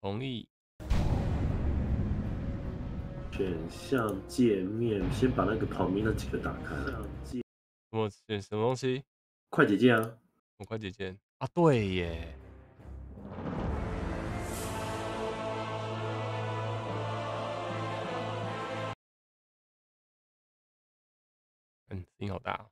同意。 选项界面，先把那个旁边那几个打开。 我选什么东西？ 快捷键啊！ 我快捷键啊，对耶。声音好大哦。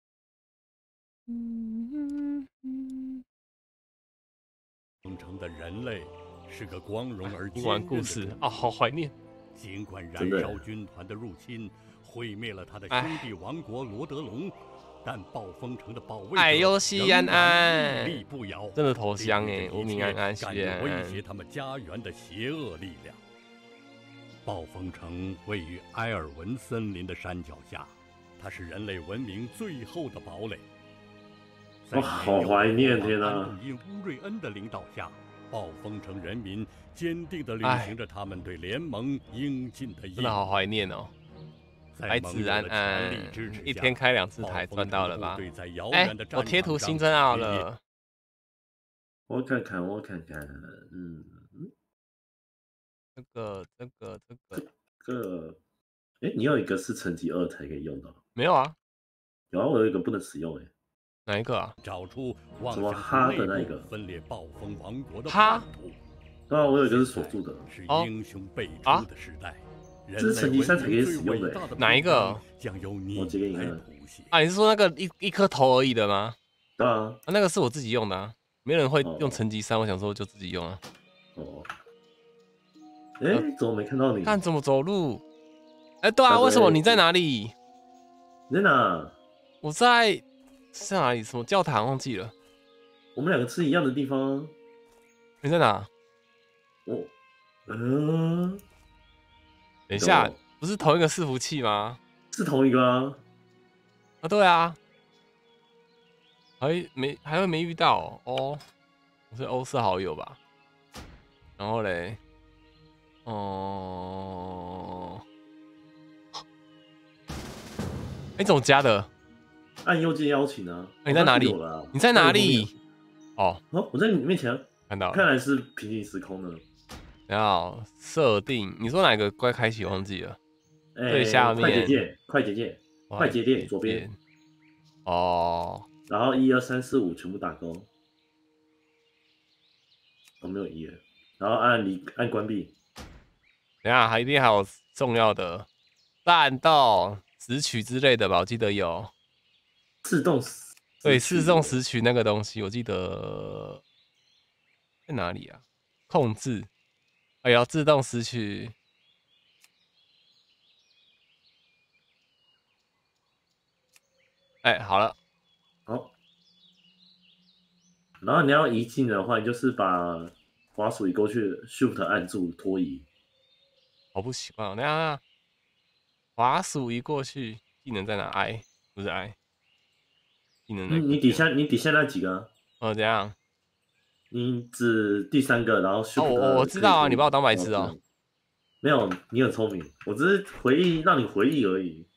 封城的人类是个光荣而听坚韧的完故事种啊，好怀念。 尽管燃烧军团的入侵毁灭了他的兄弟王国罗德隆，但暴风城的保卫者呦，西安安屹立不摇， 真的投降哎！无名安安， 敢于威胁他们家园的邪恶力量。暴风城位于埃尔文森林的山脚下，它是人类文明最后的堡垒。 我好怀念，天哪！ 安东因乌瑞恩的领导下，暴风城人民坚定地履行着他们对联盟应尽的义务。 真的好怀念哦！白子安安，一天开2次台，赚到了吧？我贴图新增好了。 我看看，这个，哎，你有一个是层级2才可以用的？ 没有啊， 有啊，我有一个不能使用哎。 哪一个啊？ 找出什么哈的那个分裂暴风王国的哈？ 对啊，我有一个是锁住的。 是英雄辈出的时代。 这是层级3才可以使用的。 哪一个？ 我截给你看。 啊，你是说那个一颗头而已的吗？ 对啊， 那个是我自己用的啊，没人会用层级3，我想说就自己用啊。 哦。哎，怎么没看到你？ 看怎么走路？哎，对啊，为什么你在哪里？ 你在哪？ 我在哪里？什么教堂？忘记了。 我们2个是一样的地方。 你在哪？ 我， 等一下，不是同一个伺服器吗？ 是同一个啊。 啊，对啊。还会没遇到哦？我是欧式好友吧？然后嘞，哦，哎，怎么加的？ 按右键邀请啊。 你在哪里？你在哪里？哦， 我在你面前。 看到了。 看来是平行时空的。 然后设定，你说哪个该开启忘记了？最下面快捷键，左边。 哦。 然后1、2、3、4、5全部打勾。没有1了。然后按关闭。 等下，一定还有重要的战斗拾取之类的吧？我记得有自动拾取那个东西，我记得在哪里啊？控制，哎呀，自动拾取。哎，好了。 好。然后你要移技能的话，你就是把滑鼠移过去 ，Shift 按住拖移。 好不习惯哦，那样滑鼠移过去，技能在哪 ？I 不是 I， 技能在。 你底下那几个？ 怎样？ 你指第3个，然后 Shift。 我知道啊，你把我当白痴哦。 没有，你很聪明，我只是让你回忆而已。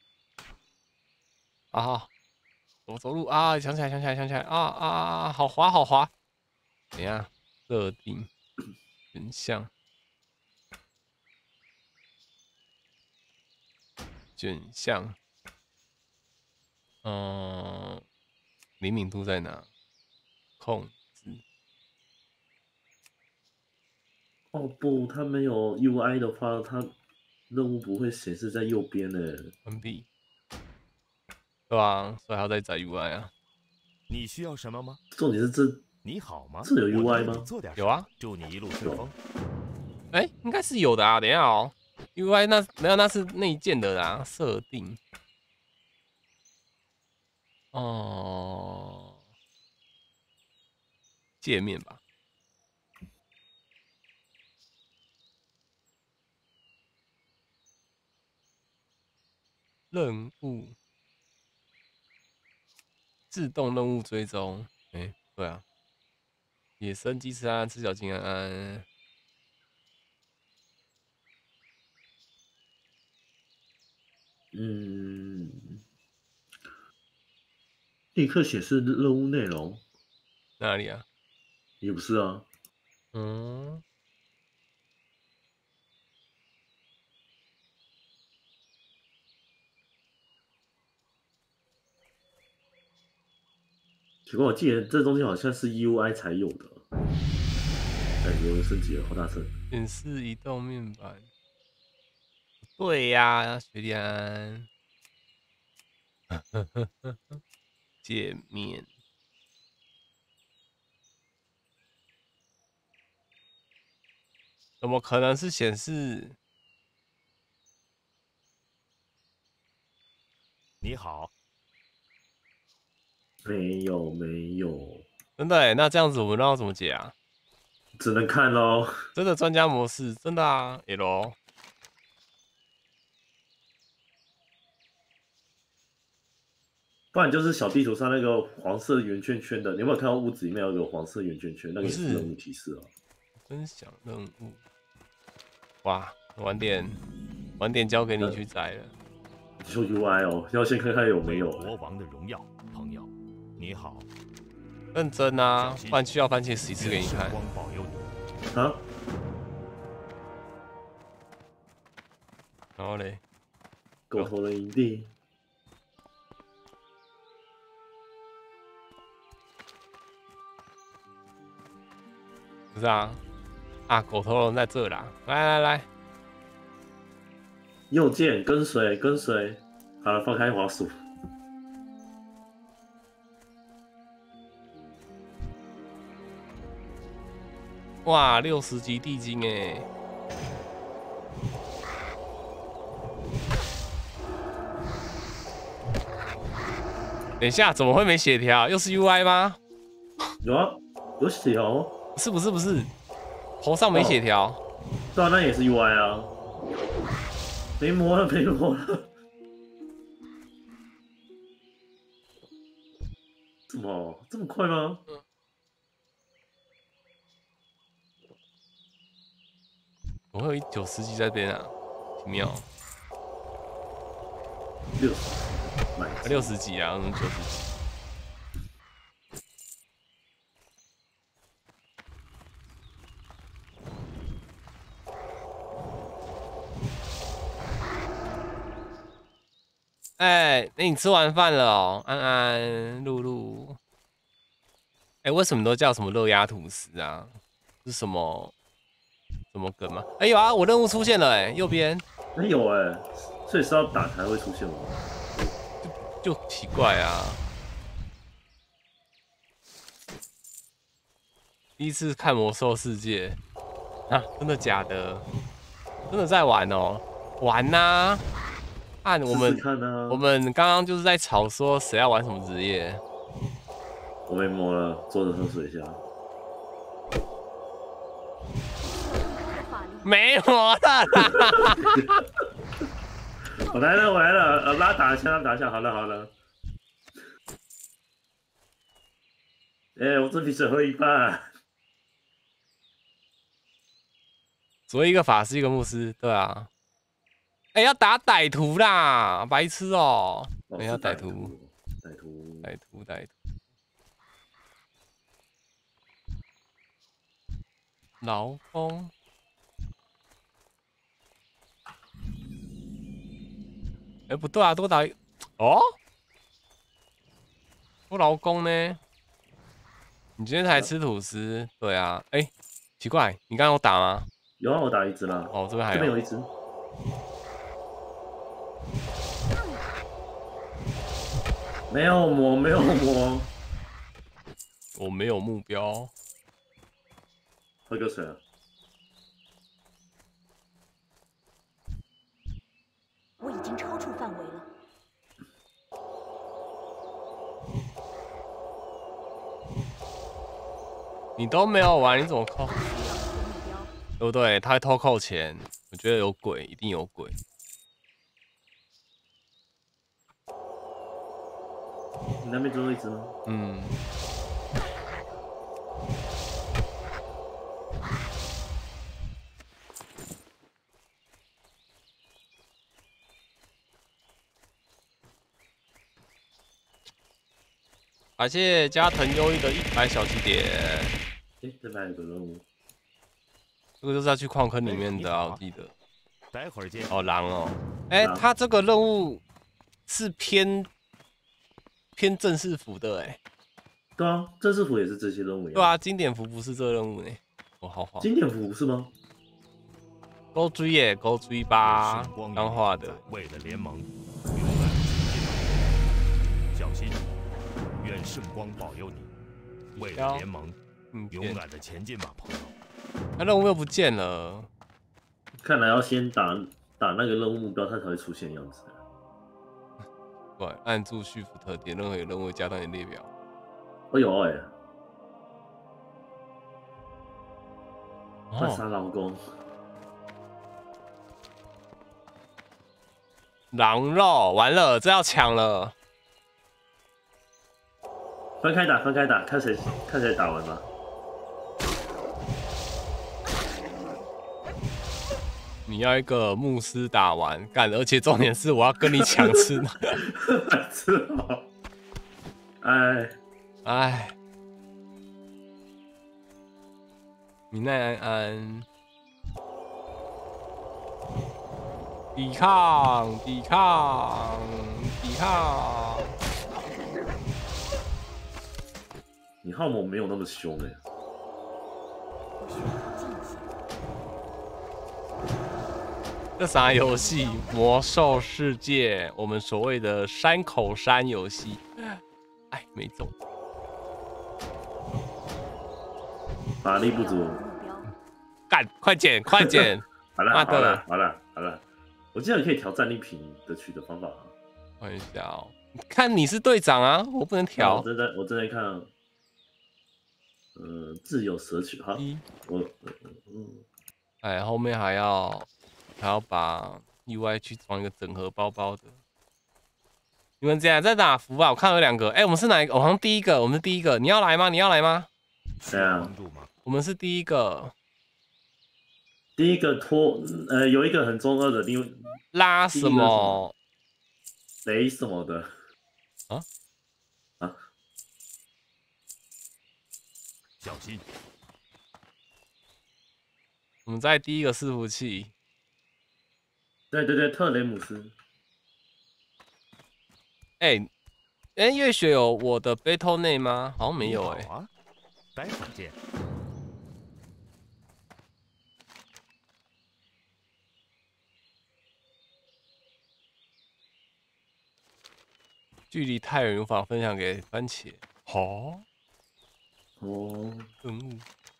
啊，我走路啊，想起来啊，好滑。等一下，设定选项，灵敏度在哪？控制。 哦不，它没有 UI 的话，它任务不会显示在右边呢。 关闭。对啊，所以还要再载 UI 啊。 你需要什么吗？ 重点是你好吗？ 这有 UI 吗？ 有啊， 祝你一路顺风。 哎，应该是有的啊。等一下哦 ，UI 那没有，那是内建的啦，设定。哦，界面吧。任务，自动任务追踪。哎，对啊，野生鸡翅安，赤脚金安。 立刻显示任务内容。 哪里啊？ 也不是啊。 奇怪，我记得这东西好像是 UI 才有的。哎，有人升级了，好大声！ 显示移动面板。对呀、学弟安。界面。怎么可能是显示？ 你好， 没有， 真的哎，那这样子我们要怎么解啊？ 只能看咯。 真的专家模式，真的啊 ，L。 不然就是小地图上那个黄色圆圈圈的，你有没有看到屋子里面有个黄色圆圈圈？那个也是任务提示哦。 分享任务。哇，晚点交给你去载了。 你说 UI 哦，要先看看有没有。 国王的荣耀，朋友，你好。 认真啊，不然需要番茄死一次给你看。 光保佑你。 啊？ 然后嘞， 狗头的营地。 不是啊，狗头龙在这啦，来， 右键跟随，好了，放开滑鼠。 哇，60级地精哎！等一下，怎么会没协调？又是 UI 吗？ 有啊，有血哦。 不是，头上没协调。 对啊，那也是 UI 啊。没魔了。怎么这么快吗？ 我会有90级在这边啊，奇妙。 60级啊，90级。哎，那你吃完饭了哦，安安、露露。哎，为什么都叫什么热压吐司啊？是什么梗吗？哎有啊，我任务出现了哎，右边。 哎有哎，所以是要打才会出现吗？ 就奇怪啊。第一次看魔兽世界啊，真的假的？真的在玩哦，玩呐、按我们我们刚刚就是在吵说谁要玩什么职业。 我没摸了，坐着喝水一下。 没魔了啦！ 我来了，拉打一下，好了。哎，我这瓶水喝一半。 所以一个法师，一个牧师，对啊。哎，要打歹徒啦，白痴哦！哎，要歹徒。劳工。哎，不对啊，多打一哦。多劳工呢？你今天才吃吐司？对啊。哎，奇怪，你刚刚有打吗？ 有啊，我打一只啦。 哦，这边还有。 这边有一只。没有魔。 我没有目标。 喝个水啊。 我已经超出范围了。 你都没有玩，你怎么扣？对不对？他会偷扣钱，我觉得有鬼，一定有鬼。 你那边最后一只吗？ 嗯。感谢加藤优一的100小起点。 哎，这边有个任务。 这个就是要去矿坑里面的啊，我记得。 待会儿见。 哦，狼哦。哎，他这个任务是偏正式服的哎。 对啊，正式服也是这些任务呀。 对啊，经典服不是这个任务呢。我好慌。 经典服是吗？ 勾追耶，勾追吧， 圣光刚画的。 为了联盟，勇敢前进。小心，愿圣光保佑你。为了联盟，勇敢的前进吧，朋友。 那任务又不见了。 看来要先打那个任务目标，它才会出现样子。 对，按住续服特点，任何有任务加到你列表。 哦有哎，快哦， 杀老公！ 狼肉，完了，这要抢了。 分开打，分开打，看谁打完吧。 你要一个牧师打完干，而且重点是我要跟你抢吃。 白痴哦！ 哎，米奈安安，抵抗，抵抗，抵抗！ 你浩蒙没有那么凶哎。 我需要静下。 这啥游戏？魔兽世界，我们所谓的山口山游戏。哎，没中。 法力不足。 目标。 干，快捡，快捡！ 好了， 妈的好了。我记得可以调战利品的取得方法。 看一下哦，看你是队长啊，我不能调。 我正在看。自由舍取哈。 哎，后面还要把 UI 去装一个整合包包的。你们这样在打服啊？我看有2个。哎，我们是哪一个？我好像第一个，我们是第一个。你要来吗？你要来吗？ 对啊， 帮助吗？ 我们是第一个。 第一个有一个很中二的， 拉什么？ 雷什么的啊！ 小心！ 我们在第一个伺服器。 对，特雷姆斯。 哎，月雪有我的 Battle Name 吗？好像没有哎。 好啊，待会儿见。 距离太远无法分享给番茄。好。任务。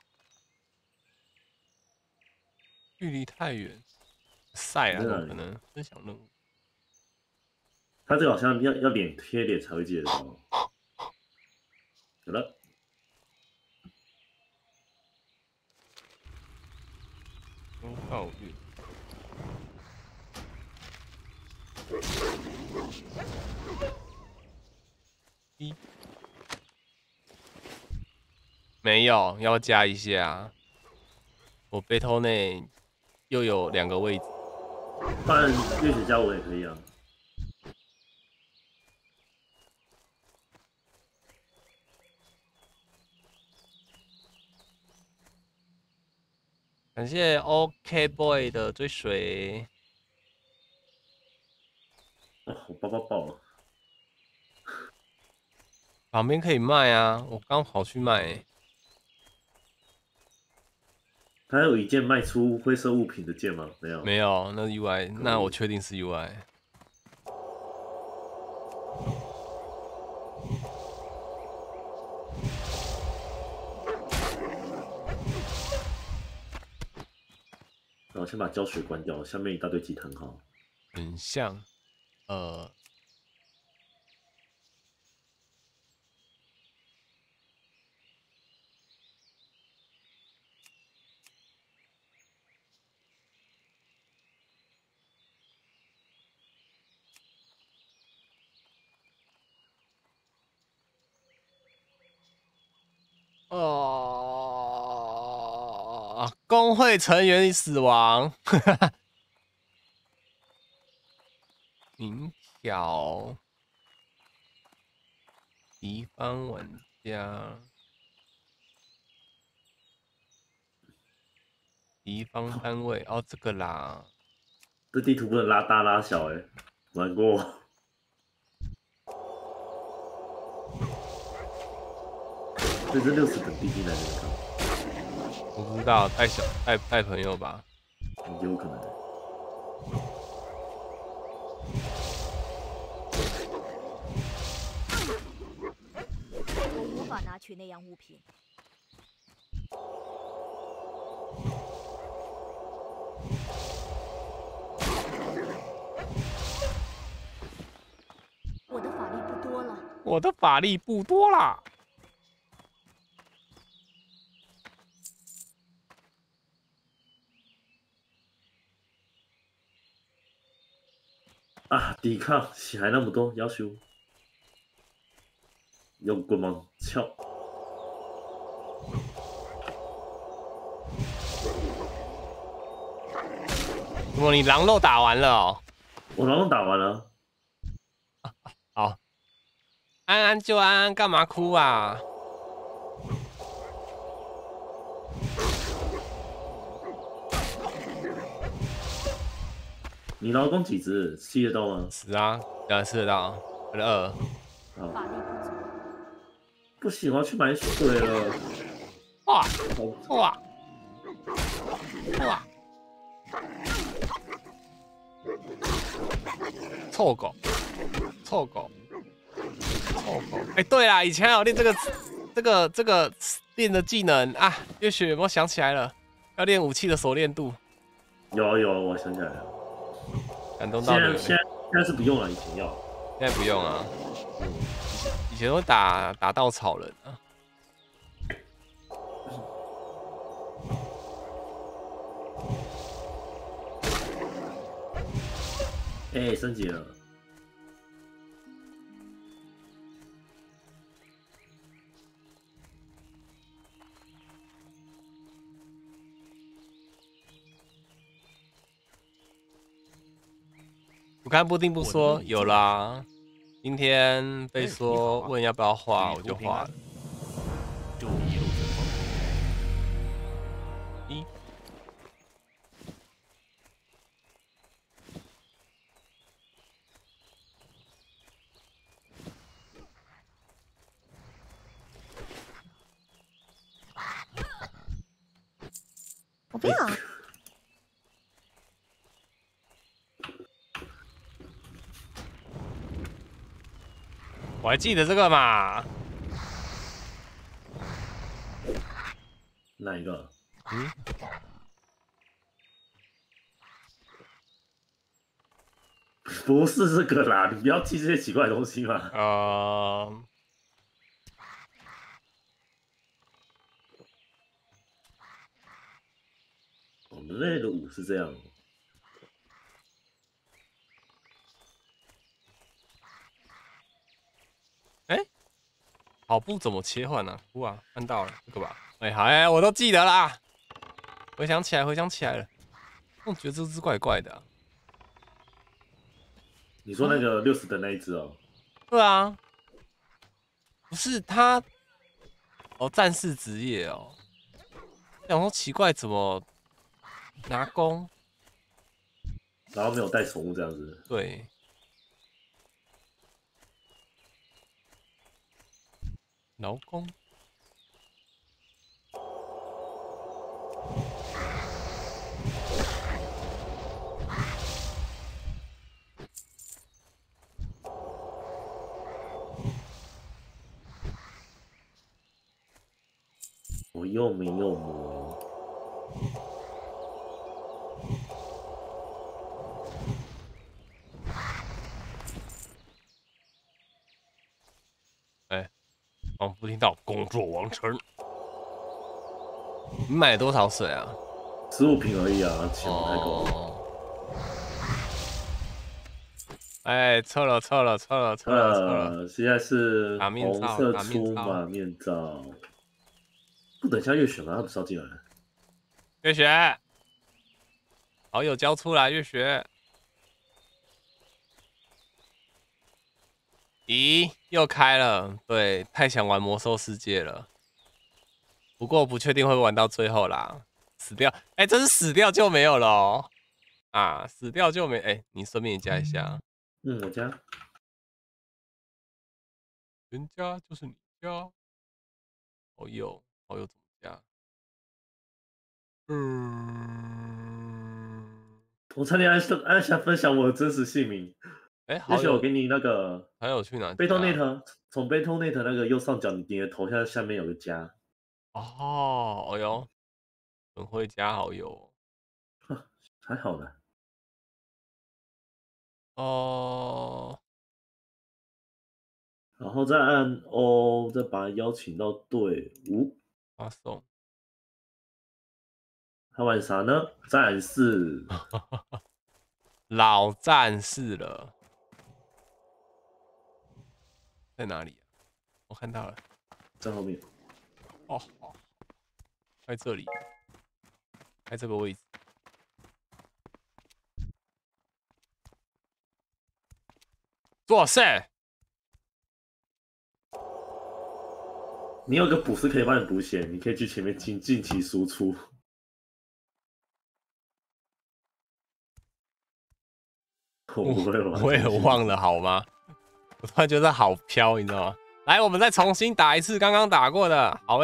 距离太远，晒啊，怎么可能分享任务？ 他这个好像要脸贴脸才会接得到。有了。 奥运。没有，要加一下。我 Battle 内又有2个位置。 不然月雪加我也可以啊。 感谢 OK Boy 的追随。 哦，我爆了。 旁边可以卖啊，我刚跑去卖欸。 他有一件卖出灰色物品的剑吗？没有。 没有，那是 UI，那我确定是 UI。 那我先把胶水关掉，下面一大堆鸡汤号。 很像，工会成员死亡。明条，敌方玩家，敌方单位，哦，这个啦。 这地图不能拉大拉小哎，玩过。 所以这60等地精来这个我不知道，带朋友吧， 有可能。 我无法拿取那样物品。我的法力不多了。 我的法力不多啦。 啊，抵抗血还那么多，要求用棍棒敲。 你狼肉打完了哦？ 我狼肉打完了。 好，安安就安安，干嘛哭啊？ 你劳工几只？吸得到吗 10啊，吃得到，我的2。 好， 法力不足。 不行，我要去买水了。 哇哇哇！臭狗，臭狗，臭狗！哎，对啦，以前还有练这个练的技能啊，月雪有没有想起来了？要练武器的熟练度。 有，我想起来了。 感动到你。 现在是不用了，以前要。 现在不用啊。以前会打稻草人啊。 哎，升级了。 我看布丁不说有啦，今天被说问要不要画，我就画了。 注意路前方。 我不要。 我还记得这个嘛？ 哪一个？不是这个啦，你不要记这些奇怪的东西嘛。我们类的5是这样。 跑步怎么切换呢？啊，看到了这个吧？好，我都记得啦。回想起来了。我觉得这只怪怪的啊。 你说那个60的那一只哦？ 对啊，不是他战士职业哦。想说奇怪，怎么拿弓， 然后没有带宠物这样子？ 对。劳工， 我又没有磨。 仿佛听到工作完成。你买了多少水啊 ？15瓶而已啊，钱不太够。 撤了。 现在是红色出马面罩。不等一下月雪吗？他不是要进来？ 月雪，好友交出来，月雪。咦，又开了，对，太想玩魔兽世界了。不过不确定会玩到最后啦，死掉，这是死掉就没有了哦。啊，死掉就没，你顺便加一下。 我加。 人家就是你家。 好友怎么加？ 我差点按下分享我的真实姓名。 哎，好友， 也许我给你那个好友去哪 ？Battle.net 从 Battle.net 那个右上角，你的头像下面有个加。 哦，哎呦，很会加好友。 还好啦。 哦。 然后再按 O， 再把他邀请到队伍。 发送。 他玩啥呢？战士。 老战士了，在哪里啊？我看到了， 在后面。 哦，在这里，在这个位置。哇塞！ 你有个补是可以帮你补血，你可以去前面近期输出。 我也忘了好吗？我突然觉得好飘，你知道吗？来，我们再重新打一次刚刚打过的，好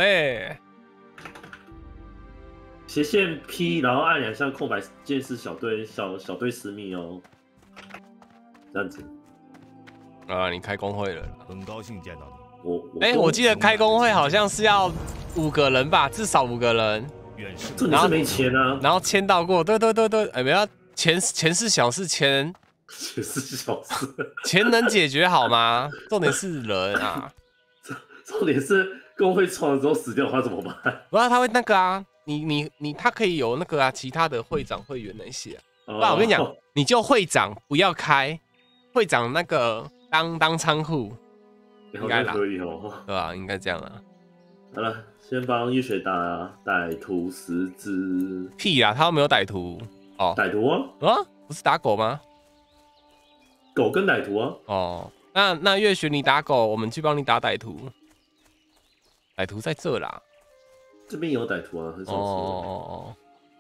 斜线 P， 然后按2下空白键是小队私密哦，这样子。 你开工会了啦， 很高兴见到你。 我记得开工会好像是要5个人吧，至少5个人。 这你是没钱啊？ 然后签到过，对，没有钱是小事，钱是小事， 钱能解决好吗？重点是人啊， 重点是工会创了之后死掉的话怎么办？ 不然他会那个啊，他可以有那个啊，其他的会长会员那些啊。不然我跟你讲，你就会长不要开，会长那个当仓库，应该啦， 可以哦， 对吧？应该这样啊。 好了，先帮浴血打歹徒10只。 屁啦，他又没有歹徒哦。 歹徒啊？ 不是打狗吗？ 狗跟歹徒啊？ 哦，那月雪你打狗，我们去帮你打歹徒。歹徒在这啦。 这边有歹徒啊，很少说。 哦。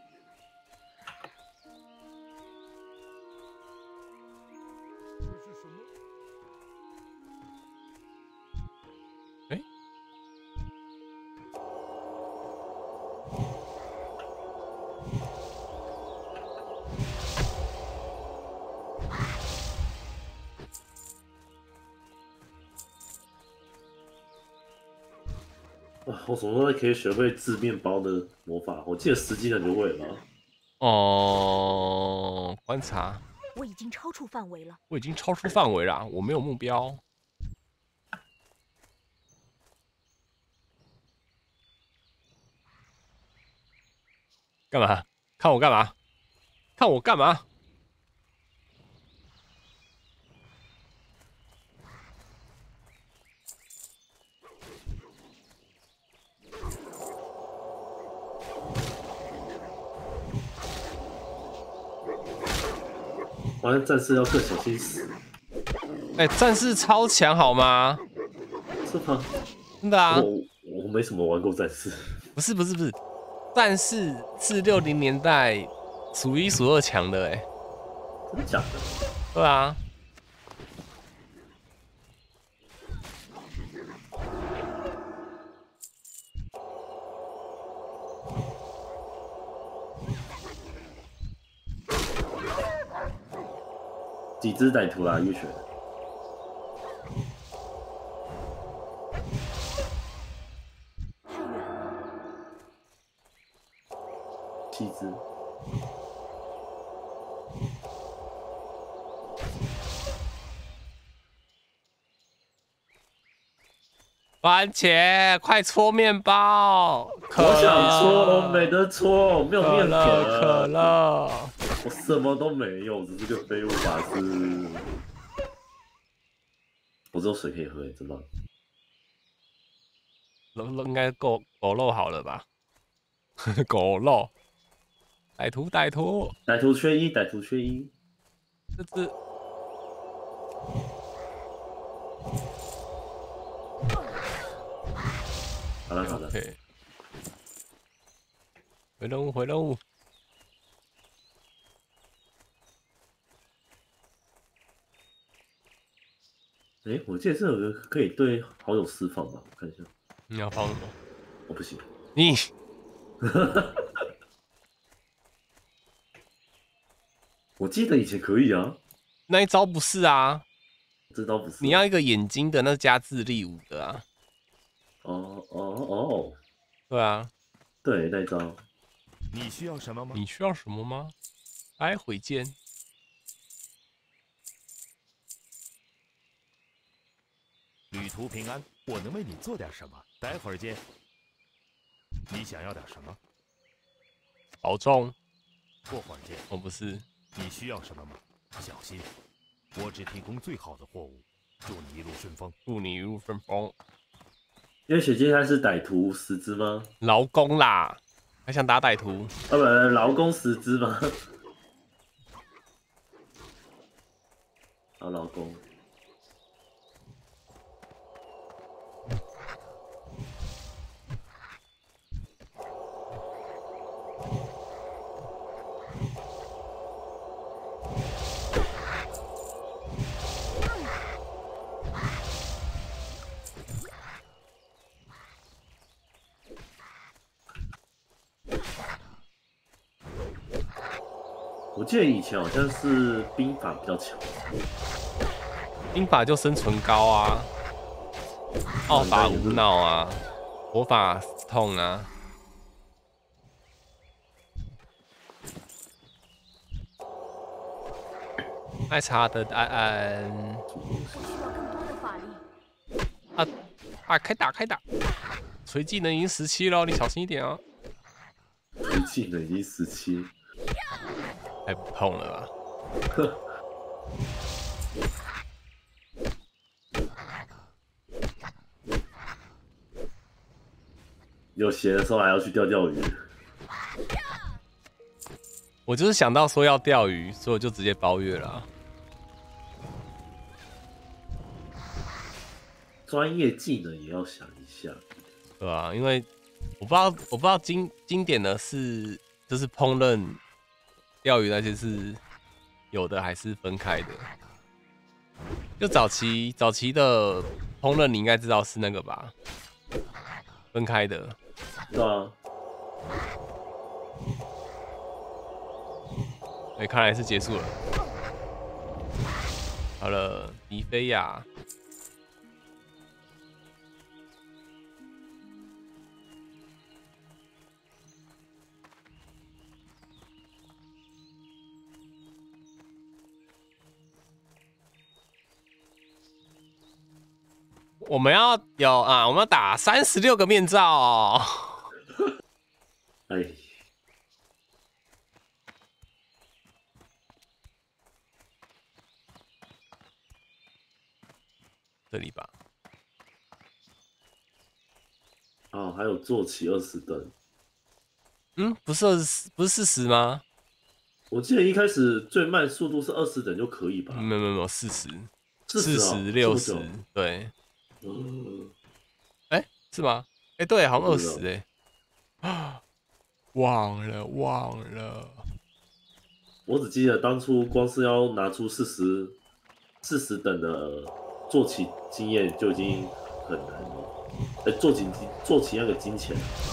我什么时候可以学会制面包的魔法？我记得10技能就会了。 观察。 我已经超出范围了。 我没有目标。干嘛？看我干嘛？ 好像战士要更小心死。 战士超强好吗？ 是吗？ 真的啊。 我没什么玩过战士。 不是，战士是60年代数1数2强的真的假的？ 对啊。 几只歹徒啦，月雪。 太远了。 7只。 番茄，快搓面包！ 我想搓，我没得搓，没有面粉。 可乐。 我什么都没有，只是个废物法师。我只有水可以喝，真的。 应该狗肉好了吧？狗肉。歹徒缺一。 这只。 好了。 Okay. 回任务。 我记得这有个可以对好友释放吧？我看一下。 你要放什么？ 我不行。 你我记得以前可以啊， 那一招不是啊？ 这招不是。 你要一个眼睛的，那加智力5的啊。 哦， 对啊， 对那一招。 你需要什么吗？ 你需要什么吗？待会见。 旅途平安，我能为你做点什么？待会儿见。你想要点什么？ 保重。 过会儿见。 我不是。 你需要什么吗？小心，我只提供最好的货物。祝你一路顺风。 祝你一路顺风。 因为雪姬他是歹徒10只吗？ 劳工啦，还想打歹徒？ 不，劳工10只吗？啊，劳工。我记得以前好像是兵法比较强， 兵法就生存高啊，奥法无脑啊，火法痛啊。爱茶的安安。 我需要更多的法力。 开打！锤技能已经17了，你小心一点啊！ 锤技能已经17。 太不痛了吧？ 有闲的时候还要去钓鱼。 我就是想到说要钓鱼，所以我就直接包月了。 专业技能也要想一下， 对吧？因为我不知道经典的是就是烹饪、钓鱼那些是有的还是分开的。就早期的烹饪，你应该知道是那个吧？分开的。 对啊。 哎，看来是结束了。好了，迪菲亚。我们要我们要打36个面罩哦。 哎。 这里吧。 啊，还有坐骑20等。 不是40吗？ 我记得一开始最慢速度是20等就可以吧？ 没有40、 40、 60，对。是吗？对，好像20忘了。 我只记得当初光是要拿出40等的坐骑经验就已经很难了。坐骑那个金钱，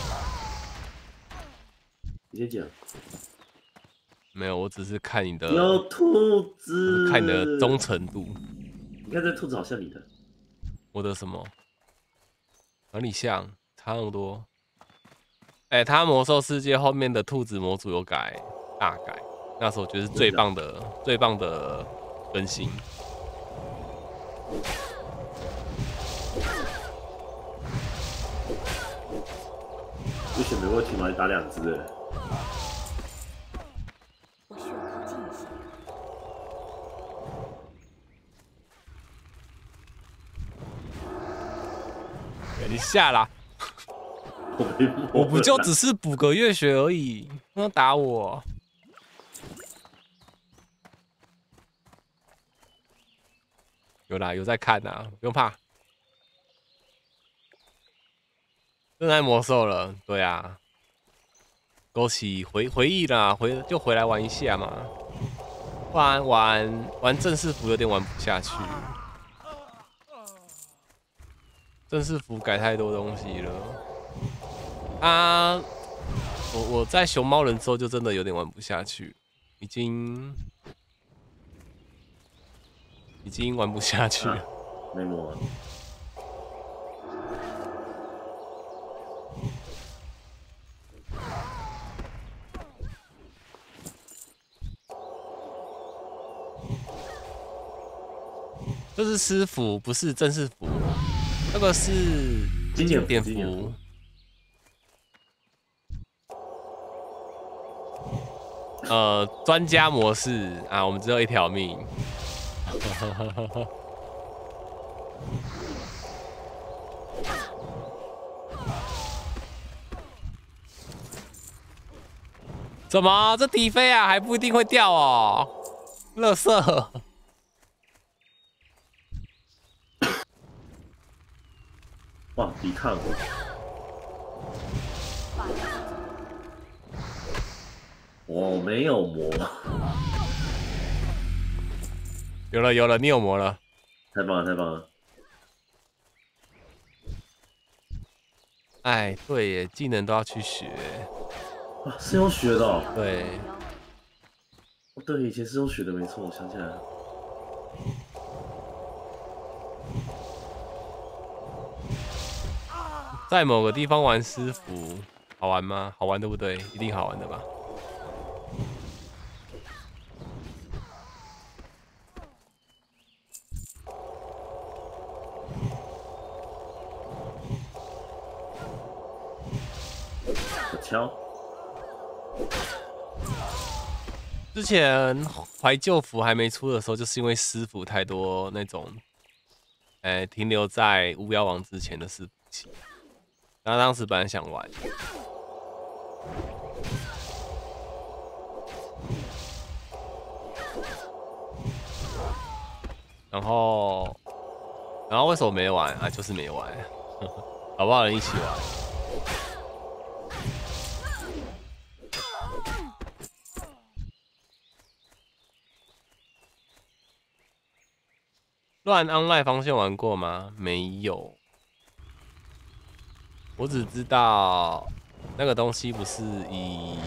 你先讲。 没有，我只是看你的。 有兔子。 看你的忠诚度。 你看这兔子好像你的。 我的什么？哪里像？差那么多。他魔兽世界后面的兔子模组有大改，那时候我觉得是最棒的更新。 不行，没问题嘛，你打2只我需要靠近一些。 你下啦！我不就只是补个月血而已，不要打我。有在看啊，不用怕。真来魔兽了，对啊，勾起回忆啦，就回来玩一下嘛，不然玩正式服有点玩不下去。正式服改太多东西了。 啊，我在熊猫人之后就真的有点玩不下去，已经玩不下去了。 没魔啊。 这是师服，不是正式服，那个是经典服。专家模式啊，我们只有一条命。怎么这低飞啊，还不一定会掉哦，垃圾。 哇，抵抗！我没有魔， 有了，你有魔了， 太棒了，太棒了！ 哎，对耶，技能都要去学。 啊，是用学的、哦。 对， 哦，对，以前是用学的，没错，我想起来了。 在某个地方玩师服，好玩吗？好玩对不对？一定好玩的吧？ 我敲。 之前怀旧服还没出的时候，就是因为师服太多那种，停留在巫妖王之前的师服器。然后当时本来想玩，然后为什么没玩啊？就是没玩，好不好？人一起玩。乱 online 方向玩过吗？没有。我只知道那个东西不是以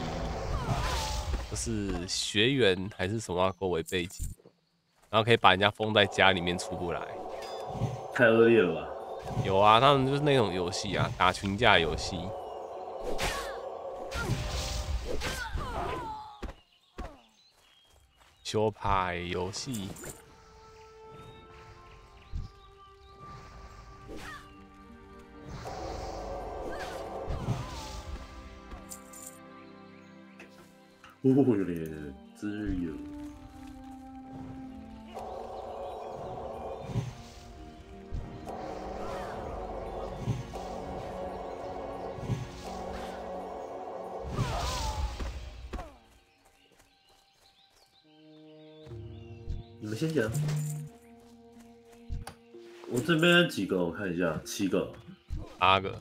就是学员还是什么为背景，然后可以把人家封在家里面出不来。 太恶劣了吧？ 有啊，他们就是那种游戏啊，打群架游戏。修牌游戏。 哦，有点自由。你们先讲。我这边几个，我看一下，7个、 8个。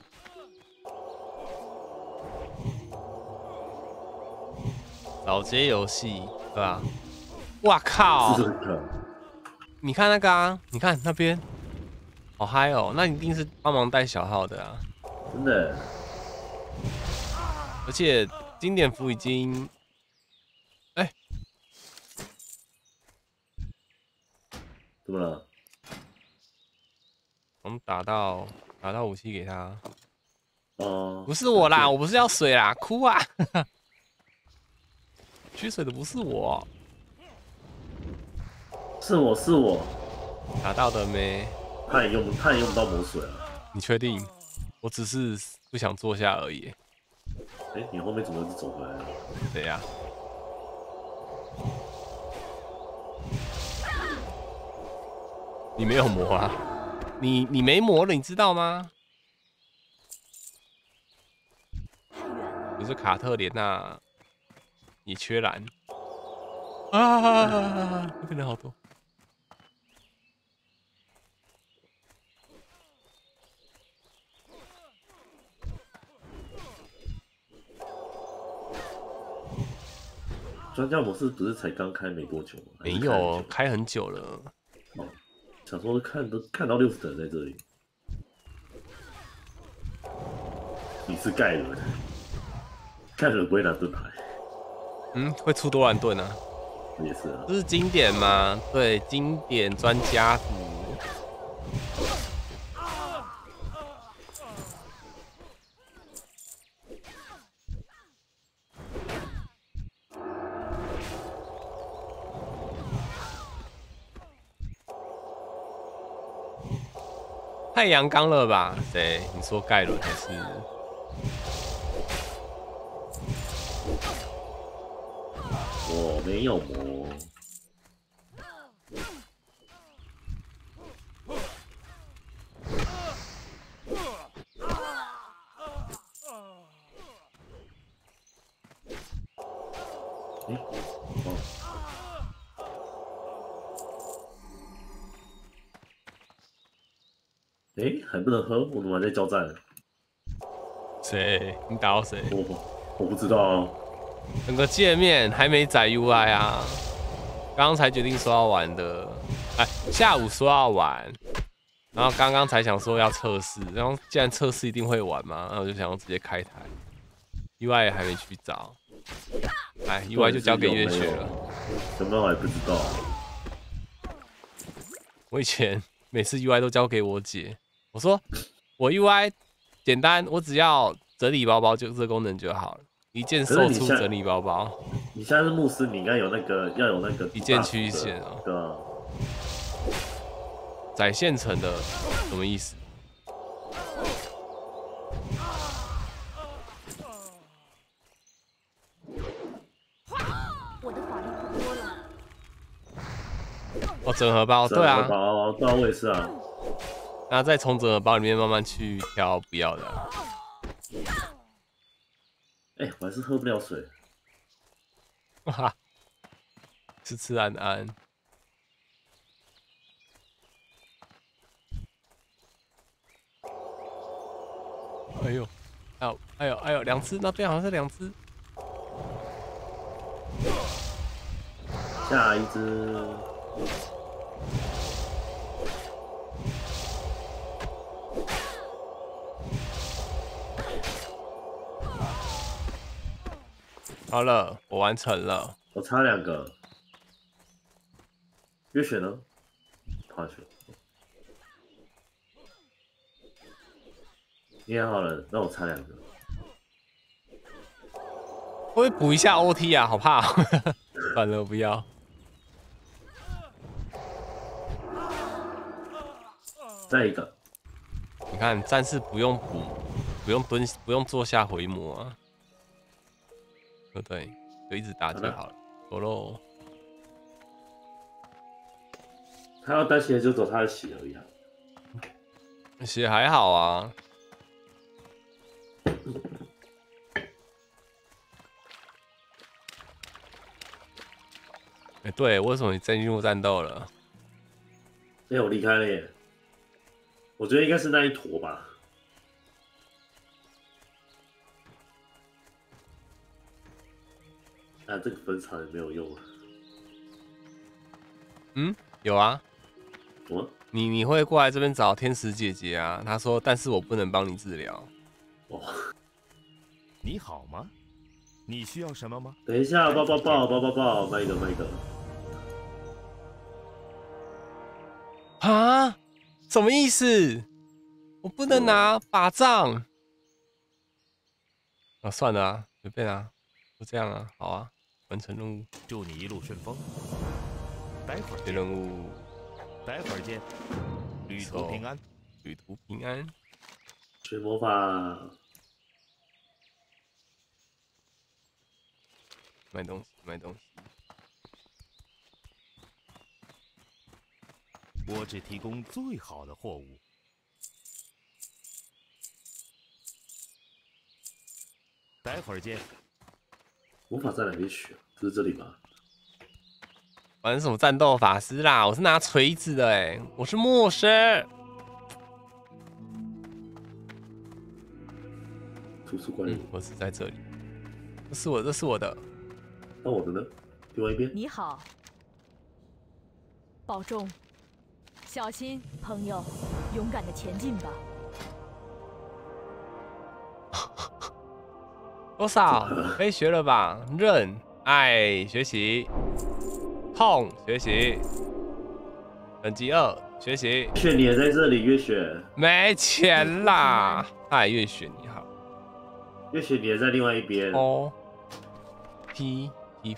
老街游戏，对吧？哇靠！ 4个。 你看那个啊，你看那边，好嗨哦！那一定是帮忙带小号的啊。 真的。 而且经典服已经， 怎么了？ 我们打到武器给他。 哦， 不是我啦，我不是要水啦，哭啊！取水的不是我， 是我。 打到的没？ 他也用不到魔水啊。 你确定？我只是不想坐下而已。 你后面怎么一直走回来了？ 对呀。你没有魔啊？你没魔了，你知道吗？可是卡特莲娜也缺蓝啊！那边人好多。 专家模式不是才刚开没多久吗？ 没有，开很久了。 哦，想说看到60等在这里。 你是盖伦，盖伦不会拿盾牌。 会出多兰盾啊？ 也是啊。 这是经典吗？对，经典专家服。太阳刚了吧？谁？你说盖伦还是？ 我没有魔。还不能喝，我怎么还在交战？ 谁？你打到谁？ 我不知道啊。 整个界面还没载 UI 啊，刚刚才决定说要玩的，下午说要玩，然后刚刚才想说要测试，然后既然测试一定会玩嘛，那我就想要直接开台 ，UI 也还没去找，UI 就交给月雪了。 有没有还不知道。 我以前每次 UI 都交给我姐，我说我 UI 简单，我只要整理包包就这功能就好了。一键售出整理包包。 你现在是牧师，你应该有那个要有那个一键曲线啊。 对啊。 载现成的什么意思？ 我的法力不多了。 哦，整合包，对啊。 对啊，我也是啊。 那再从整合包里面慢慢去挑不要的。 我还是喝不了水。 哇，吃安安。哎呦，两只，那边好像是两只。 下一只。 好了，我完成了。 我差2个。月雪呢？跑去了。你也好了，那我差2个。 会不会补一下 OT 啊？好怕、喔。算了，不要。 再一个。 你看，战士不用补，不用蹲，不用坐下回魔啊。对不对？就一直打就好了。走喽。 他要单血就走他的血而已啊。 血还好啊。对，为什么你真进入战斗了？ 我离开了耶。我觉得应该是那一坨吧。这个分场也没有用啊。 有啊。 你会过来这边找天使姐姐啊？她说，但是我不能帮你治疗。 你好吗？你需要什么吗？ 等一下，抱，卖一个。 啊？什么意思？我不能拿法杖。算了啊，随便啊，就这样啊，好啊，完成任务。 祝你一路顺风。待会儿见。任务。 待会儿见。旅途平安。 旅途平安。 学魔法。 买东西。 我只提供最好的货物。待会儿见。 魔法在哪边学？是这里吧？ 玩什么战斗法师啦？我是拿锤子的我是牧师。 图书馆里。 我是在这里。这是我的。 那我的呢？另外一边。 你好。保重。小心，朋友，勇敢的前进吧。 多少？可以学了吧？忍、爱学习，痛学习，等级2学习。 月雪你也在这里，月雪。 没钱啦！哎，月雪你好。 月雪你也在另外一边。 哦。P，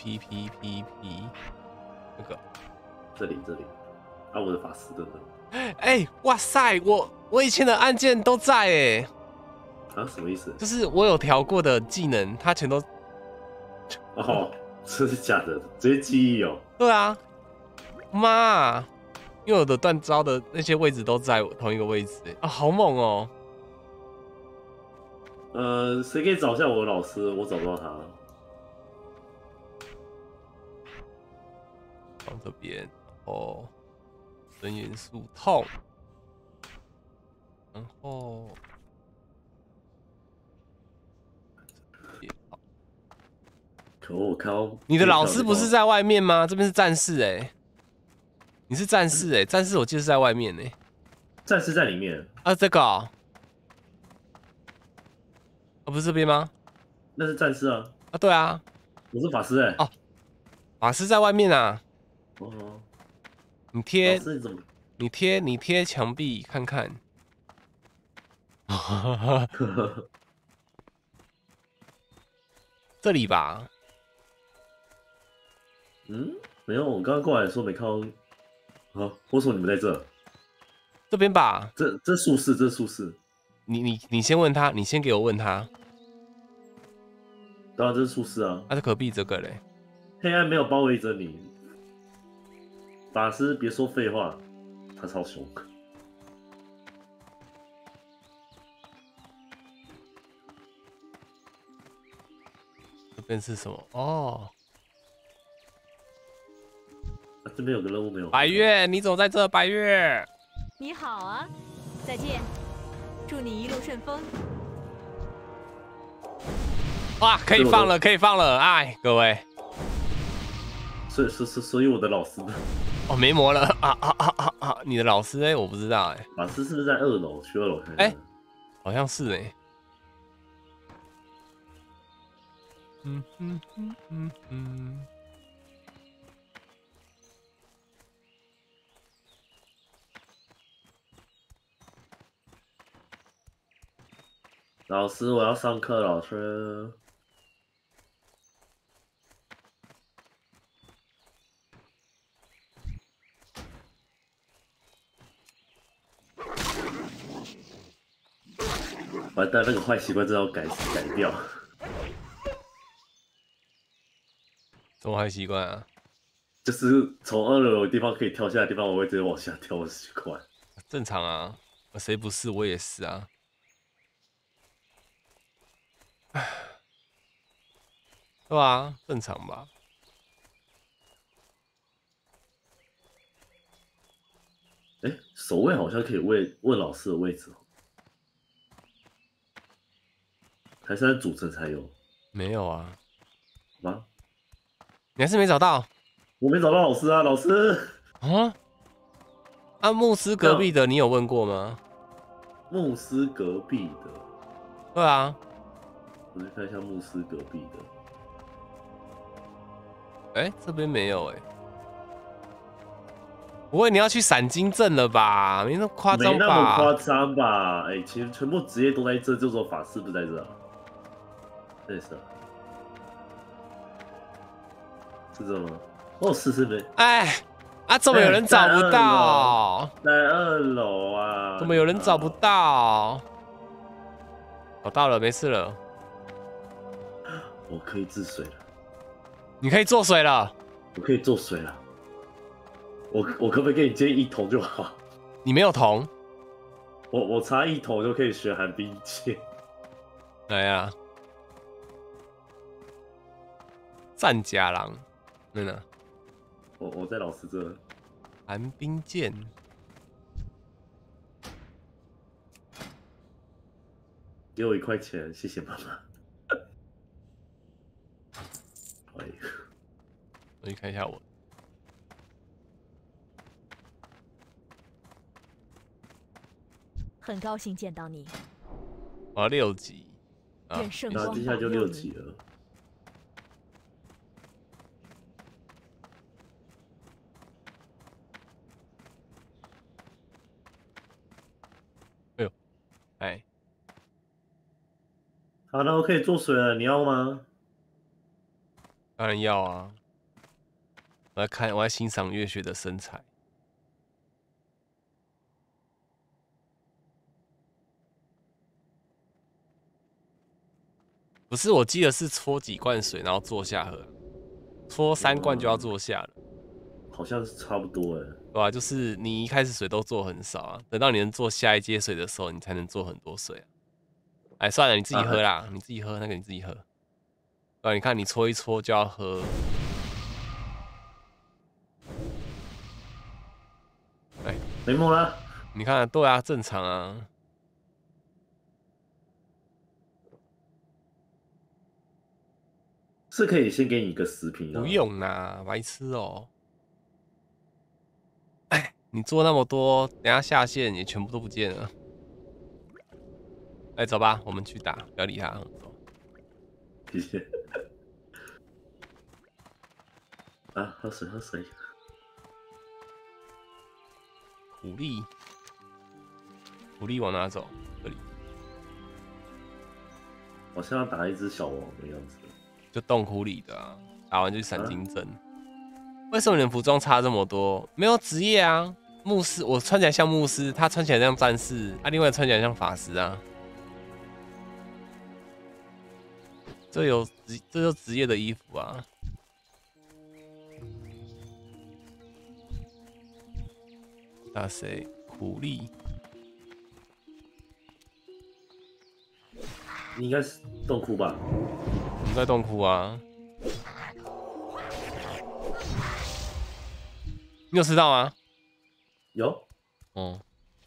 那个。 这里。啊，我的法师的呢？ 哎，哇塞，我以前的按键都在哎。 啊，什么意思？ 就是我有调过的技能，它全都。 哦，真是假的？直接记忆哦。 对啊，妈，因为我的断招的那些位置都在同一个位置啊，好猛哦。 谁可以找一下我的老师？我找不到他。 放这边，然后人元素痛，然后。 可我看到你的老师不是在外面吗？这边是战士哎，你是战士哎，战士我记得是在外面哎， 战士在里面啊，这个哦，不是这边吗？ 那是战士啊， 啊，对啊， 我是法师哎， 哦，法师在外面啊， 哦， 你贴， 老师你怎么？ 你贴墙壁看看，这里吧。 嗯，没有，我刚刚过来的时候没看到。啊，为什么你们在这？ 这边吧。 这术士，这术士。 你先问他，你先给我问他。 当然这是术士啊。 他是隔壁这个嘞。 黑暗没有包围着你，法师别说废话，他超凶。 这边是什么？哦。 这边有个任务没有？ 白月，你怎么在这？白月， 你好啊，再见，祝你一路顺风。 哇，可以放了，可以放了！哎，各位， 所以我的老师呢？ 哦，没魔了啊！你的老师哎，我不知道哎。 老师是不是在2楼？去2楼看看。 哎，好像是哎。 老师，我要上课，老师。完蛋，那个坏习惯真的要改掉。 什么坏习惯啊？ 就是从2楼的地方可以跳下来的地方，我会直接往下跳的习惯。 正常啊，谁不是？我也是啊。对啊，正常吧。 哎，守卫好像可以问老师的位置哦，还是在主城才有？ 没有啊？ 吗？ 你还是没找到？ 我没找到老师啊，老师。 啊？啊，牧师隔壁的你有问过吗？ 牧师隔壁的。 对啊。 我去看一下牧师隔壁的。 哎，这边没有哎。不会，你要去闪金镇了吧？没那么夸张吧？ 没那么夸张吧？哎，其实全部职业都在这，就说法师不在这啊。对是啊。是这吗？哦，是没。 哎，啊，怎么有人找不到？ 在2楼啊！ 怎么有人找不到？找到了，没事了。 我可以治水了。 你可以做水了。 我可以做水了。我可不可以给你建1桶就好？ 你没有铜。 我差1桶就可以学寒冰剑。 来呀，战甲郎，那呢？ 我在老师这。 寒冰剑。 给我1块钱，谢谢妈妈。 我去看一下我。 很高兴见到你。 我要6级。 愿圣那光接下来就保佑 6级了。 哎呦，哎， 好，那我可以做水了，你要吗？ 当然要啊！我在欣赏月雪的身材。不是，我记得是搓几罐水，然后坐下喝，搓3罐就要坐下了。 好像是差不多哎。 对吧、就是你一开始水都做很少啊，等到你能做下一阶水的时候，你才能做很多水啊。哎，算了，你自己喝啦，你自己喝那个，你自己喝。对吧、你看你搓一搓就要喝。哎， 没梦了。 你看，对啊，正常啊。 是可以先给你一个10瓶啊。 不用啦，白痴哦、哎，你做那么多，等下下线也全部都不见了。哎，走吧，我们去打，不要理他，走。 谢谢。啊，喝水喝水。 苦力，苦力往哪走？这里。 好像要打一只小王的样子。 就洞窟里的啊，打完就闪金针。为什么你的服装差这么多？没有职业啊，牧师，我穿起来像牧师，他穿起来像战士，他另外穿起来像法师啊。这就职业的衣服啊。打谁？苦力。 你应该是洞窟吧？ 我们在洞窟啊。你有吃到吗？ 有。 哦。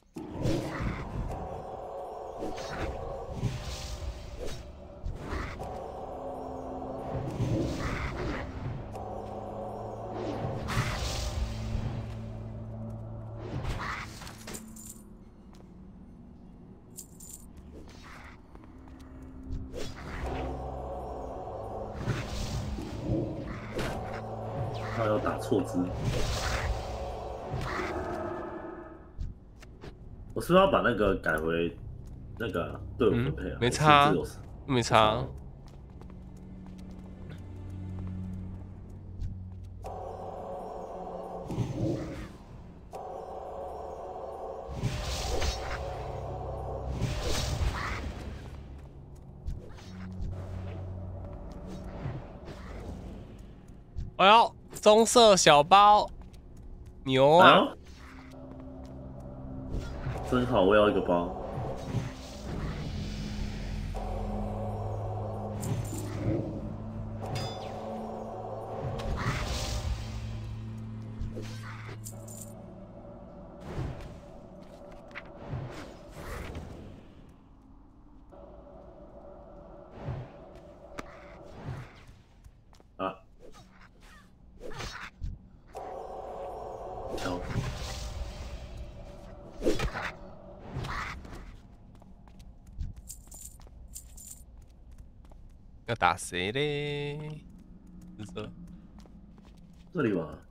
他要打错字。我是不是要把那个改回那个队伍分配啊？ 没差啊， 还是自由没差啊。哎呦，棕色小包，牛啊！ 啊，真好，我要一个包。啊，敲。 要打谁嘞？是这里吧。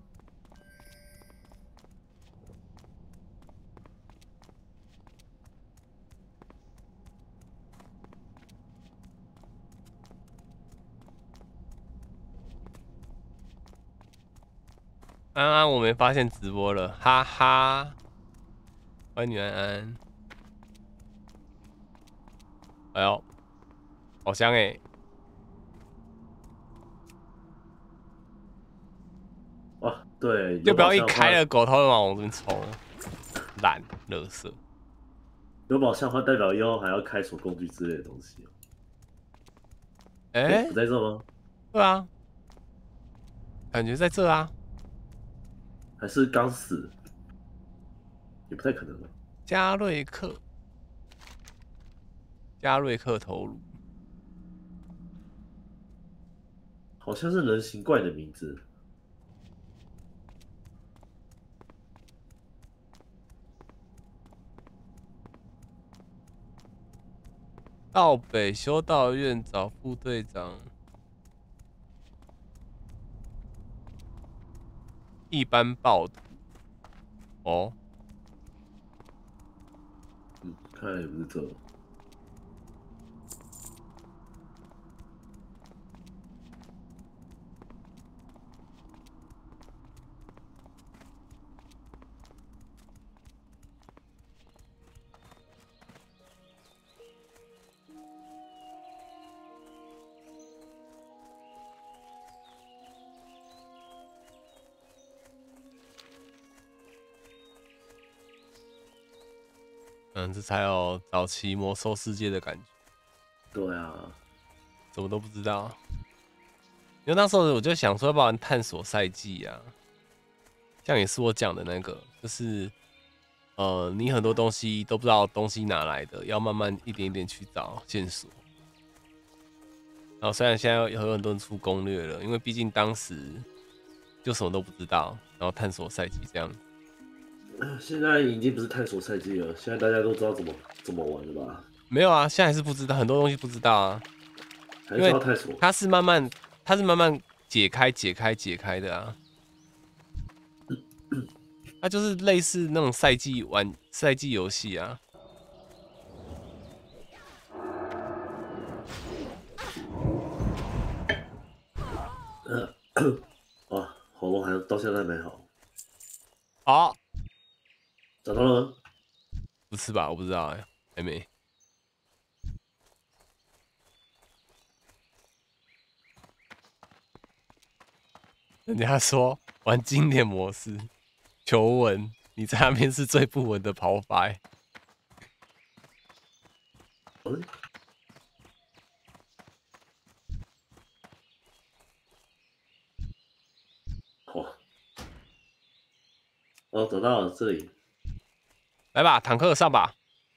安安，我没发现直播了，哈哈。欢迎女安安。哎呦，好香哎！ 哇，对， 就不要一开了了狗头就往我这边冲，懒，垃圾。 有宝箱的话，代表以后还要开锁工具之类的东西。 哎、 不在这吗？ 对啊，感觉在这啊。 还是刚死？也不太可能吧。 加瑞克，加瑞克头颅， 好像是人形怪的名字。 到北修道院找副队长。一般暴徒。哦。 看来也不是这。 这才有早期魔兽世界的感觉。 对啊， 什么都不知道。因为那时候我就想说要不要玩探索赛季啊，像也是我讲的那个，就是你很多东西都不知道东西哪来的，要慢慢一点一点去找线索。然后虽然现在有很多人出攻略了，因为毕竟当时就什么都不知道，然后探索赛季这样。 现在已经不是探索赛季了，现在大家都知道怎么玩了吧？ 没有啊，现在还是不知道，很多东西不知道啊。 还是要探索。 它是慢慢解开的啊。它就是类似那种赛季游戏啊。 啊，喉咙还到现在没好。 好， 找到了吗？ 不是吧？我不知道哎，还没。人家说玩经典模式，求稳，你在那边是最不稳的跑法。 哦，找到了，这里。 来吧，坦克上吧。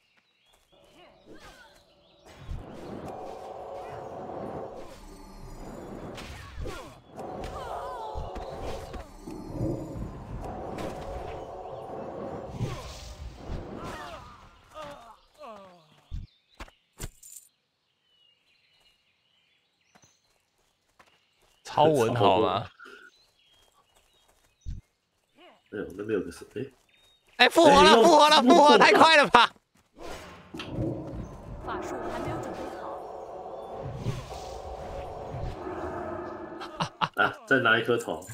超稳好吗？ 哎呦，那边有个是复活了，复活了，复活！太快了吧！ 法术还没有准备好。 啊，再拿一颗头。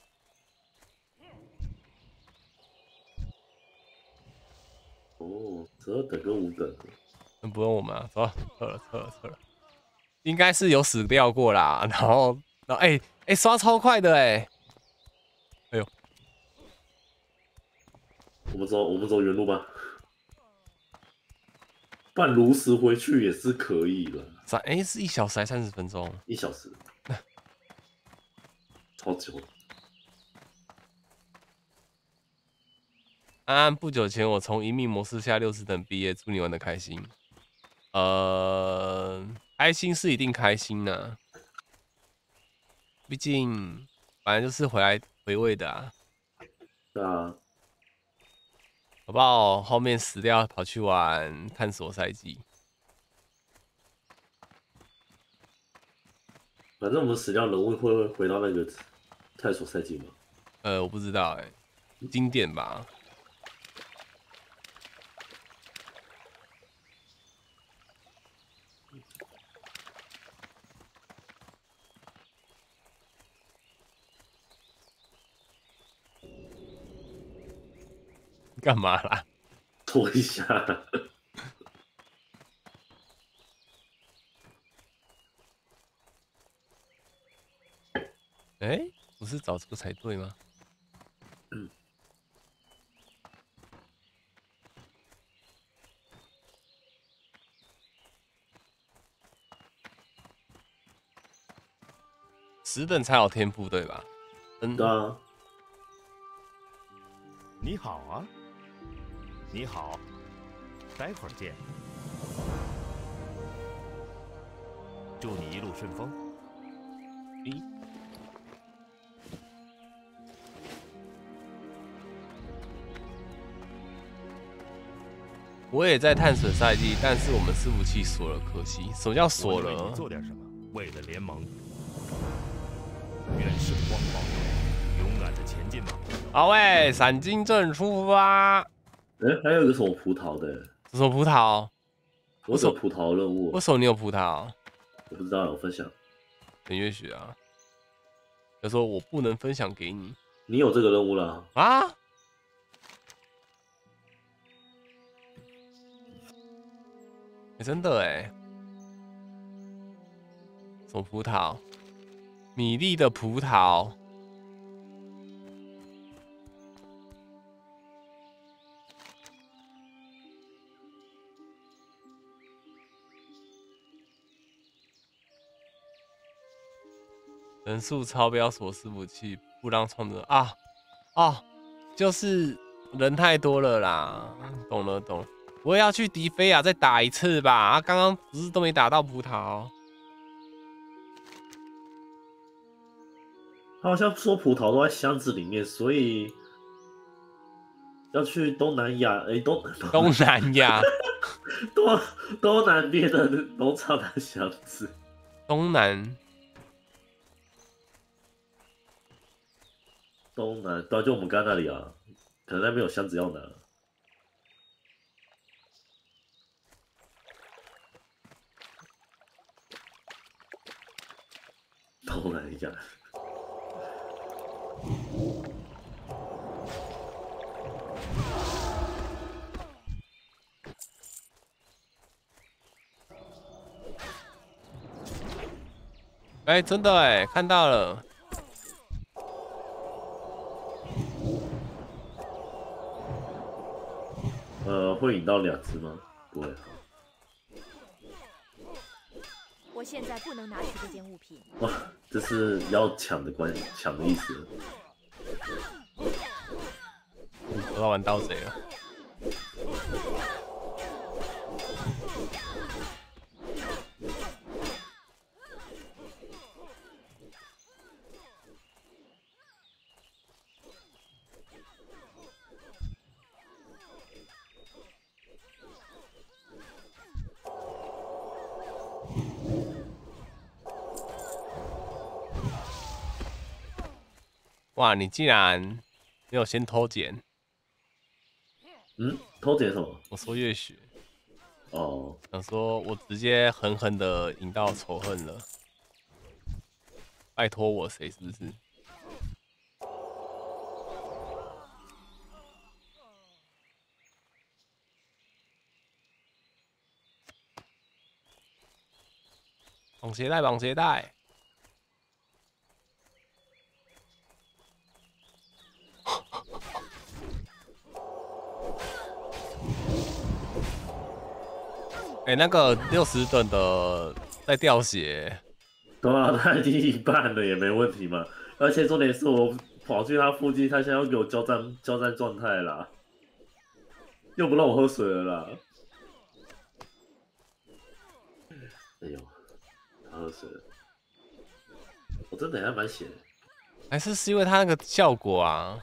哦，12等跟5等。 不用我们啊，走，撤了。应该是有死掉过啦，然后刷超快的哎呦！ 我们走原路吧。半炉石回去也是可以的。 是1小时还30分钟 ？1小时，超久。 安安，不久前我从一命模式下60等毕业，祝你玩的开心。开心是一定开心的，毕竟反正就是回来回味的啊。 对啊。 好不好？后面死掉跑去玩探索赛季。 反正我们死掉人物会回到那个探索赛季吗？ 我不知道经典吧。干嘛啦？ 拖一下。 不是找这个才对吗？10等才有天赋对吧？ 对啊。 你好啊。你好，待会儿见。祝你一路顺风。 我也在探索赛季，但是我们伺服器锁了，可惜。什么叫锁了？ 你做点什么，为了联盟。愿圣光保佑你，勇敢的前进吧。 好喂，闪金阵出发。 还有一个什么葡萄的？ 什么葡萄？ 我有葡萄任务。 为什么你有葡萄？ 我不知道，有分享。 陈月雪啊，他说我不能分享给你。 你有这个任务了啊？真的哎。什么葡萄？米粒的葡萄。人数超标锁伺服器，不让创作啊！哦，就是人太多了啦，懂了。我也要去迪菲亚再打一次吧。啊，刚刚不是都没打到葡萄。 他好像说葡萄都在箱子里面，所以要去东南亚。东南亚， 东南边的农场的箱子。 东南， 对啊，就我们刚那里啊，可能那边有箱子要拿。东南亚。 哎，真的哎，看到了。 会引到2只吗？不会。 我现在不能拿取这件物品。 哇，这是要抢的意思。 我要玩盗贼了。哇，你竟然没有先偷捡？ 偷捡什么？ 我说月雪。 哦， 想说我直接狠狠的引到仇恨了，拜托我谁是不是？绑鞋带，绑鞋带。那个60等的在掉血。 对啊，他已经一半了，也没问题嘛。而且重点是我跑去他附近，他现在要给我交战状态啦，又不让我喝水了啦。哎呦，他喝水了，我真的还蛮血的。 还是因为他那个效果啊？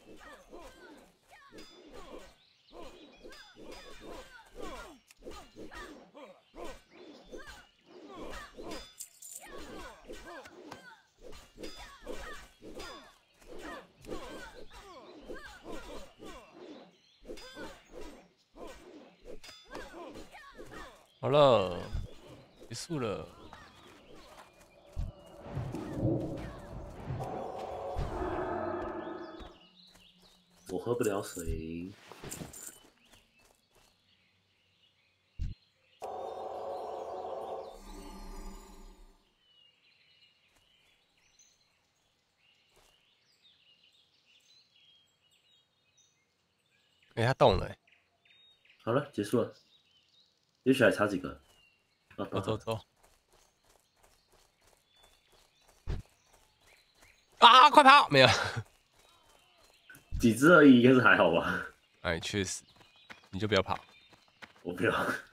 好了，结束了。 我喝不了水。 他动了。 好了，结束了。也许还差几个。 走。啊！快跑！没有。 几只而已，应该是还好吧。 哎，确实，你就不要跑。 我不要。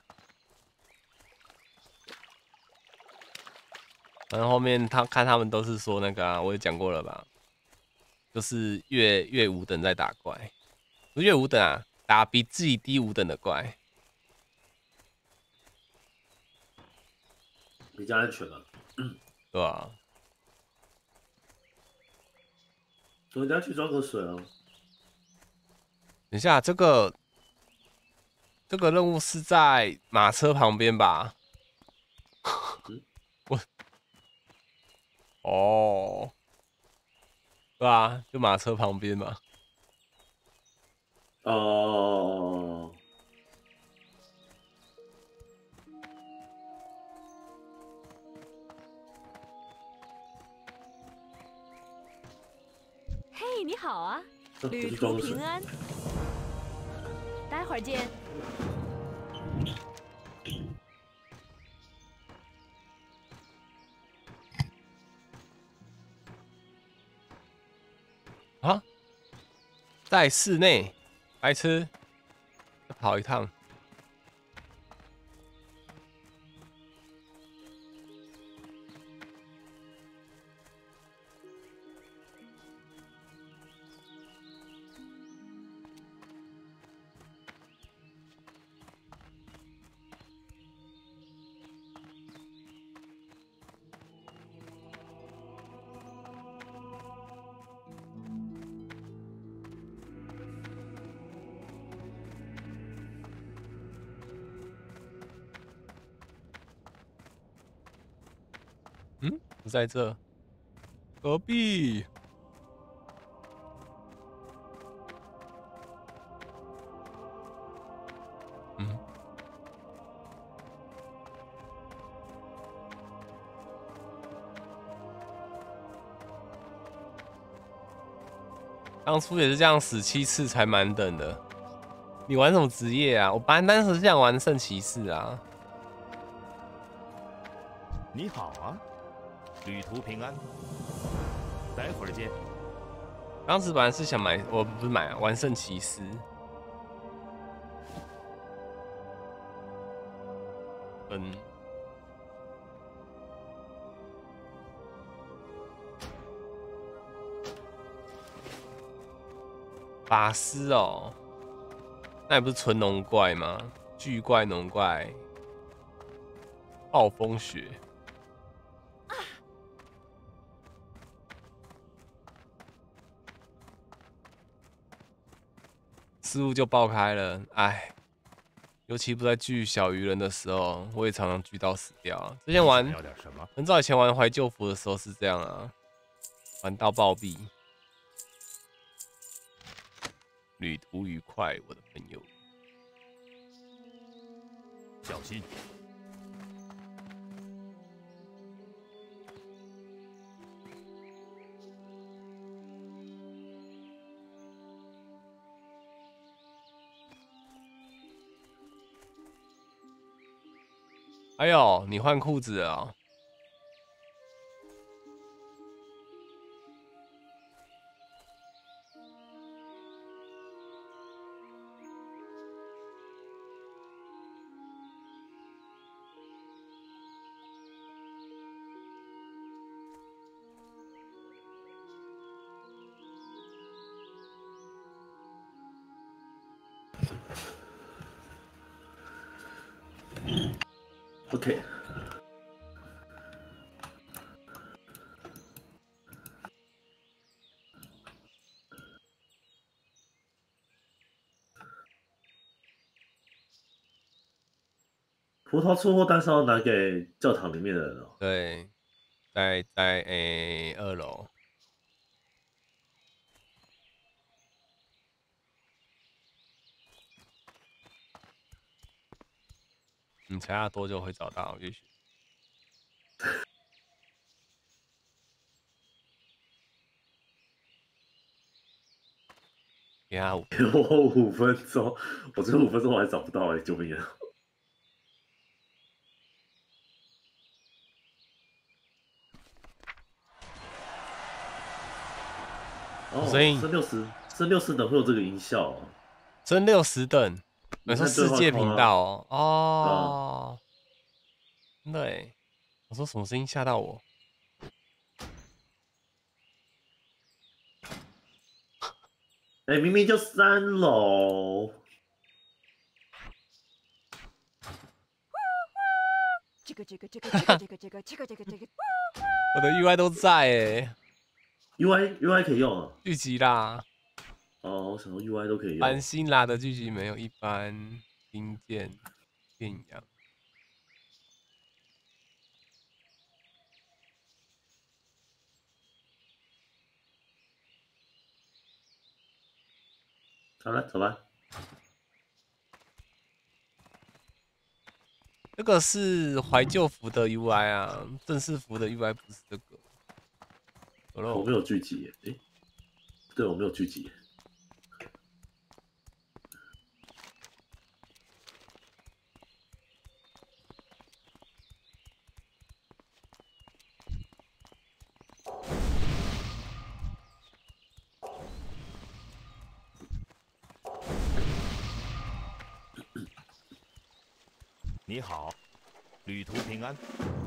然后后面他们都是说那个啊，我也讲过了吧，就是越5等在打怪，不是越5等啊，打比自己低5等的怪。 比较安全啊。 对吧？ 所以你要去装个水啊。 等一下，这个任务是在马车旁边吧？我哦，对啊，就马车旁边嘛。 哦， 嘿，你好啊， 我旅去装个水途平。安，待会儿见。 啊，在室内，白痴，再跑一趟。嗯，不在这，隔壁。嗯，当初也是这样死7次才满等的。你玩什么职业啊？我本来当时是想玩圣骑士啊。 你好啊，旅途平安，待会儿见。 当时本来是想买，我不是买啊，玩圣骑士。法师哦，那也不是纯农怪吗？巨怪、农怪、暴风雪。失误就爆开了，哎，尤其不在锯小鱼人的时候，我也常常锯到死掉啊。之前玩要点什么？ 很早以前玩怀旧服的时候是这样啊，玩到暴毙。旅途愉快，我的朋友。 小心！ 哎呦，你换裤子了哦。 OK。葡萄出货单是要拿给教堂里面的人哦。 对，在2楼。你猜他多久会找到？也许。给他5。 给我5分钟，我这5分钟我还找不到哎、救命啊！哦， 声音升60等会有这个音效哦。 升60等，你说世界频道哦？ 啊， 哦，对，我说什么声音吓到我？ 哎、明明就3楼。 我的 UI 都在哎。 UI 可以用啊？ 聚集啦。 哦，我想说 UI 都可以用。 繁星啦的聚集没有一般兵舰变样。 好了，走吧。 这个是怀旧服的 UI 啊，正式服的 UI 不是这个。 我没有聚集耶，哎，对，我没有聚集耶。 你好，旅途平安。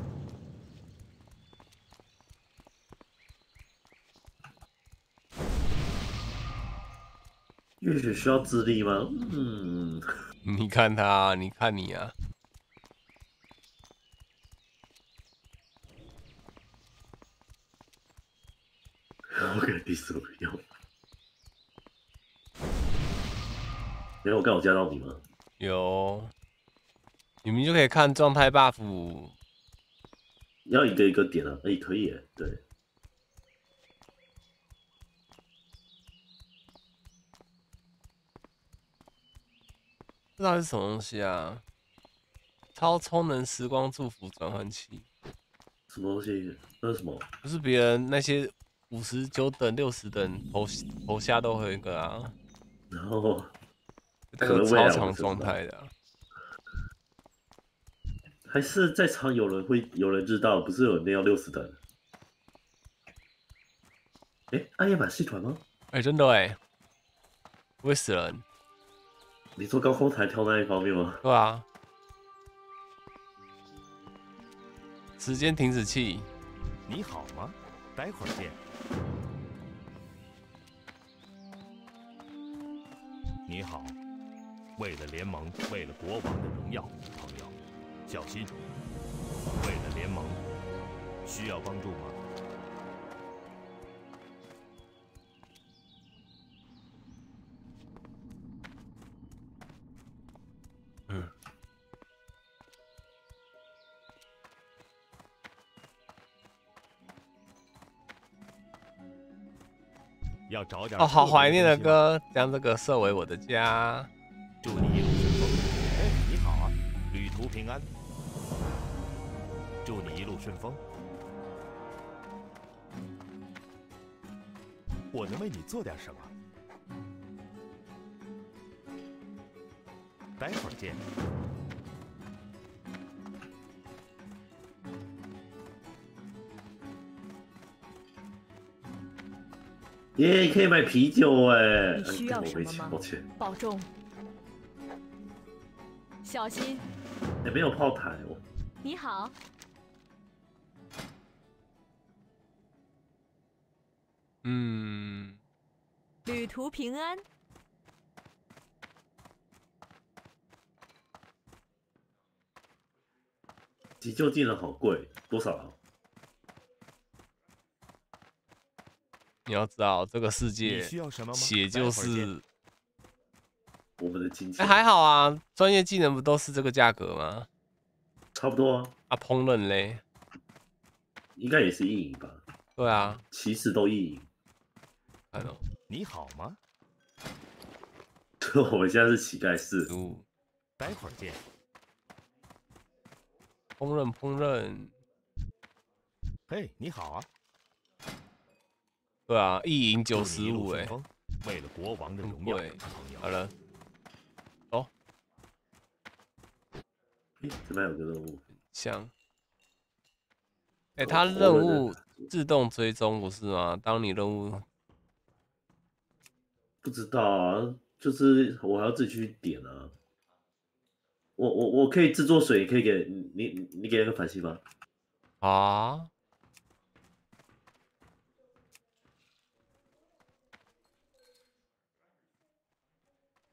浴血需要智力吗？ 你看他，你看你啊。 我给第15用。没有，我刚好加到你吗？ 有。你们就可以看状态 buff。 要一个一个点啊，可以耶，对。 这到底是什么东西啊？超充能时光祝福转换器。 什么东西？那是什么？ 不是别人那些59等、60等头下都会有一个啊。 然后这个超长状态的、啊。 还是在场有人知道，不是有人要60等？暗夜版系团吗？ 真的不会死人。 你说高空弹跳那一方面吗？ 对啊。时间停止器。 你好吗？待会儿见。你好，为了联盟，为了国王的荣耀，朋友，小心！为了联盟，需要帮助吗？要找点好怀念的歌，将这个设为我的家。 祝你一路顺风。你好啊，旅途平安。祝你一路顺风。我能为你做点什么？待会儿见。 耶，可以买啤酒哎！ 你需要什么吗？ 抱歉， 保重，小心。 没有炮台哦。 你好。旅途平安。 急救技能好贵，多少啊？ 你要知道，这个世界血就是我们的金钱。 还好啊，专业技能不都是这个价格吗？ 差不多啊。 烹饪嘞， 应该也是意淫吧？ 对啊， 骑士都意淫。 看哦， 你好吗？ 我们现在是乞丐室。 待会儿见。 烹饪。 嘿，你好啊。 对啊，意淫95 为了国王的荣耀，朋友。 好了，走。 这边有个任务， 像，它任务自动追踪不是吗？当你任务不知道啊，就是我还要自己去点啊。我可以制作水，可以给你给那个繁星吗？ 啊。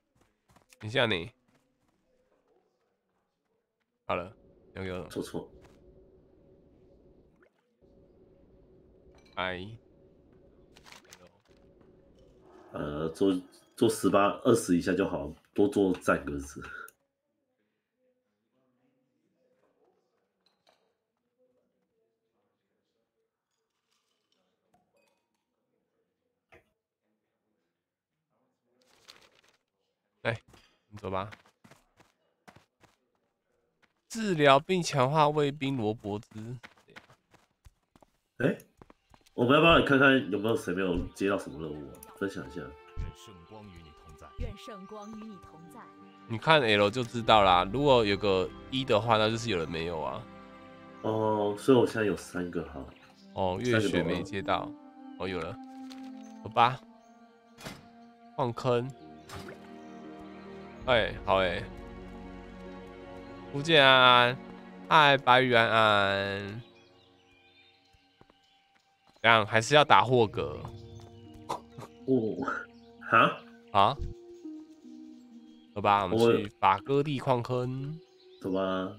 等一下你，好了，有错。 拜。 做18、20一下就好，多做站格子。 来，你走吧。治疗并强化卫兵罗伯兹。 哎，我们要不要来看看有没有谁没有接到什么任务啊？分享一下。 愿圣光与你同在。 愿圣光与你同在。 你看 L 就知道啦。如果有个1的话，那就是有人没有啊。 哦，所以我现在有3个哈。 哦，月雪没接到。哦，有了。好吧。放坑。哎，好哎。福建安安，嗨，白羽安安。这样还是要打霍格。 哦，哈？ 啊？走吧，我们去法戈地矿坑。 走吧。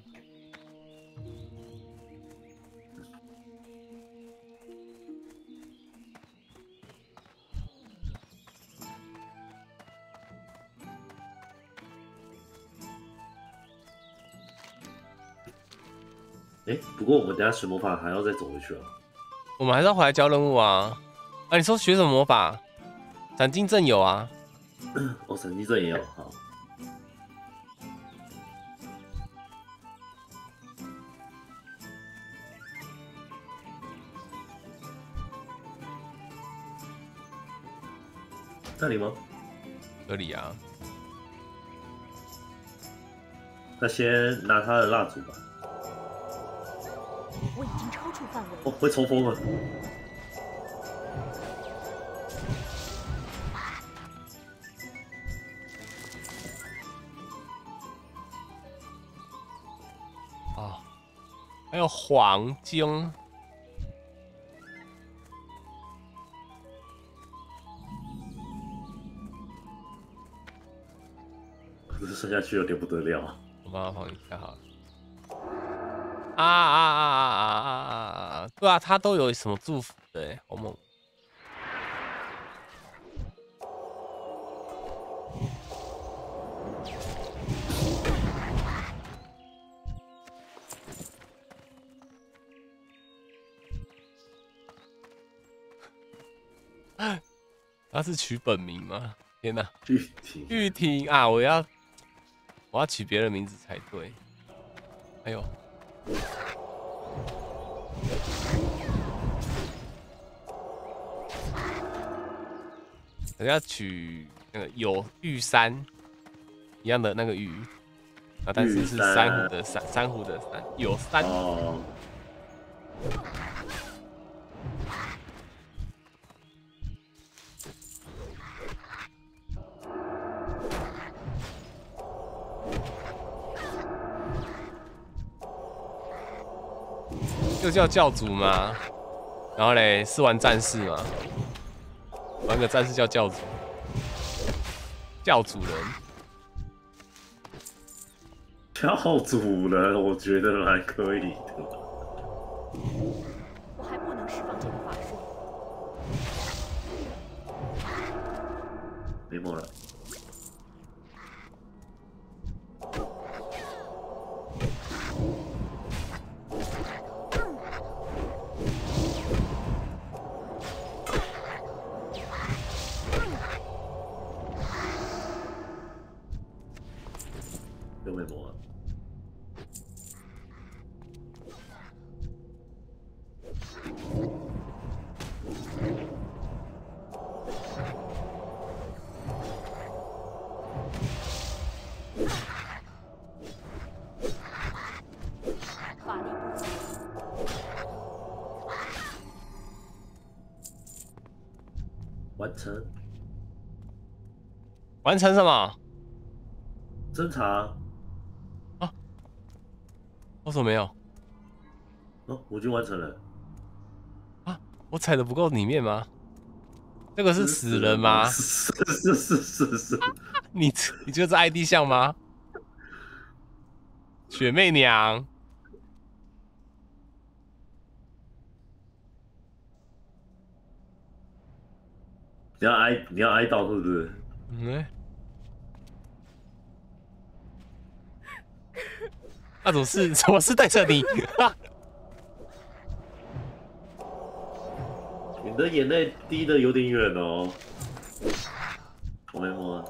哎，不过我们等一下学魔法还要再走回去啊。 我们还是要回来交任务啊！啊，你说学什么魔法？闪金阵有啊。 哦，闪击阵也有，好。这里吗？ 这里啊。 那先拿他的蜡烛吧。 我已经超出范围。 哦，会冲锋了。 啊，还有黄金。 可是升下去有点不得了。 我帮他放一下好了。啊！对啊，他都有什么祝福的哎，好猛！他是取本名吗？天哪！玉婷啊，我要取别人名字才对。哎呦！人家取那个有玉山一样的那个玉啊，但是是珊瑚的珊瑚的珊，有山。 哦。 又叫教主吗？然后嘞，是玩战士吗？玩个战士叫教主，教主人。 教主人，我觉得蛮可以的。 我还不能释放这个法术。 没墨了。又没墨了。 法力不足。 完成。 完成什么？ 侦查。 为什么没有？ 哦，我已经完成了。 啊，我踩的不够里面吗？这个是死人吗？ 是。 你觉得这 ID 像吗？雪媚娘。 你要哀悼是不是？ 嗯。那种事什么事对着你？ 你的眼泪滴的有点远哦。我来摸。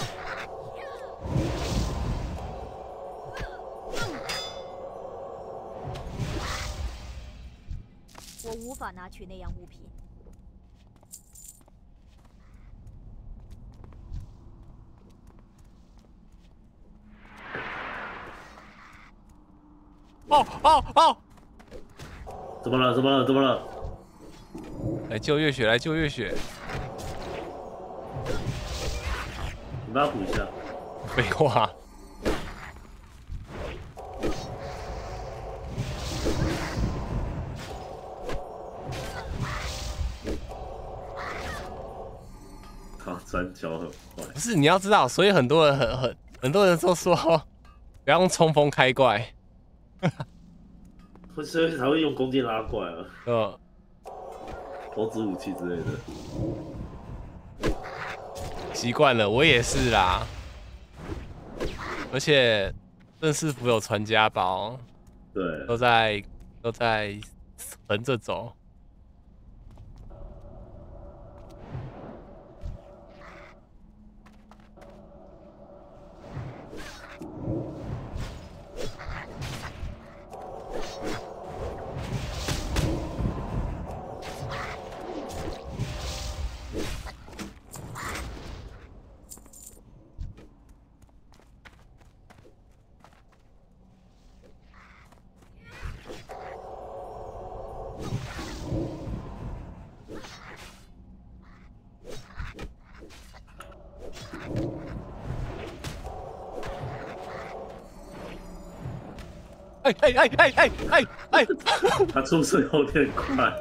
我无法拿取那样物品。 哦！ 怎么了？ 来救月雪！ 你帮他补一下。 废话。 他转角很快。 不是，你要知道，所以很多人很多人都说不要用冲锋开怪。 所以才会用弓箭拉怪啊。投掷武器之类的。 习惯了，我也是啦。而且正式服有传家宝， 对， 都在横着走。哎！ 他出事有点快。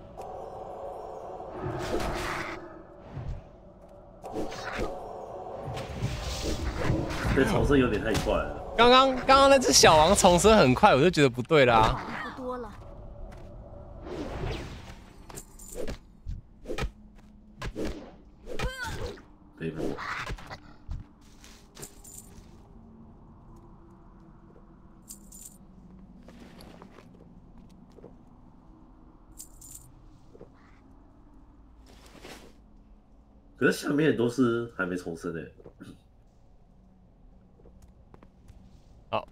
这重生有点太快了。 刚刚那只小王重生很快，我就觉得不对啦。 不多了。 被摸。可是下面都是还没重生诶。 好，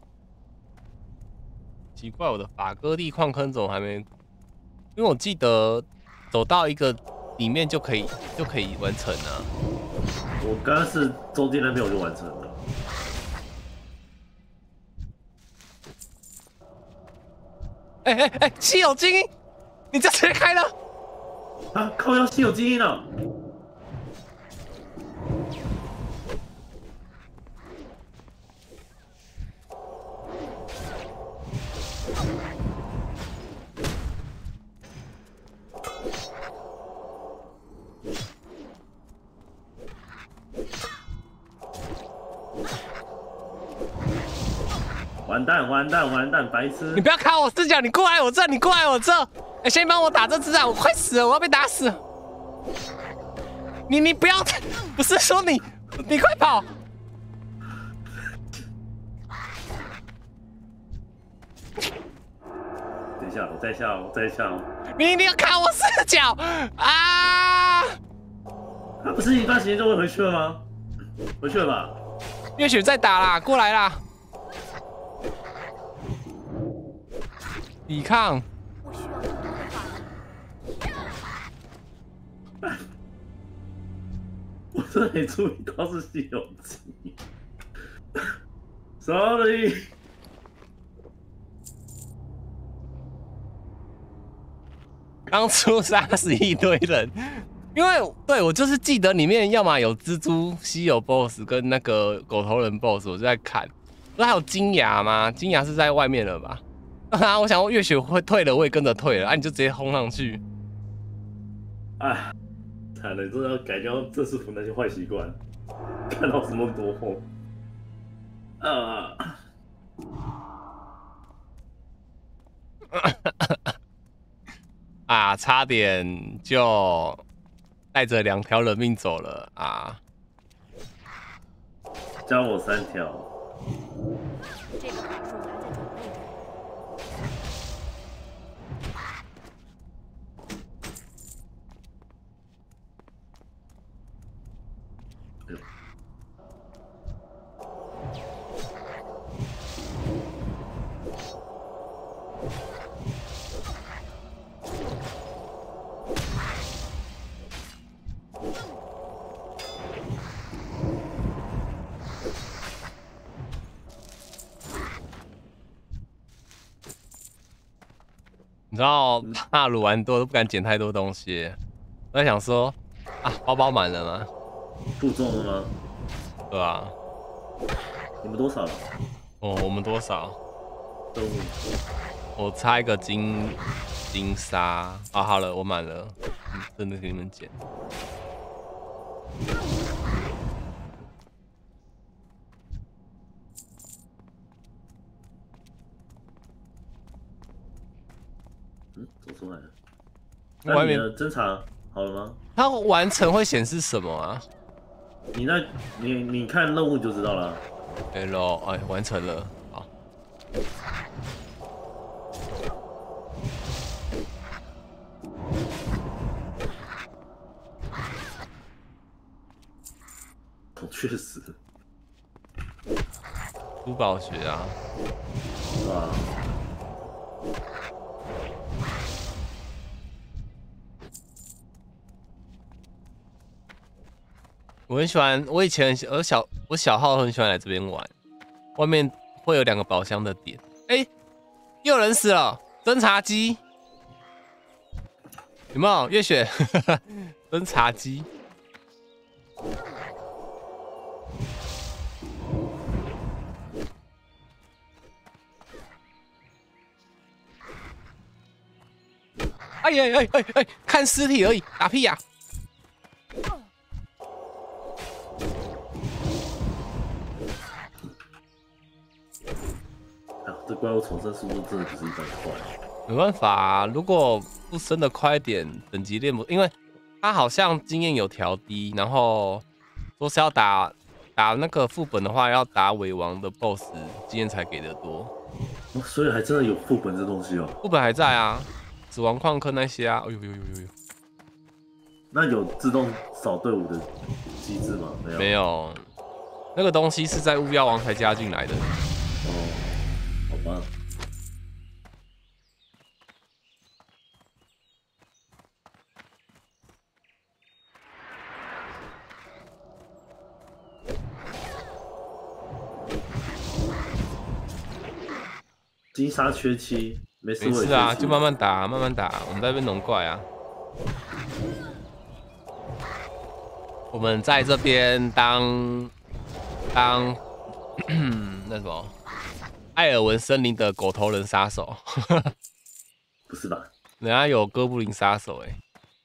奇怪，我的法戈地矿坑怎么还没？因为我记得走到一个里面就可以完成了。 我刚刚是中间那边我就完成了。 哎！稀有精英，你这直接开了？ 啊，靠！要稀有精英了。完蛋，白痴！ 你不要卡我视角，你过来我这！哎，先帮我打这只啊！我快死了，我要被打死了！你不要，不是说你快跑！ 等一下，我再下哦。 你一定要卡我视角啊！ 他不是一段时间就会回去了吗？回去了吧？ 月雪在打啦，过来啦！抵抗！ 我需要更多的法力。 我真的没注意到是稀有机。Sorry。 当初杀死一堆人，因为对我就是记得里面要么有蜘蛛稀有 BOSS 跟那个狗头人 BOSS， 我就在看。不是还有金牙吗？金牙是在外面了吧？啊！我想月雪会退了，我也跟着退了，啊！你就直接轰上去。 哎，惨了，真的要改掉正式服那些坏习惯。看到什么多轰。 啊！差点就带着2条人命走了啊！ 加我3条。 这个法术还在准备中。 你知道怕卤完多都不敢捡太多东西，我在想说啊，包包满了吗？ 负重了吗？ 对啊。 你们多少了？ 哦，我们多少？ 动物。 我差一个金沙啊，好了，我满了，真的给你们捡。 走出来了。 外面的侦查好了吗？ 它完成会显示什么啊？ 你看任务就知道了。 Hello， 哎，完成了，好。 确实。 珠宝学啊。 哇。 我很喜欢，我以前我小号很喜欢来这边玩，外面会有2个宝箱的点。哎，又有人死了，侦察机有没有？月雪，侦察机。哎呀哎，看尸体而已，打屁呀！ 这怪物重生速度真的不是一般快。 没办法啊，如果不升的快一点，等级练不，因为他好像经验有调低，然后说是要打那个副本的话，要打尾王的 BOSS 经验才给的多。 所以还真的有副本这东西哦。 副本还在啊，死亡矿坑那些啊，哎呦。 那有自动扫队伍的机制吗？没有。 没有，那个东西是在巫妖王才加进来的。 哦，好吧。金沙缺7，没事啊，就慢慢打，慢慢打，我们在这边农怪啊。我们在这边当那什么艾尔文森林的狗头人杀手。 不是吧？ 人家有哥布林杀手哎。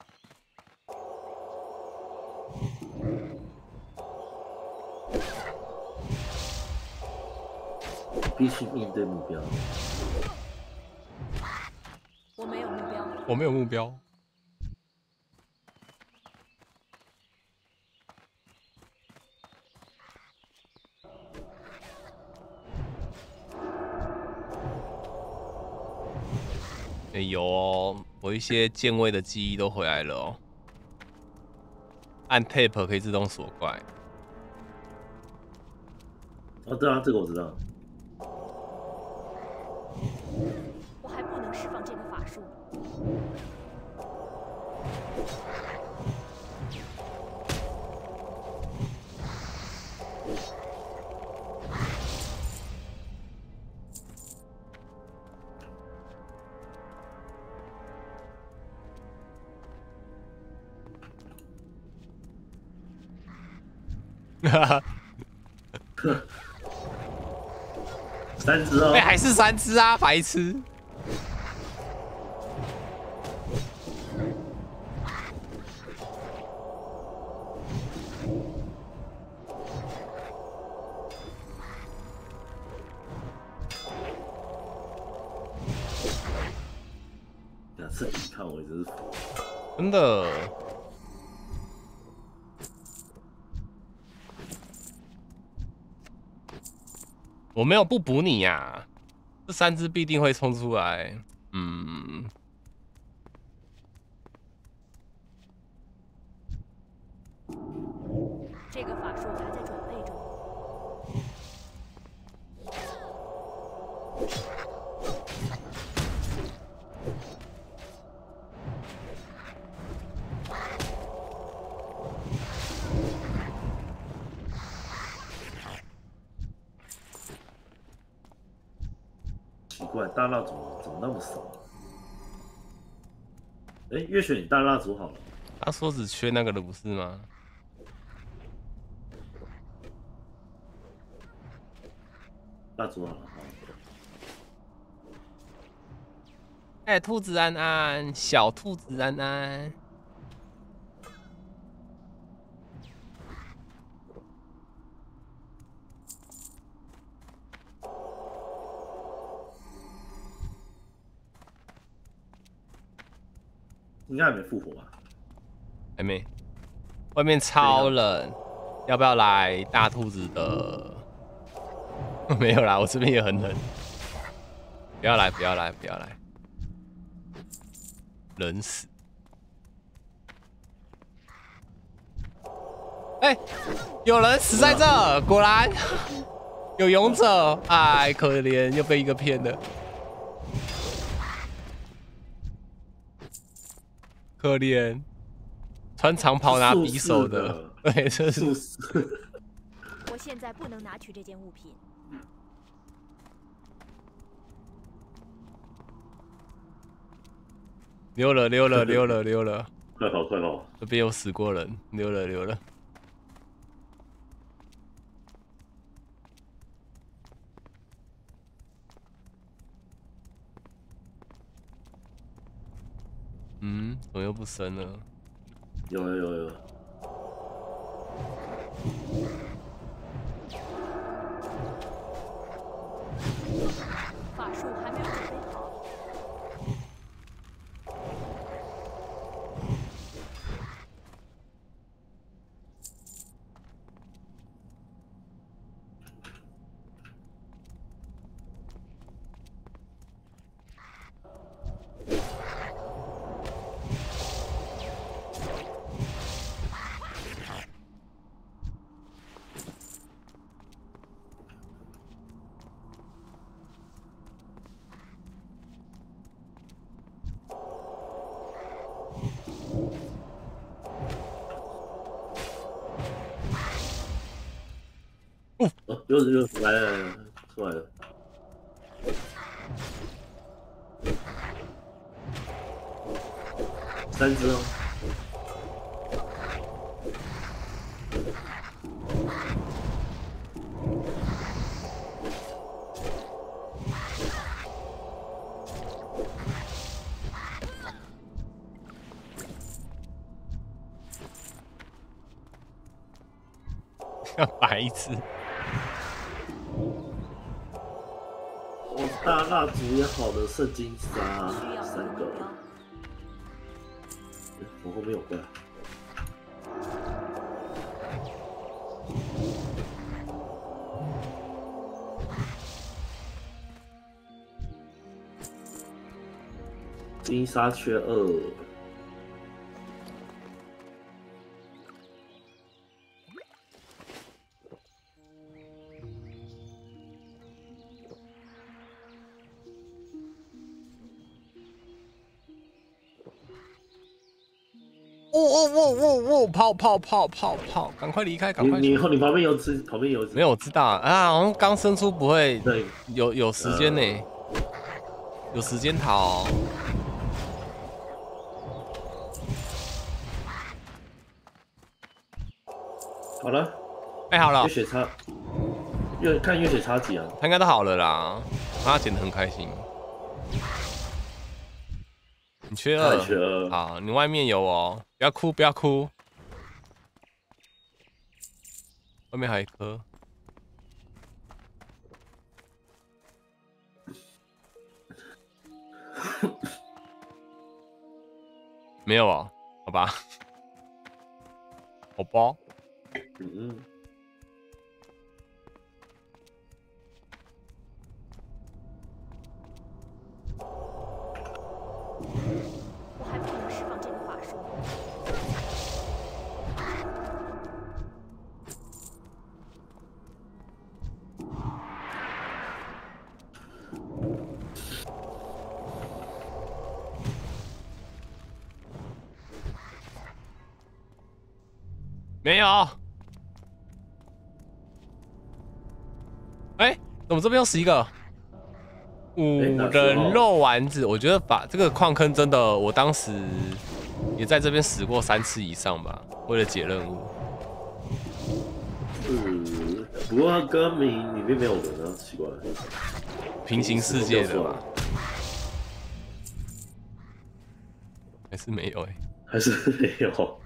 必须面对目标。 我没有目标。 我没有目标。哎有哦，我一些键位的记忆都回来了哦。按 Tab 可以自动锁怪。 哦，对啊，这个我知道。 我还不能释放这个法术。 哈哈，3只哦！ 哎，还是3只啊，白痴！ 2次抵抗我真是服。 真的。 我没有不补你呀，这3只必定会冲出来。 这个法术还在准备中。 奇怪，大蜡烛怎么那么少？哎，月雪，你大蜡烛好了。 他说只缺那个的不是吗？ 蜡烛好了。 哎，兔子安安，小兔子安安。 应该还没复活吧？ 还没，外面超冷，要不要来大兔子的？没有啦，我这边也很冷。不要来，不要来，不要来，冷死！哎、有人死在这，果然有勇者，哎，可怜，又被一个骗了。可怜，穿长袍拿匕首的，对，这是。 我现在不能拿取这件物品。 溜了，溜了，溜了，溜了！ 快跑，快跑！ 这边有死过人，溜了，溜了。怎么又不升了？ 有。 法术还没有准备好。 又来，出来了。3只哦。 白痴！ 我大蜡烛也好了，圣金沙3个。我后面有怪。金沙缺2。 跑！赶快离开，赶快！ 你旁边有只， 没有，我知道啊，好像刚生出不会， 对， 有时间呢，有时间逃。 好了， 哎，好了， 月雪差，看月雪差几啊？ 他应该都好了啦，他捡得很开心。你缺2，好，你外面有哦，不要哭，不要哭。外面还有1颗。没有哦，好吧，好吧。 没有。哎，怎么这边又11个？5人肉丸子，我觉得把这个矿坑真的，我当时也在这边死过3次以上吧，为了解任务。 不过歌名里面没有人啊，奇怪。 平行世界的吧？还是没有哎、 还是没有。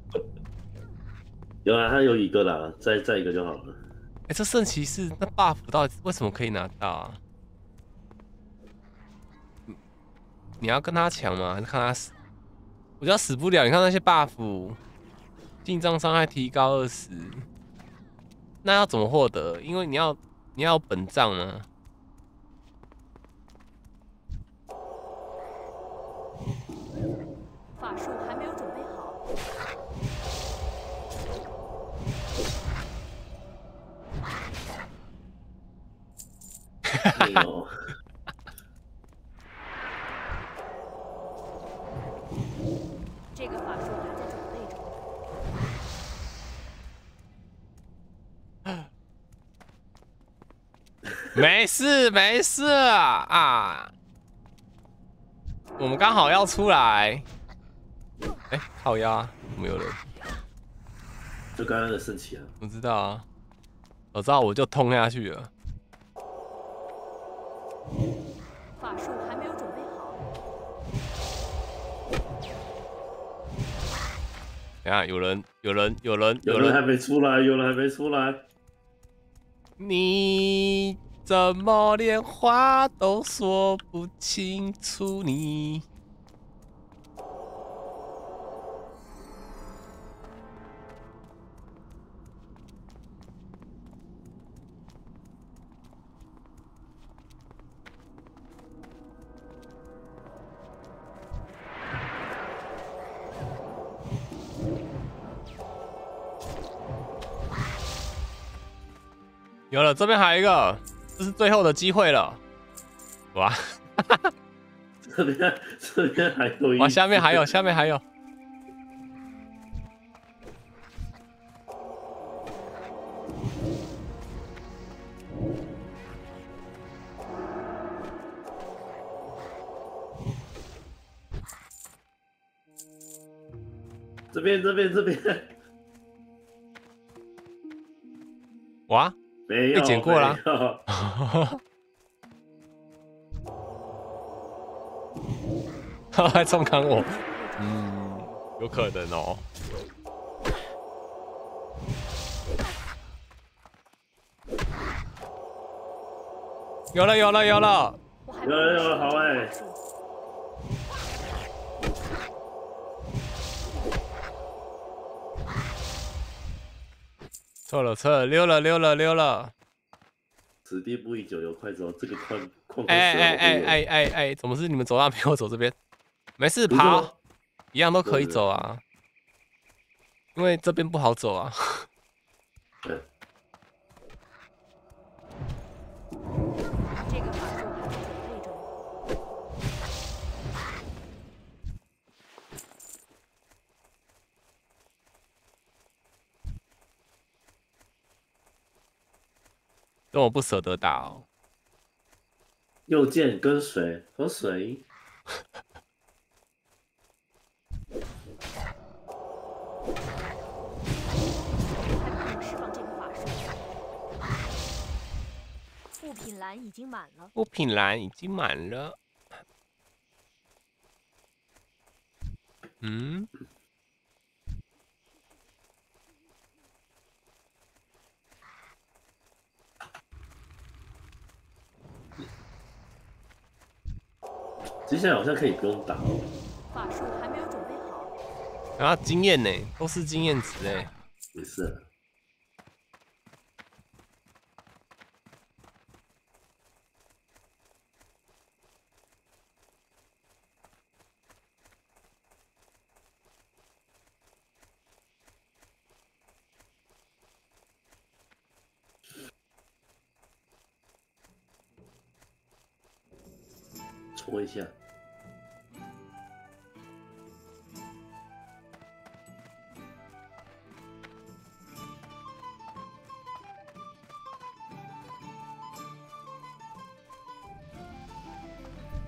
有啊，他有一个啦，再一个就好了。 哎、这圣骑士那 buff 到底为什么可以拿到啊？你要跟他抢吗？还是看他死？我觉得死不了。你看那些 buff， 近战伤害提高20，那要怎么获得？因为你要有本账吗？ 法术还没有准备好。 没有。 这个法术还在准备中。 没事没事啊，我们刚好要出来。哎、靠腰，有没有人？ 就刚刚的圣骑啊。 我知道啊，我知道我就痛下去了。 法术还没有准备好。 等下有人还没出来，有人还没出来。 你怎么连话都说不清楚你？有了，这边还有一个，这是最后的机会了。哇， 这边还有一。 哇，下面还有，下面还有。 这边。 哇， 没有被捡过了。还冲砍我，有可能哦。有了， 有，好哎。 错了，溜了。 此地不宜久留，快走！这个矿哎，怎么是你们走那边，我走这边？没事，爬，一样都可以走啊。因为这边不好走啊。 对。 这个法术还在准备中。 这我不舍得打哦。 右键跟随，喝水。 还不能释放这个法术。物品栏已经满了。 物品栏已经满了。 接下来好像可以不用打哦。 法术还没有准备好。 然后经验呢，都是经验值哎。 没事。搓一下。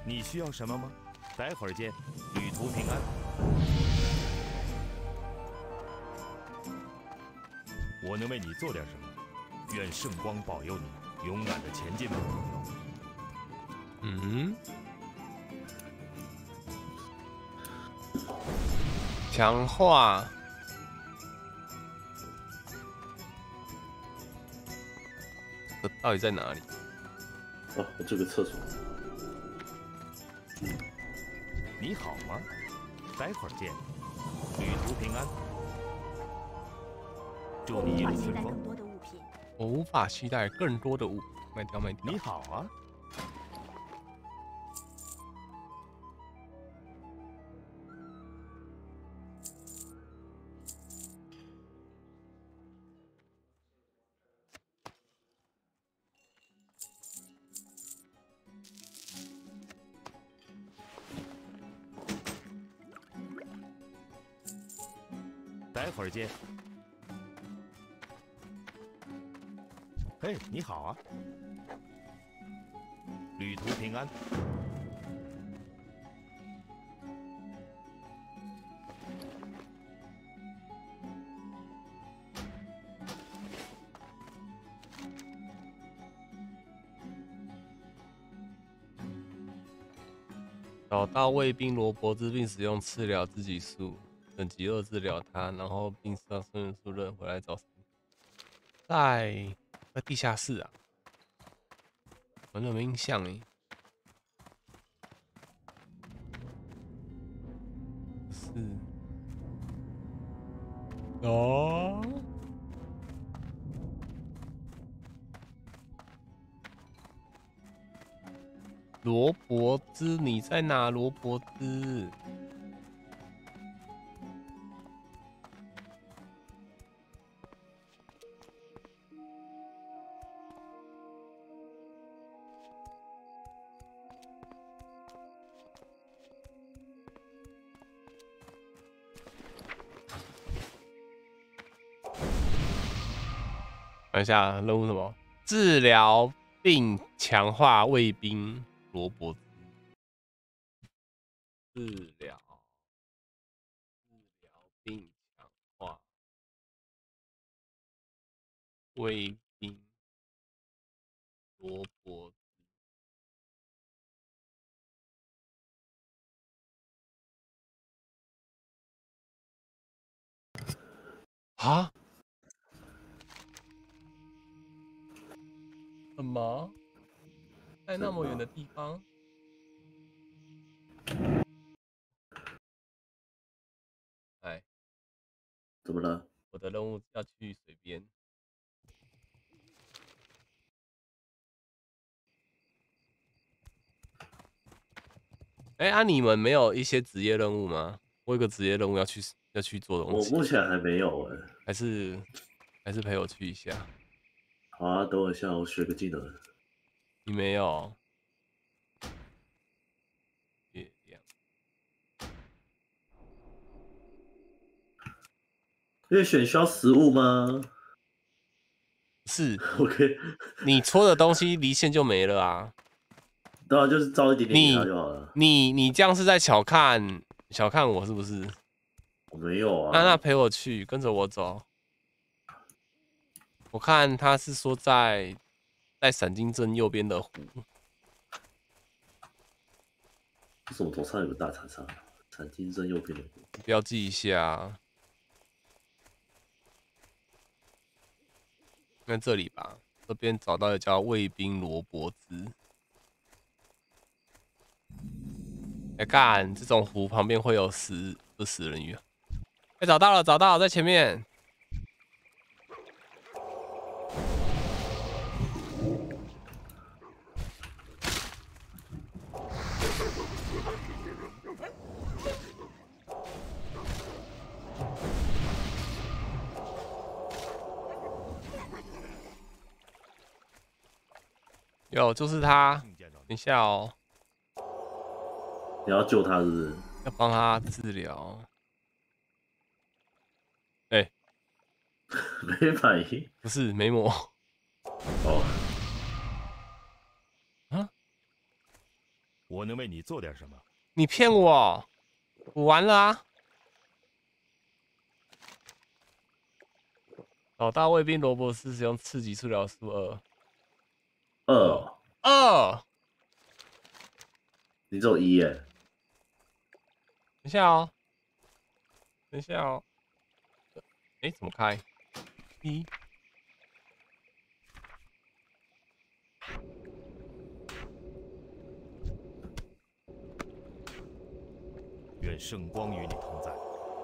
你需要什么吗？待会儿见，旅途平安。我能为你做点什么？愿圣光保佑你，勇敢的前进吧，朋友。 嗯，强化。这到底在哪里？ 哦，这个厕所。 你好吗？待会儿见，旅途平安。祝你一路顺风。 我无法携带更多的物品，卖掉卖掉。 你好啊。待会儿见。嘿，你好啊！旅途平安。 找到卫兵罗伯兹，并使用治疗自己术。等级2治疗他，然后并让生人树人回来找神。在地下室啊，我有没有印象哎？是哦，罗伯兹，你在哪？罗伯兹。看一下任务什么？治疗并强化卫兵罗伯兹。治疗并强化卫兵罗伯兹。啊？什么？在那么远的地方？哎， 怎么了？ 我的任务要去水边。哎，你们没有一些职业任务吗？我有个职业任务要去做东西。 我目前还没有哎， 还是陪我去一下。 好啊，等我一下，我学个技能。 你没有？月亮。 月选需要食物吗？ 是。 OK。 你戳的东西离线就没了啊。 当然就是招一点点给他就好了。 你这样是在小看我是不是？ 我没有啊。 那陪我去，跟着我走。我看他是说在闪金镇右边的湖。 为什么头上有个大叉叉？闪金镇右边的湖。 标记一下。那这里吧，这边找到一叫卫兵罗伯兹。哎，干，这种湖旁边会有死人鱼啊！哎，找到了，在前面。有，就是他。等一下哦。 你要救他是不是？ 要帮他治疗。哎， 没反应。 不是没魔。 哦。 啊？ 我能为你做点什么？ 你骗我，我完了啊！老大卫兵罗伯斯使用刺激治疗术2， 你只有1耶。 等一下哦，等一下哦。哎，怎么开？1。 愿圣光与你同在。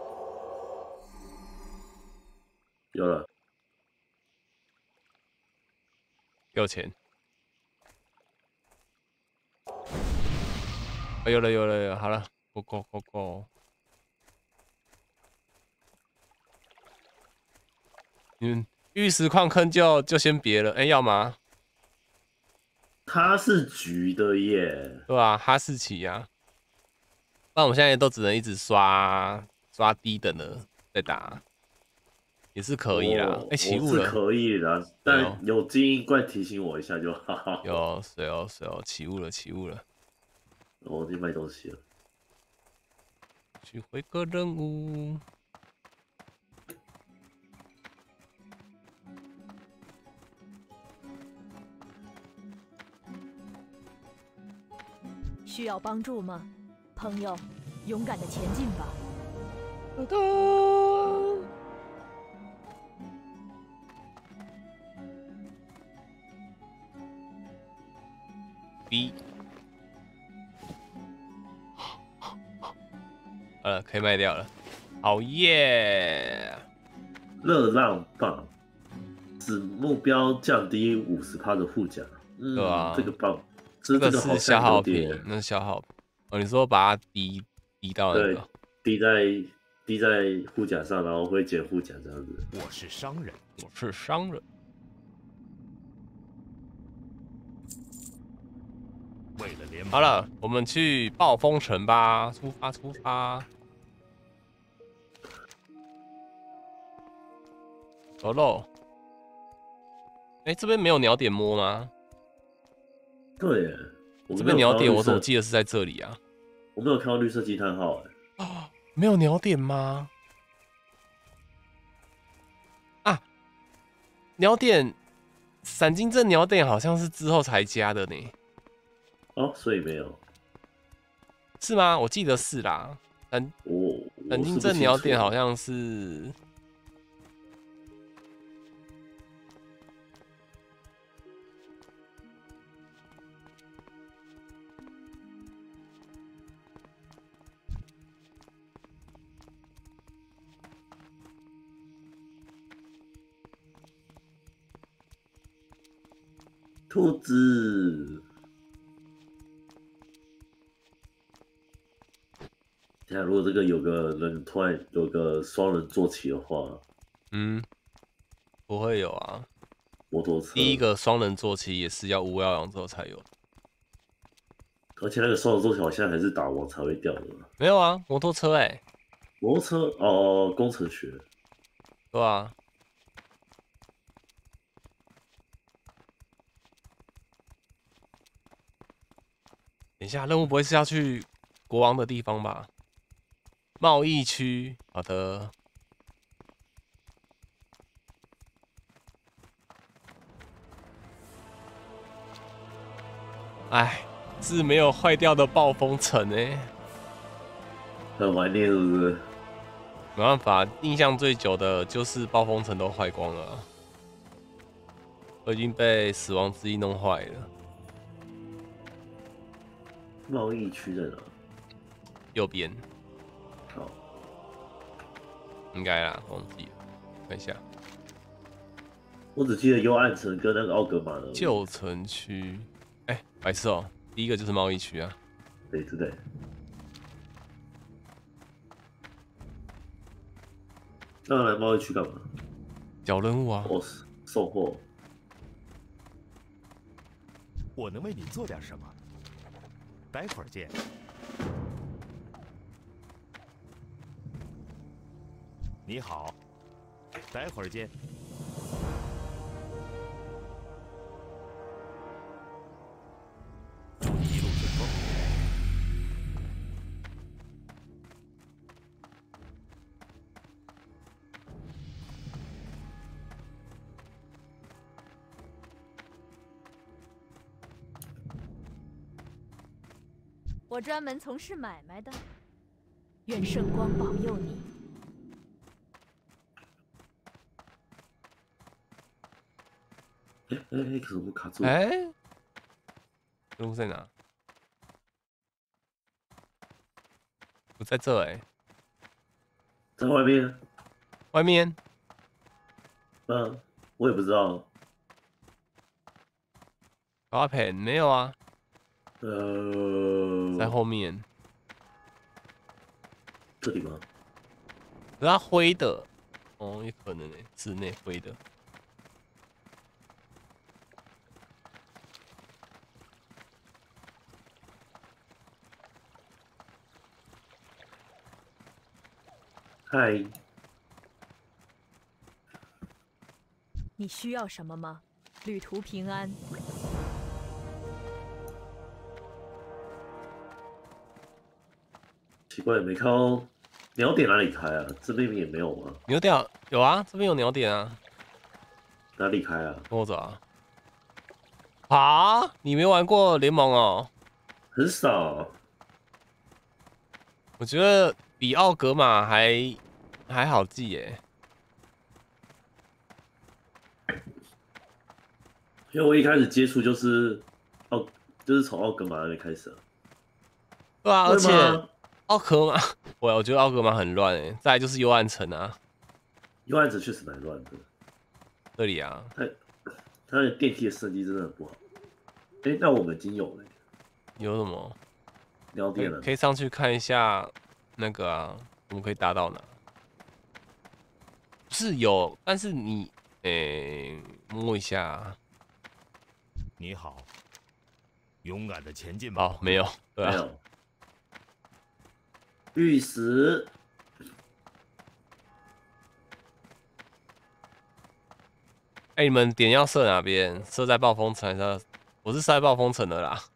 有了， 给我钱。有了，好了 ，go。玉石矿坑就先别了，哎，要吗？ 他是橘的耶， 对啊，哈士奇呀。不然我们现在都只能一直刷低等的再打，也是可以啦。哎，起雾了， 是可以的，但有精英怪提醒我一下就好。 有水哦，起雾了。 我已经卖东西了。 去回个任务。 需要帮助吗，朋友？勇敢的前进吧。 B。可以卖掉了，好耶！ 热浪棒，使目标降低50%的护甲。 对啊， 这个棒， 这个是消耗品，那是消耗品。哦，你说把它滴到那个， 滴在护甲上，然后会减护甲这样子。 我是商人。为了联盟。 好了，我们去暴风城吧，出发。走喽。哎，这边没有鸟点摸吗？ 对耶， 这边鸟点我怎么记得是在这里啊？ 我没有看到绿色惊叹号哎。 哦，没有鸟点吗？啊，鸟点，闪金镇鸟点好像是之后才加的呢。 哦，所以没有。 是吗？我记得是啦。闪金镇鸟点好像是。 兔子，如果这个有个人突然有个双人坐骑的话， 不会有啊。 摩托车第一个双人坐骑也是要巫妖王之后才有， 而且那个双人坐骑好像还是打王才会掉的。 没有啊，摩托车摩托车哦，工程学， 对啊。等一下，任务不会是要去国王的地方吧？贸易区，好的。哎，是没有坏掉的暴风城很怀念是不是？ 没办法，印象最久的就是暴风城都坏光了，都已经被死亡之翼弄坏了。 贸易区在哪？ 右边。 好， 应该啦，忘记了，看一下。 我只记得幽暗城跟那个奥格玛的旧城区。哎，白痴哦，第一个就是贸易区啊。 对。那来贸易区干嘛？ 小任务啊。 送货。 我能为你做点什么？待会儿见。你好，待会儿见。祝你一路顺风。 我专门从事买卖的，愿圣光保佑你。 可是我卡住。 哎，任务在哪？不在这哎， 在外面。 外面。 我也不知道。 花盆没有啊，在后面。 这里吗？ 可是它灰的，哦，也可能诶，室内灰的。 嗨， 你需要什么吗？旅途平安。 奇怪，没看到鸟点哪里开啊？这边也没有吗？ 鸟点有啊，这边有鸟点啊。 哪里开啊？ 跟我走啊！啊，你没玩过联盟哦？ 很少。 我觉得比奥格玛还好记耶。 因为我一开始接触就是就是从奥格玛那边开始啊。 对啊，而且吗奥格玛，我觉得奥格玛很乱哎。再来就是幽暗城啊， 幽暗城确实蛮乱的。 这里啊， 它的电梯的设计真的很不好。那我们已经有了。 有什么？ 鸟点了。 可以上去看一下那个啊，我们可以达到哪？是有，但是你摸一下啊。 你好，勇敢的前进吧。 哦，没有，对啊， 没有。玉石。 你们点要射哪边？射在暴风城还是？我是射在暴风城的啦。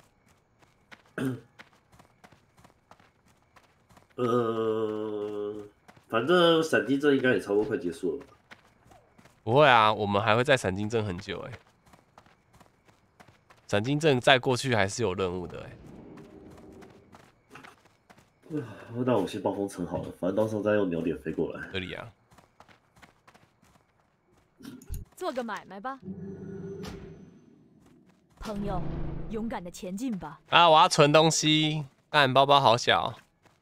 反正闪击阵应该也差不多快结束了吧？ 不会啊，我们还会在闪金镇很久哎。闪金镇再过去还是有任务的哎。 那我先暴风城好了，反正到时候再用鸟点飞过来。 这里啊。 做个买卖吧，朋友，勇敢的前进吧。 啊，我要存东西，但包包好小。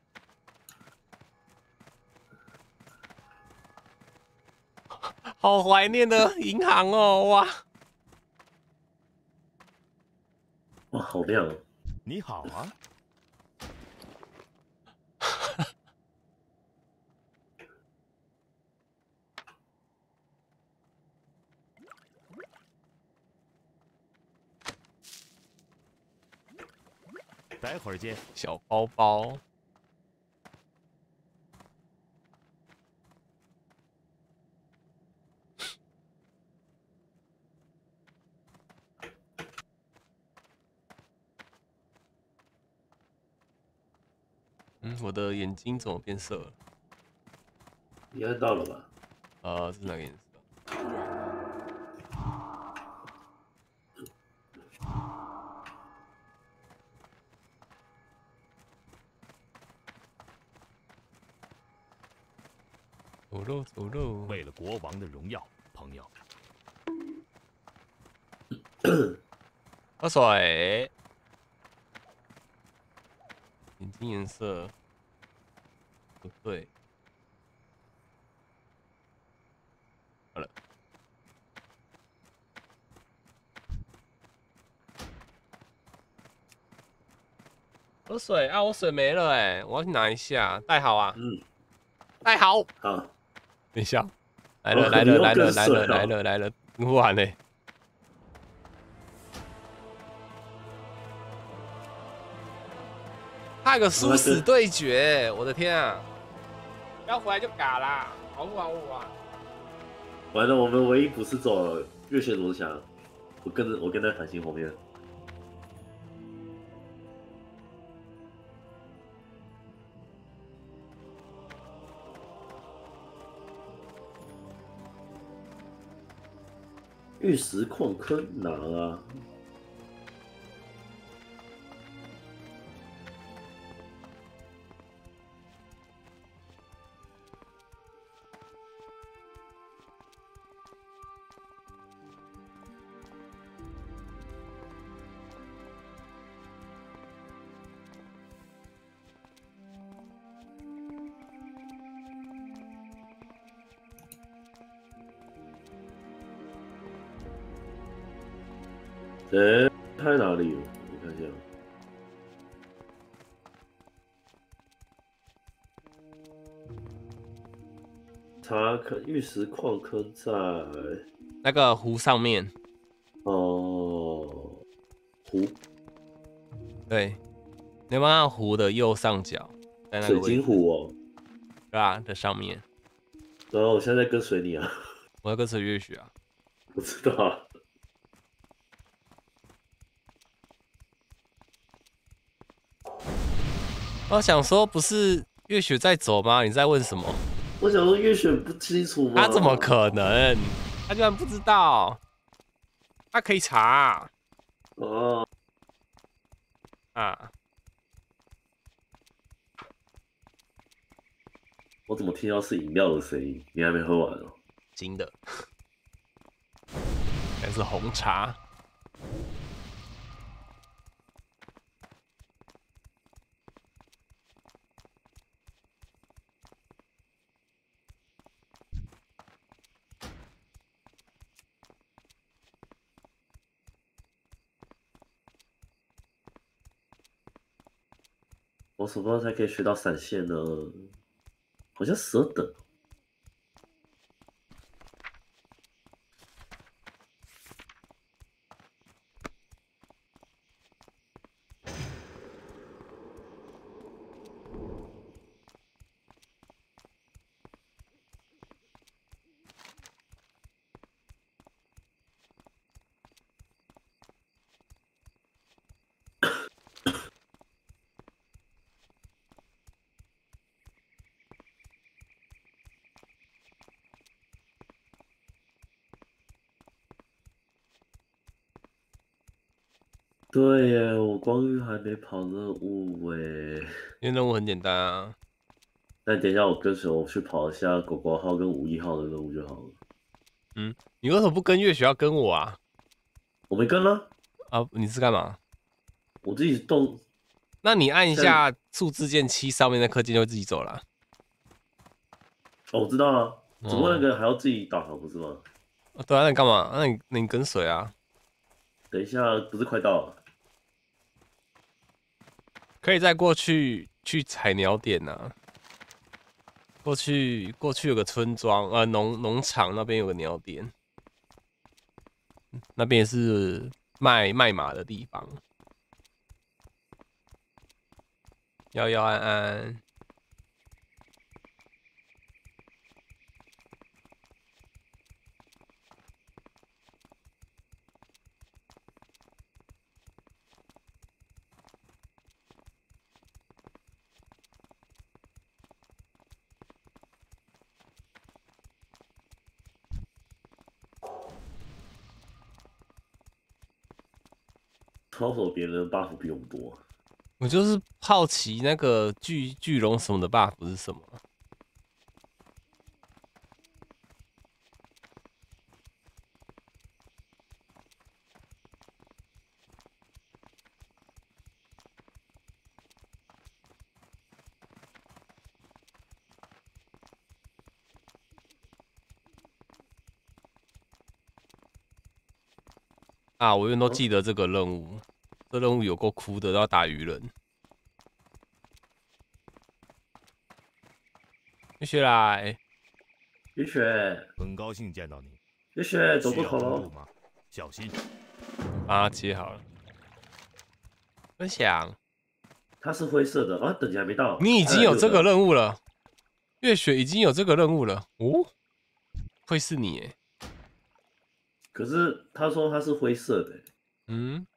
好怀念的银行哦，哇！ 哇，好亮哦！ 你好啊。待会儿见。 小包包。我的眼睛怎么变色了？ 你按到了吧？ 这是哪个颜色？走喽，走喽！ 为了国王的荣耀，朋友。 喝水。眼睛颜色不对。好了。喝水啊！我水没了哎，我要去拿一下。带好啊。带好。 好。 等一下，来了来了来了来了来了来了，不完嘞。还有个殊死对决，我的天啊！不要回来就嘎啦，好不好玩？ 完了，我们唯一不是走月血罗翔，我跟在繁星后面。玉石矿坑哪啊？ 在哪里？我看一下。查坑玉石矿坑在那个湖上面。 湖。 对，你有没有看到湖的右上角，在那个水晶湖哦， 对吧？的上面。 然后我现在在跟随你啊。 我要跟随月雪啊。 我知道啊。 我想说，不是月雪在走吗？你在问什么？ 我想说月雪不清楚吗？ 他怎么可能？他居然不知道？他可以查哦啊！ 我怎么听到是饮料的声音？你还没喝完哦？ 金的，还是红茶？ 我什么时候才可以学到闪现呢？好像12等。对耶，我光遇还没跑任务哎。 因为任务很简单啊。 那等一下我跟随我去跑一下狗狗号跟5-1号的任务就好了。 嗯，你为什么不跟月雪要跟我啊？ 我没跟啦。 啊，你是干嘛？ 我自己动。 那你按一下数字键7上面的颗键就会自己走了。 哦，我知道啊，只不过那个还要自己导航不是吗？ 对啊，那你干嘛？那你跟随啊？ 等一下，不是快到了？ 可以再过去采鸟点啊。过去有个村庄，农场那边有个鸟点，那边也是卖马的地方。11安安。 操守别人的 buff 比我们多。 我就是好奇那个巨龙什么的 buff 是什么。啊，我永远都记得这个任务，这任务有够哭的，都要打鱼人。月雪来， 月雪， 很高兴见到你。 月雪，走需要过头了。 登录吗？小心。 帮他接好了。分享， 它是灰色的啊，等级还没到。 你已经有这个任务了，月雪已经有这个任务了哦，会是你耶。 可是他说它是灰色的。 嗯，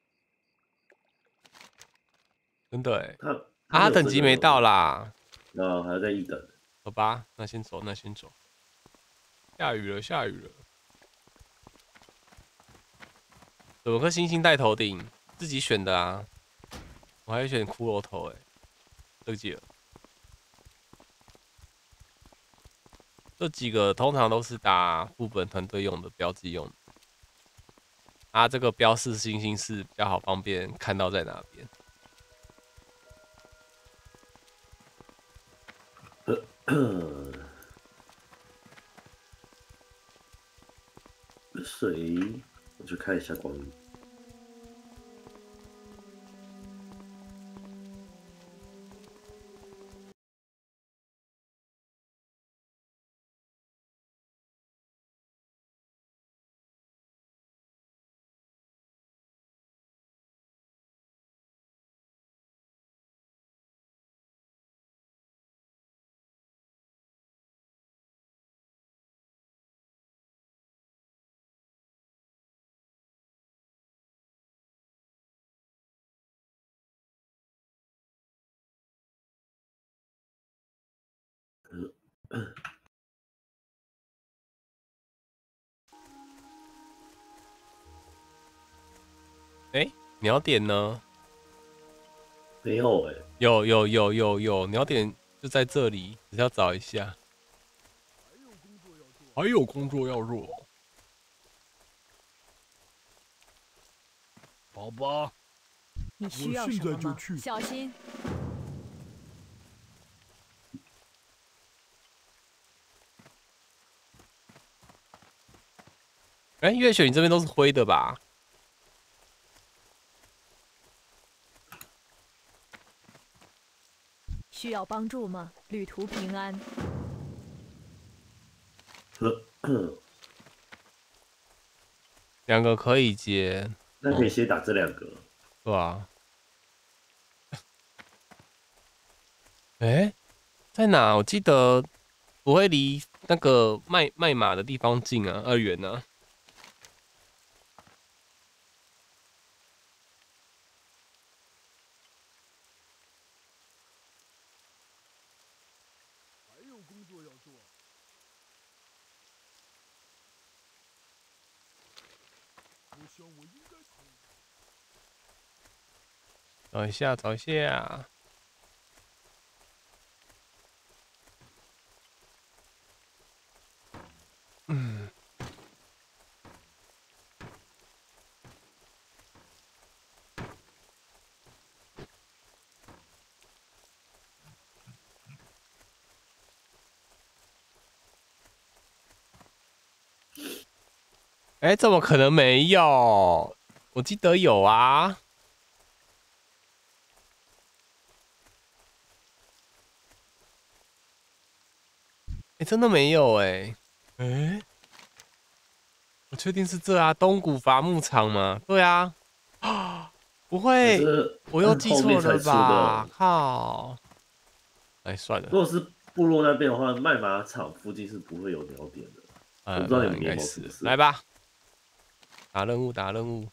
真的哎。 他等级没到啦。 还要再1等。 好吧，那先走。下雨了。9颗星星带头顶，自己选的啊。我还选骷髅头哎，这几个，这几个通常都是打副本团队用的，标记用的。这个标示星星是比较好方便看到在哪边。 水，我去看一下光影。 哎，鸟点呢？ 没有哎、 有，鸟点就在这里，只是要找一下。还有工作要做。 好吧， 你需要什么吗？小心！ 哎，月雪，你这边都是灰的吧？ 需要帮助吗？旅途平安。 2个可以接， 那可以先打这2个。 对吧？哎，在哪？我记得不会离那个卖马的地方近啊，2元啊。找一下，找一下。嗯。哎，怎么可能没有？我记得有啊。哎，真的没有哎。哎，我确定是这啊，东谷伐木场吗？对啊。啊，不会， 这我又记错了后面才出吧？ 的。 靠！哎，算了。 如果是部落那边的话，麦马场附近是不会有鸟点的。我不知道对啊， 你们联应该是。 盟是不是？ 来吧，打任务，打任务。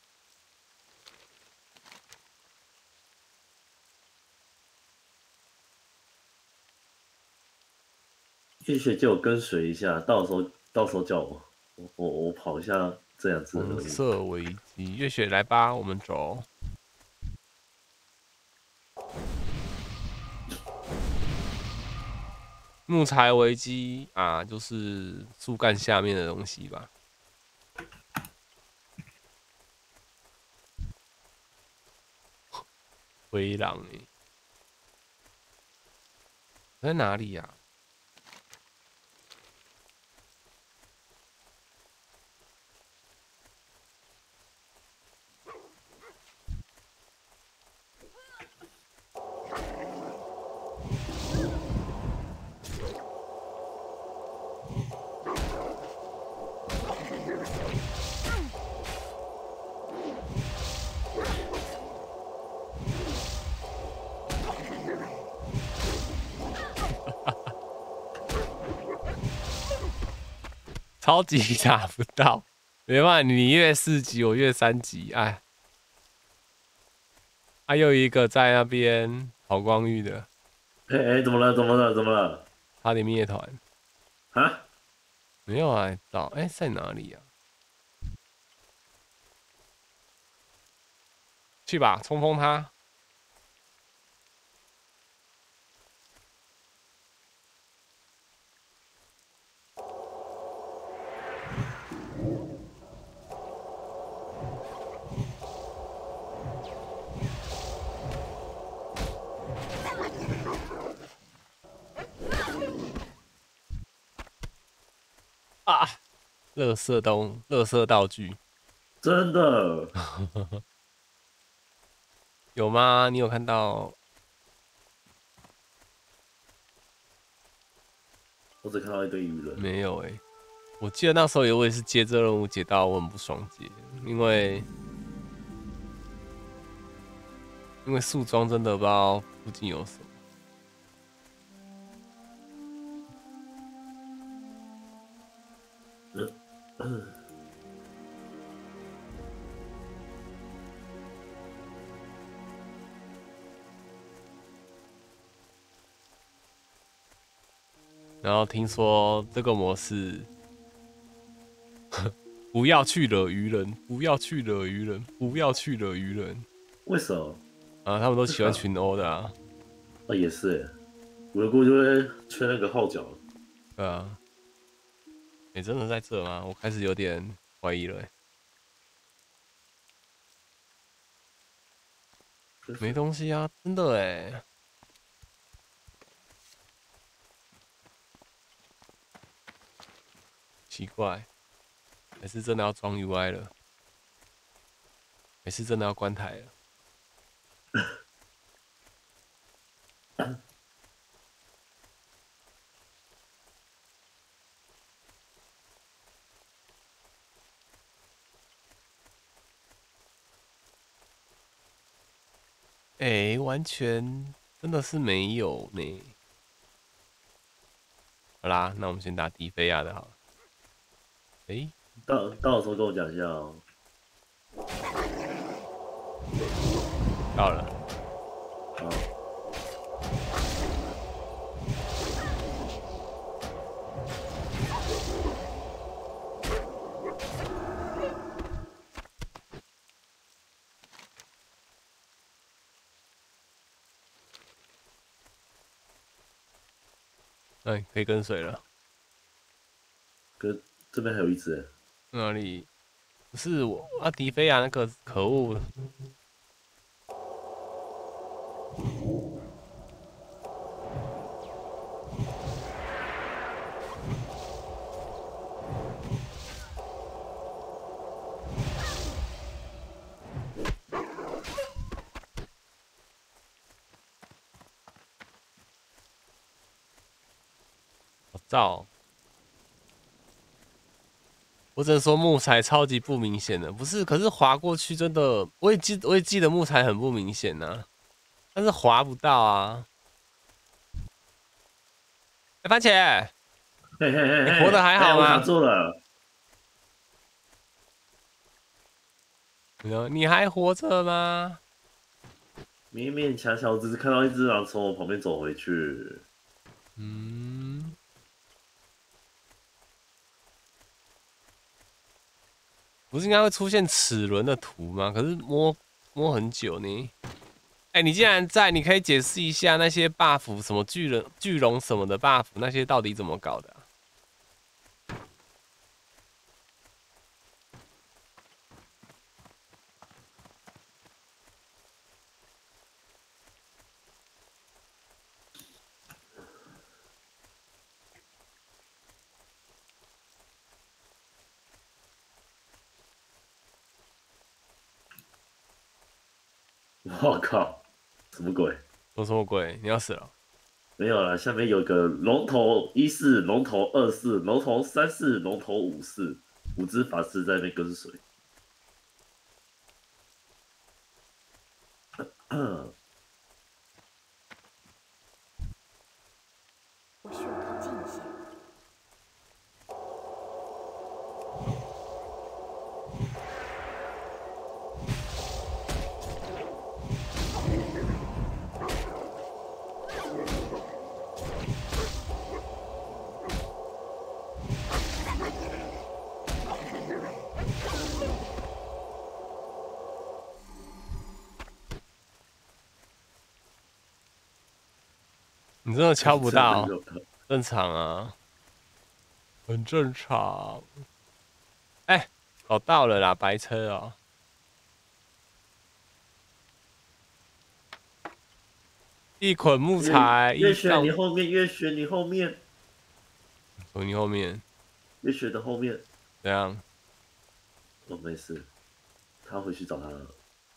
月雪借我跟随一下，到时候叫我跑一下这样子的任红务。 色危机，月雪来吧，我们走。木材危机啊，就是树干下面的东西吧。灰狼哎，在哪里呀？超级打不到，没办法，你越4级，我越3级，哎。还有一个在那边跑光遇的， 哎，怎么了？怎么了？怎么了？ 差点灭团。 啊？ 没有啊，找哎在哪里啊？去吧，冲锋他。啊！垃圾道具， 真的？ 有吗？你有看到？ 我只看到一堆鱼人。 没有哎、我记得那时候我也是接这任务接到我很不爽接，因为树桩真的不知道附近有什么。 然后听说这个模式，不要去惹鱼人，不要去惹鱼人，不要去惹鱼人。 为什么？ 啊，他们都喜欢群殴的啊。 啊，也是哎，我的锅就会吹那个号角。 对啊。你真的在这吗？我开始有点怀疑了。没东西啊，真的哎。奇怪，还是真的要装 UI 了，还是真的要关台了。哎，完全真的是没有呢。好啦，那我们先打迪菲亚的好了。哎， 到的时候跟我讲一下哦。 到了。 好。 哎，可以跟水了。 这边还有一只。 哪里？不是我啊，迪菲亚那个可恶。好燥。我只能说木材超级不明显的，不是？可是滑过去真的，我也记得木材很不明显呐，但是滑不到啊。哎，番茄， 嘿嘿嘿， 你活得还好吗？ 我卡住了。 你还活着吗？ 勉勉强强，只是看到一只狼从我旁边走回去。 嗯。不是应该会出现齿轮的图吗？可是摸很久呢。哎，你既然在，你可以解释一下那些 buff 什么巨龙什么的 buff 那些到底怎么搞的啊？ 我靠，什么鬼？ 说什么鬼？你要死了？ 没有啦，下面有个龙头14、龙头24、龙头34、龙头54，五只法师在那边跟随。 我需要靠近一些。 你真的敲不到，正常啊，很正常。哎，搞到了啦，白车哦。一捆木材， 月雪你后面，月雪你后面， 从你后面， 月雪的后面， 怎样？ 哦，没事，他回去找他了。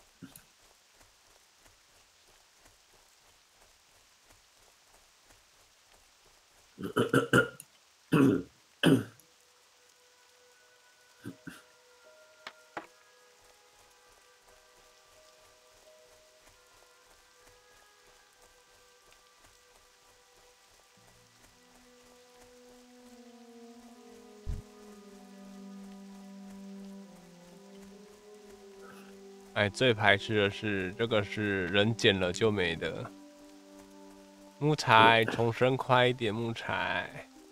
哎，最排斥的是这个是人捡了就没的木材，重生快一点木材。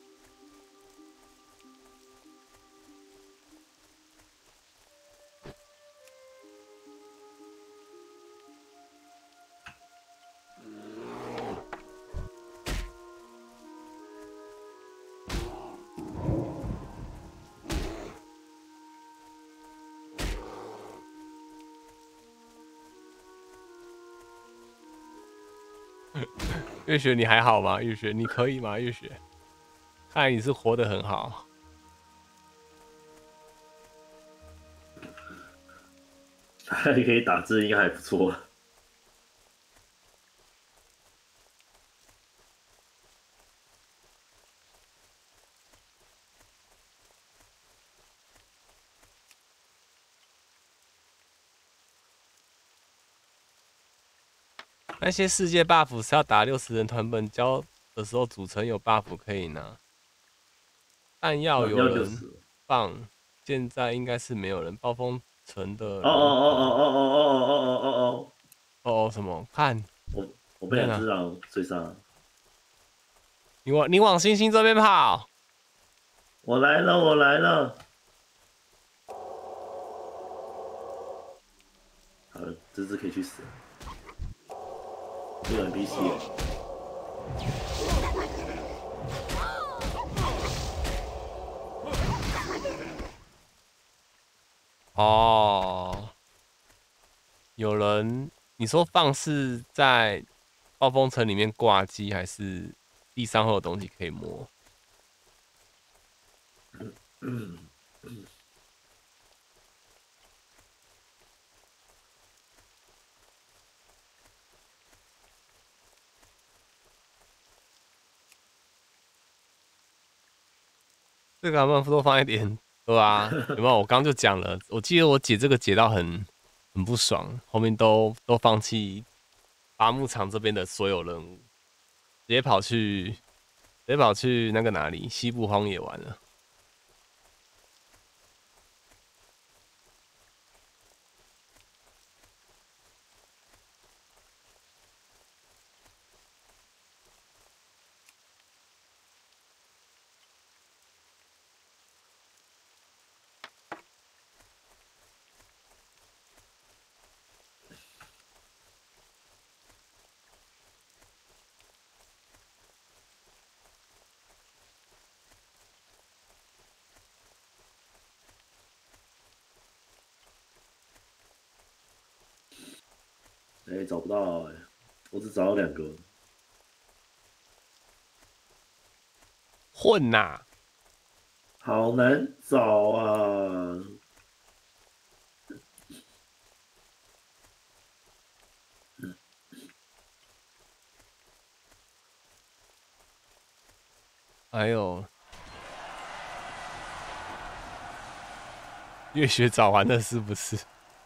月雪你还好吗？月雪你可以吗？月雪，看来你是活得很好。 还可以打字，应该还不错。 那些世界 buff 是要打60人团本交的时候组成有 buff 可以拿，弹药有人放，现在应该是没有人。暴风城的哦什么？看我被两只狼追上了。 你往星星这边跑！ 我来了，我来了。好了，这只可以去死了。这个 NPC 哦，有人你说放是在暴风城里面挂机，还是地上会有东西可以摸？这个他们多放一点，对吧？有没有？我刚刚就讲了，我记得我解这个解到很不爽，后面都放弃伐木场这边的所有任务，直接跑去那个哪里西部荒野玩了。 找不到我只找到2个。 混呐！ 好难找啊！ 哎呦，月雪找完了是不是？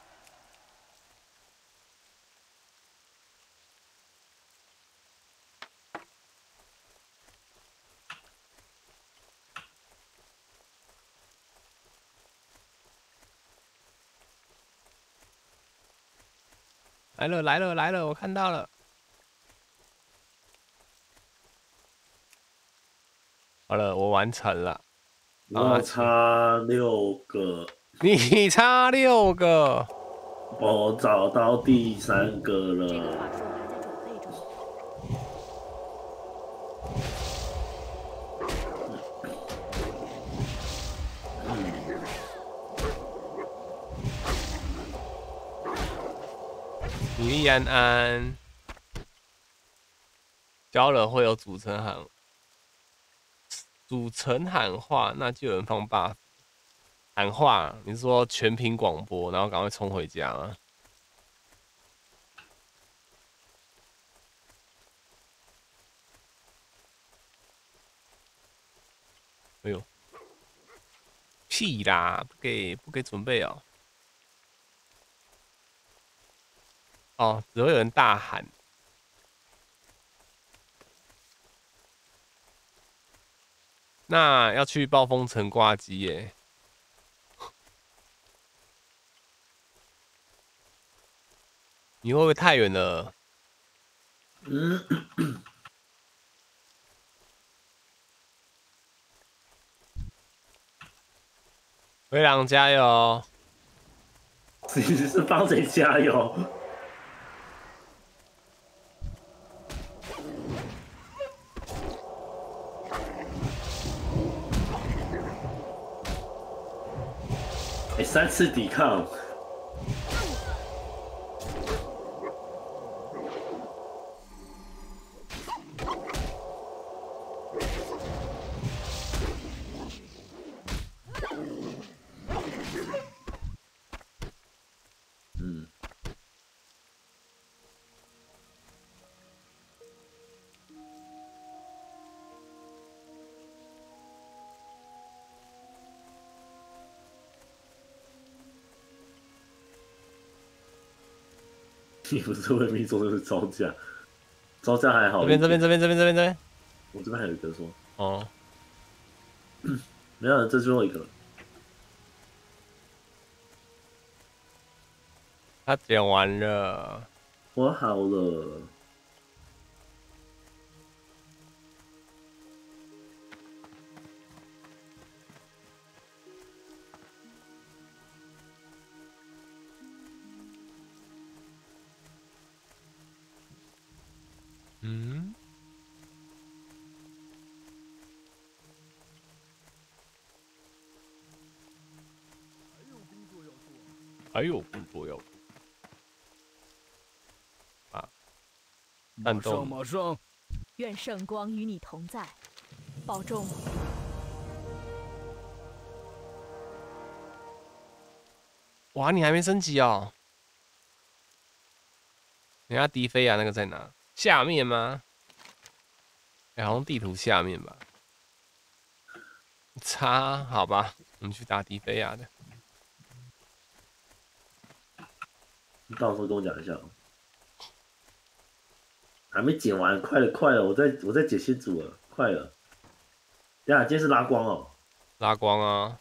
来了，我看到了。好了，我完成了。 我差6个。 你差6个。 我找到第3个了。 米莉安安交了会有组成喊话，那就有人放 buff 喊话。你是说全屏广播，然后赶快冲回家吗？哎呦，屁啦，不给准备哦。哦，只会有人大喊。那要去暴风城挂机耶。你会不会太远了？灰狼加油！ 你是帮谁加油？3次抵抗。 你不是文明说的是招架，招架还好。 这边， 我这边还有一个说， 哦， 没有，这最后一个了。 他剪完了。 我好了。 嗯，还有工作要做啊！弹动， 马上！ 愿圣光与你同在，保重。 哇，你还没升级哦？人家迪菲亚那个在哪？下面吗？好像地图下面吧。好吧，我们去打迪菲亚的。 你到时候跟我讲一下。还没剪完，快了，我在剪新组了，快了。等下，今天是拉光哦。 拉光啊！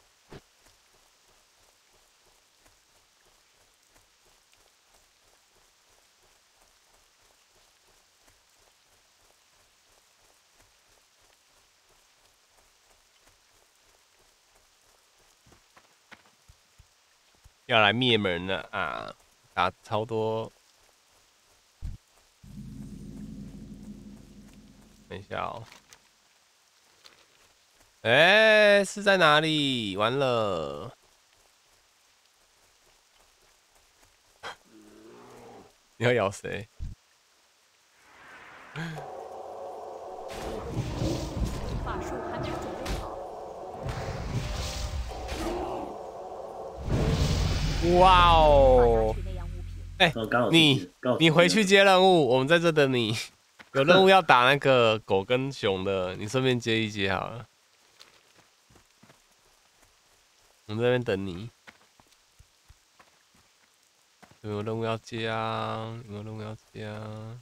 要来灭门了啊！打超多。等一下哦。哎，是在哪里？完了！你要咬谁？ 法术还没有准备好。 哇哦！哎，你回去接任务，我们在这等你。有任务要打那个狗跟熊的，你顺便接一接好了。我们这边等你。有没有任务要接啊？有没有任务要接啊？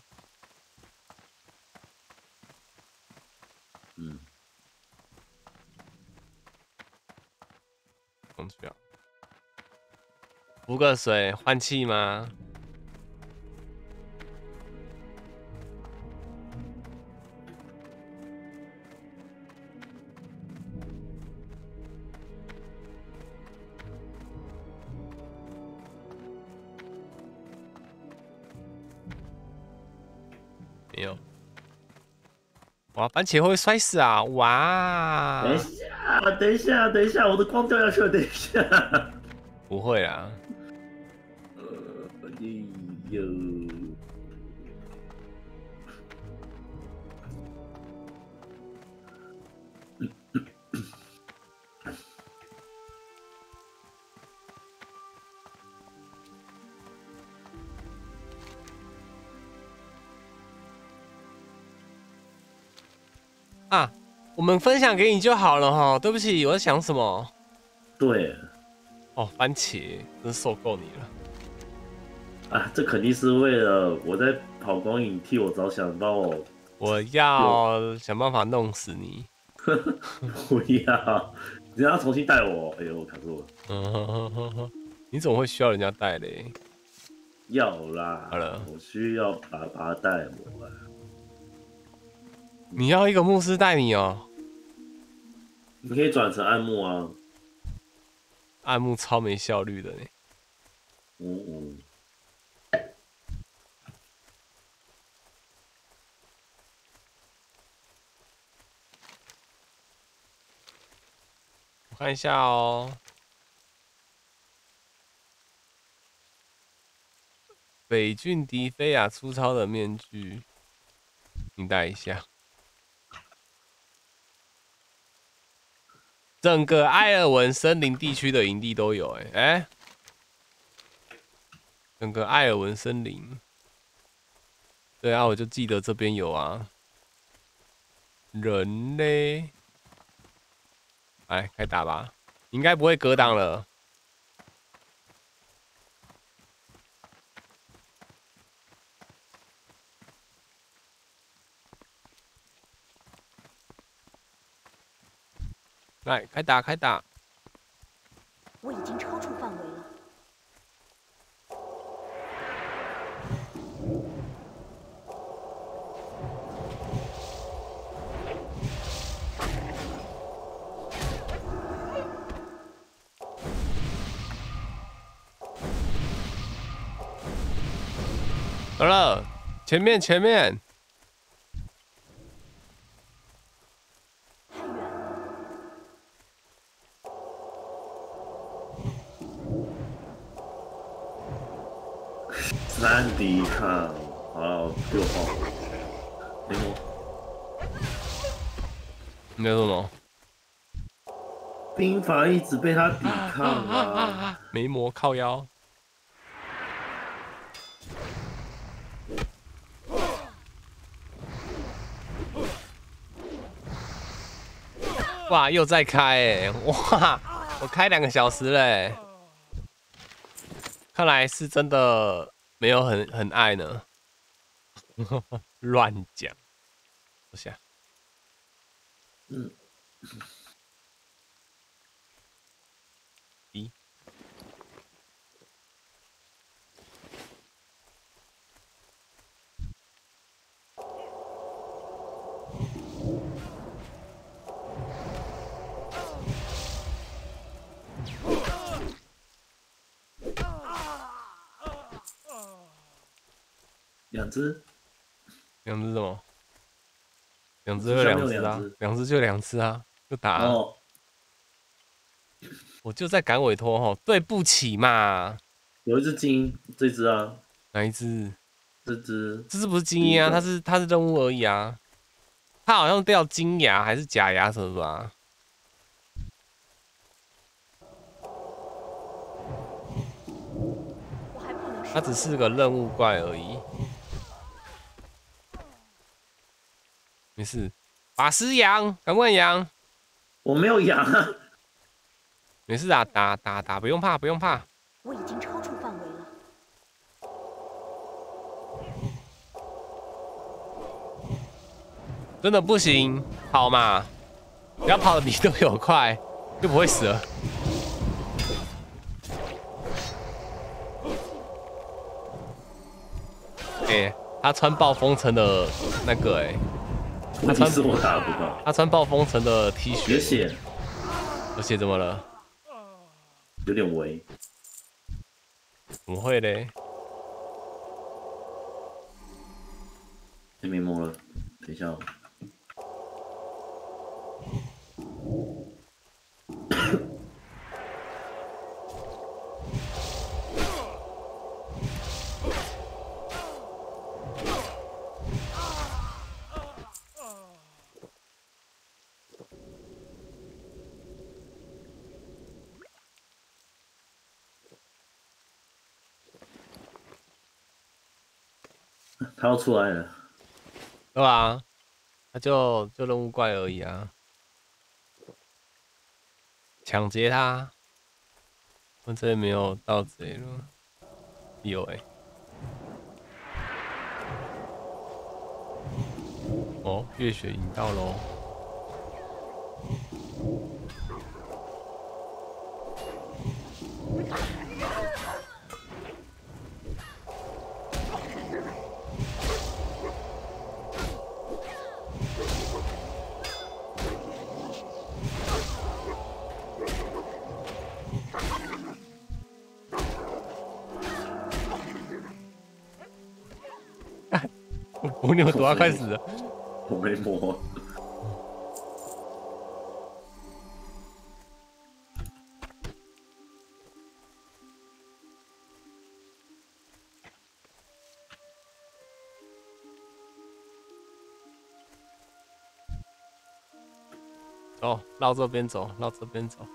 嗯。 上去啊！补个水，换气吗？没有。哇，番茄会不会摔死啊！哇！ 等一下，我的光掉下去了，等一下。 不会啊。 哎呦。 啊，我们分享给你就好了哈。对不起，我在想什么？ 对。 哦，番茄，真受够你了。 啊，这肯定是为了我在跑光影替我着想，帮我。 我要想办法弄死你。 不要，你要重新带我。哎呦，我卡住了。你怎么会需要人家带嘞？ 要啦。 好了， 我需要爸爸带我。 你要一个牧师带你哦？ 你可以转成暗牧啊。 暗牧超没效率的呢。我看一下哦。北郡迪菲亚粗糙的面具，你戴一下。整个埃尔文森林地区的营地都有，哎，整个埃尔文森林。对啊，我就记得这边有啊。人嘞，来开打吧，应该不会格挡了。 来，开打，开打！ 我已经超出范围了。 好了，前面，前面。 3抵抗，好，给我放。雷魔， 你在说什么？ 兵法一直被他抵抗啊！ 没魔靠腰。哇，又在开哎！哇，我开2个小时嘞。看来是真的没有很爱呢。乱讲。坐下。 嗯。 咦？ 2只 ，2只什么？2只就2只啊，2只就2只啊，就打啊。 哦， 我就在赶委托吼，对不起嘛。 有一只精英，这只啊， 哪一只？ 这只不是精英啊，它是任务而已啊。它好像掉金牙还是假牙什么吧？它只是个任务怪而已。没事，法师羊，赶快羊。 我没有羊啊。 没事啊，打，不用怕，不用怕。 我已经超出范围了。 真的不行，跑嘛！不要跑得比队友快，就不会死了。欸，他穿暴风城的那个问题是我打不到。 他穿暴风城的 T 恤。 有血。 有血怎么了？ 有点微。 怎么会嘞？ 没摸了，等一下哦。他要出来了， 对吧？他就任务怪而已啊，抢劫他。我这里没有盗贼了，有哦，月雪引到喽。我牛多要开始了， 我没摸。 走，绕这边走，绕这边走。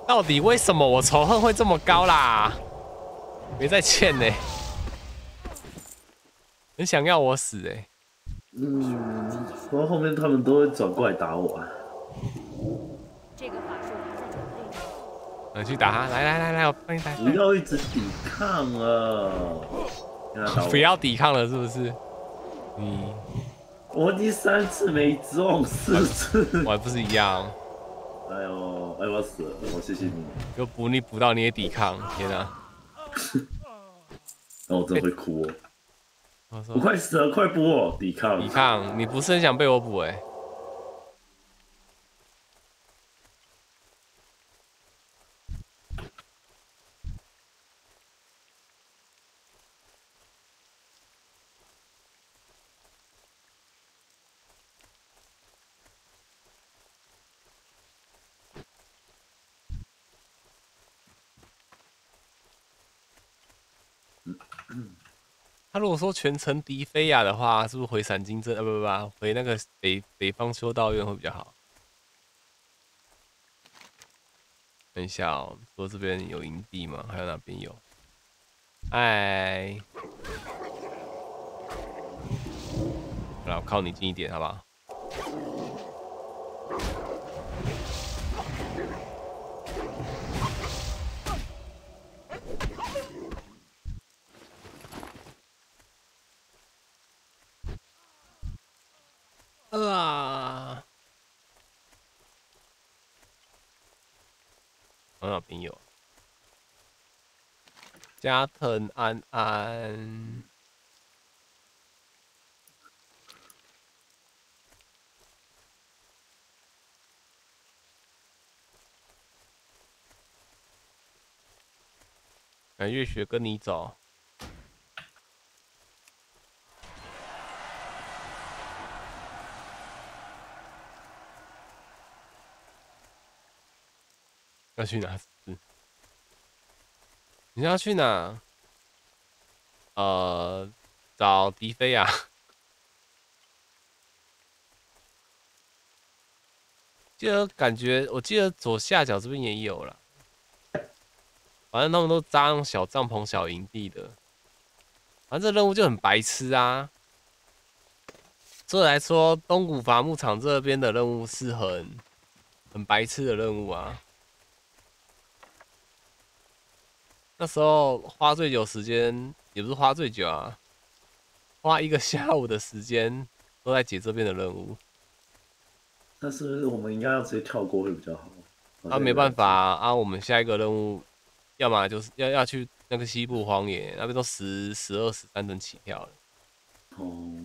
到底为什么我仇恨会这么高啦？别再欠呢、很想要我死哎、 不过后面他们都会转过来打我啊。 这个法术还在准备中。 去打他！来，我帮你打。 不要一直抵抗啊！ 不要抵抗了，是不是？ 我已经3次没中，4次。 我还不是一样。 哎呦，我要死了！我谢谢你。 就你补到你也抵抗，天哪！ 那我真的会哭哦。我快死了，快补我！抵抗！ 抵抗！你不是很想被我补哎？他如果说全程迪菲亚的话，是不是回闪金镇？不，回那个北方修道院会比较好。等一下哦，说这边有营地吗？还有哪边有？哎，好了，我靠你近一点，好不好？哪边有？加藤安安，月雪跟你走。要去哪？你要去哪？找迪菲亚。我记得左下角这边也有了。反正他们都扎那种小帐篷、小营地的。反正这任务就很白痴啊。所以来说，东古伐木场这边的任务是很白痴的任务啊。那时候花最久时间，也不是花最久啊，花1个下午的时间都在解这边的任务。 但是我们应该要直接跳过会比较好。 没办法啊，我们下一个任务，要么就是要去那个西部荒野，那边都12、13等起跳了。 哦。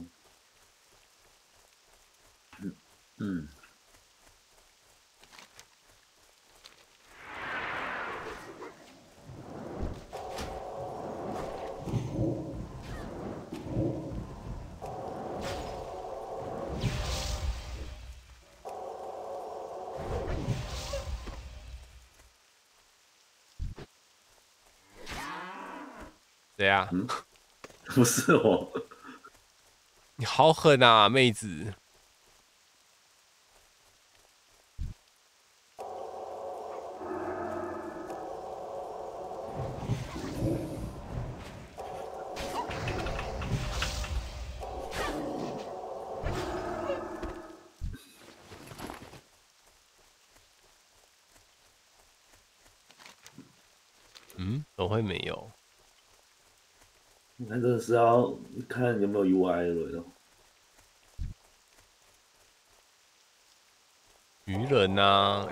谁啊？ 不是我。 你好狠啊，妹子！怎么会没有？ 那真的是要看有没有 UI 了。 愚人啊，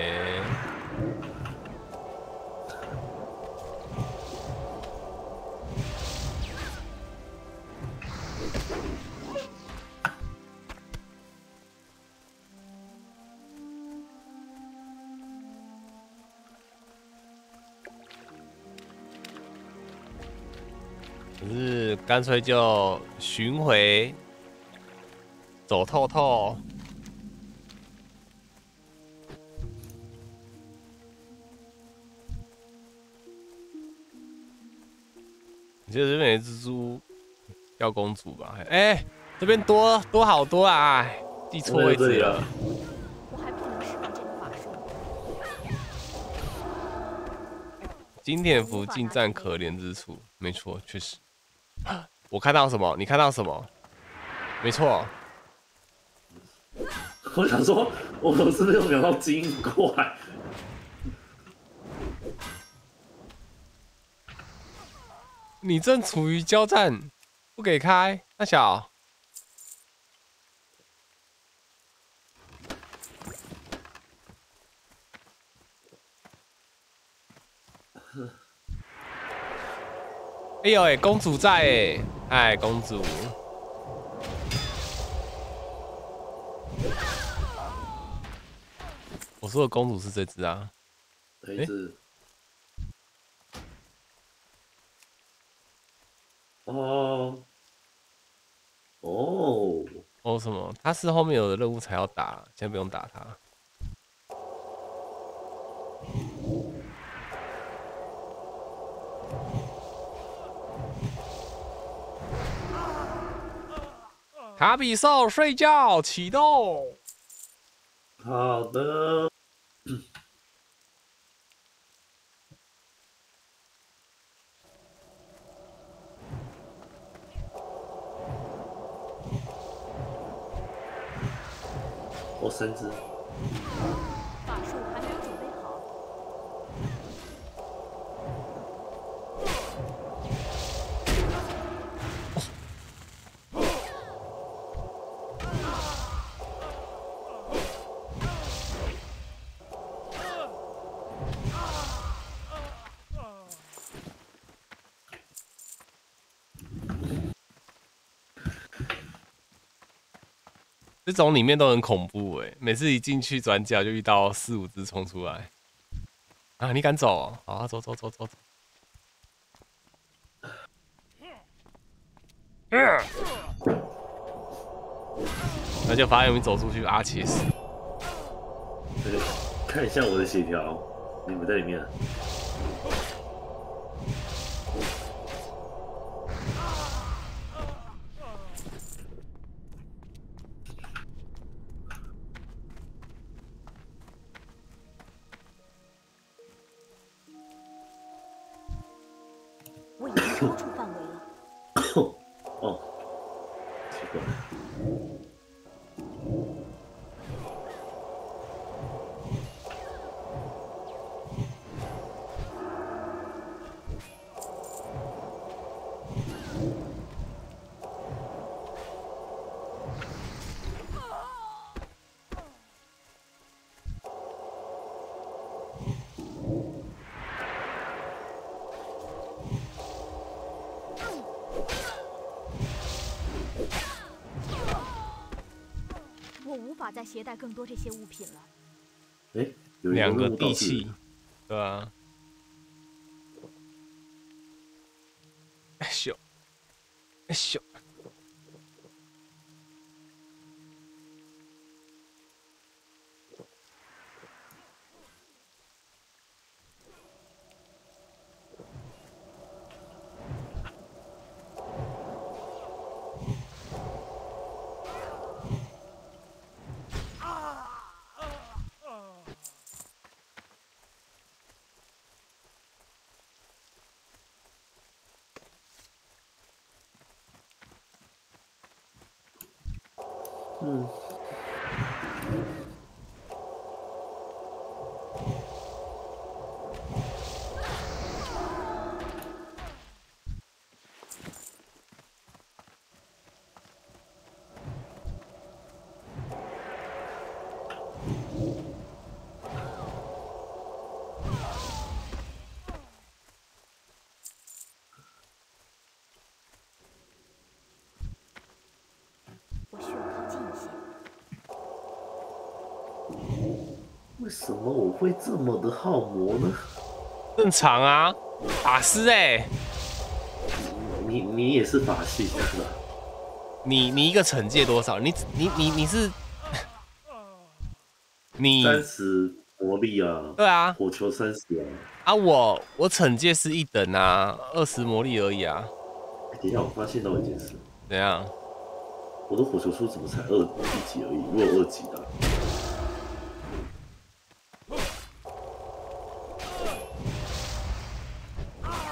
可是干脆就巡回走透透。我记得这边有蜘蛛叫公主吧？这边多好多啊！记错位置了。 我还不能释放这个法术。 经典服近战可怜之处，没错，确实。我看到什么？你看到什么？没错。 我想说，我是没有秒到精英怪。 你正处于交战，不给开，大小。哎呦哎，公主在哎，哎，公主。我说的公主是这只啊。 这只。哦。哦。 哦什么？他是后面有的任务才要打，先不用打他。卡比兽睡觉启动。 好的。我3只。 法术还没有准备好。 这种里面都很恐怖哎，每次一进去转角就遇到4、5只冲出来。啊，你敢走哦？好啊，走走走走走。那就发现我们走出去，阿切死。 看一下我的血条，你们在里面。 我已经超出范围了。 哦，奇怪。 无法再携带更多这些物品了。 哎，有 2个地气，对啊。哎咻，哎咻。 我需要靠近一些。 为什么我会这么的耗魔呢？ 正常啊，法师哎。 你也是法系的。 你一个惩戒多少？你是你 30魔力啊？ 对啊， 火球30啊。 啊我惩戒是1等啊，20魔力而已啊。 等一下，我发现到一件事。 怎样？ 我的火球术怎么才1级而已？我有2级的。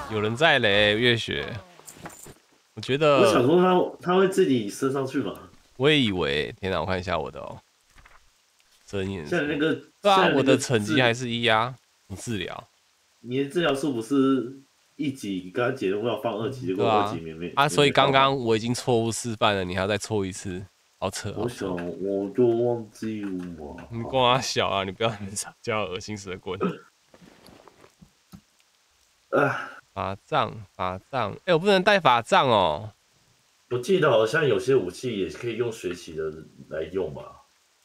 有人在嘞，月雪。我觉得， 我想说他会自己升上去嘛？ 我也以为，天哪！我看一下我的哦，真眼。 像那个， 对啊，我的成绩还是1啊。你治疗， 你的治疗数不是1级，刚刚解任务要放2级，结果2级没啊，所以刚刚我已经错误示范了，你还要再错一次，好扯。 我想我就忘记了嘛。 你光小啊，你不要叫恶心死的滚。法杖，哎，我不能带法杖哦。 我记得好像有些武器也可以用水洗的来用吧。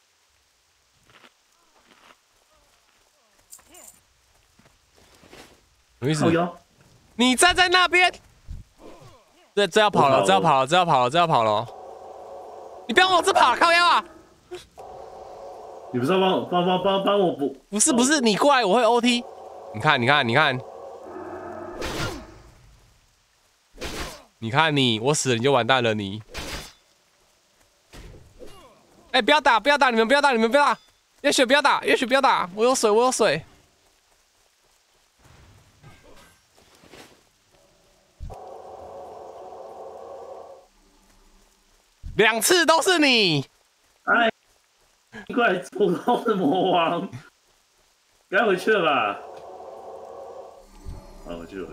什么意思？你站在那边，这要跑了，这要跑了！你不要往这跑，靠腰啊！ 你不是要帮我不是，你过来我会 OT。你看，我死了你就完蛋了你。哎，不要打！你们不要打！月雪不要打！我有水。2次都是你！ 哎，你过来普通的魔王，该回去了吧？啊，回去了。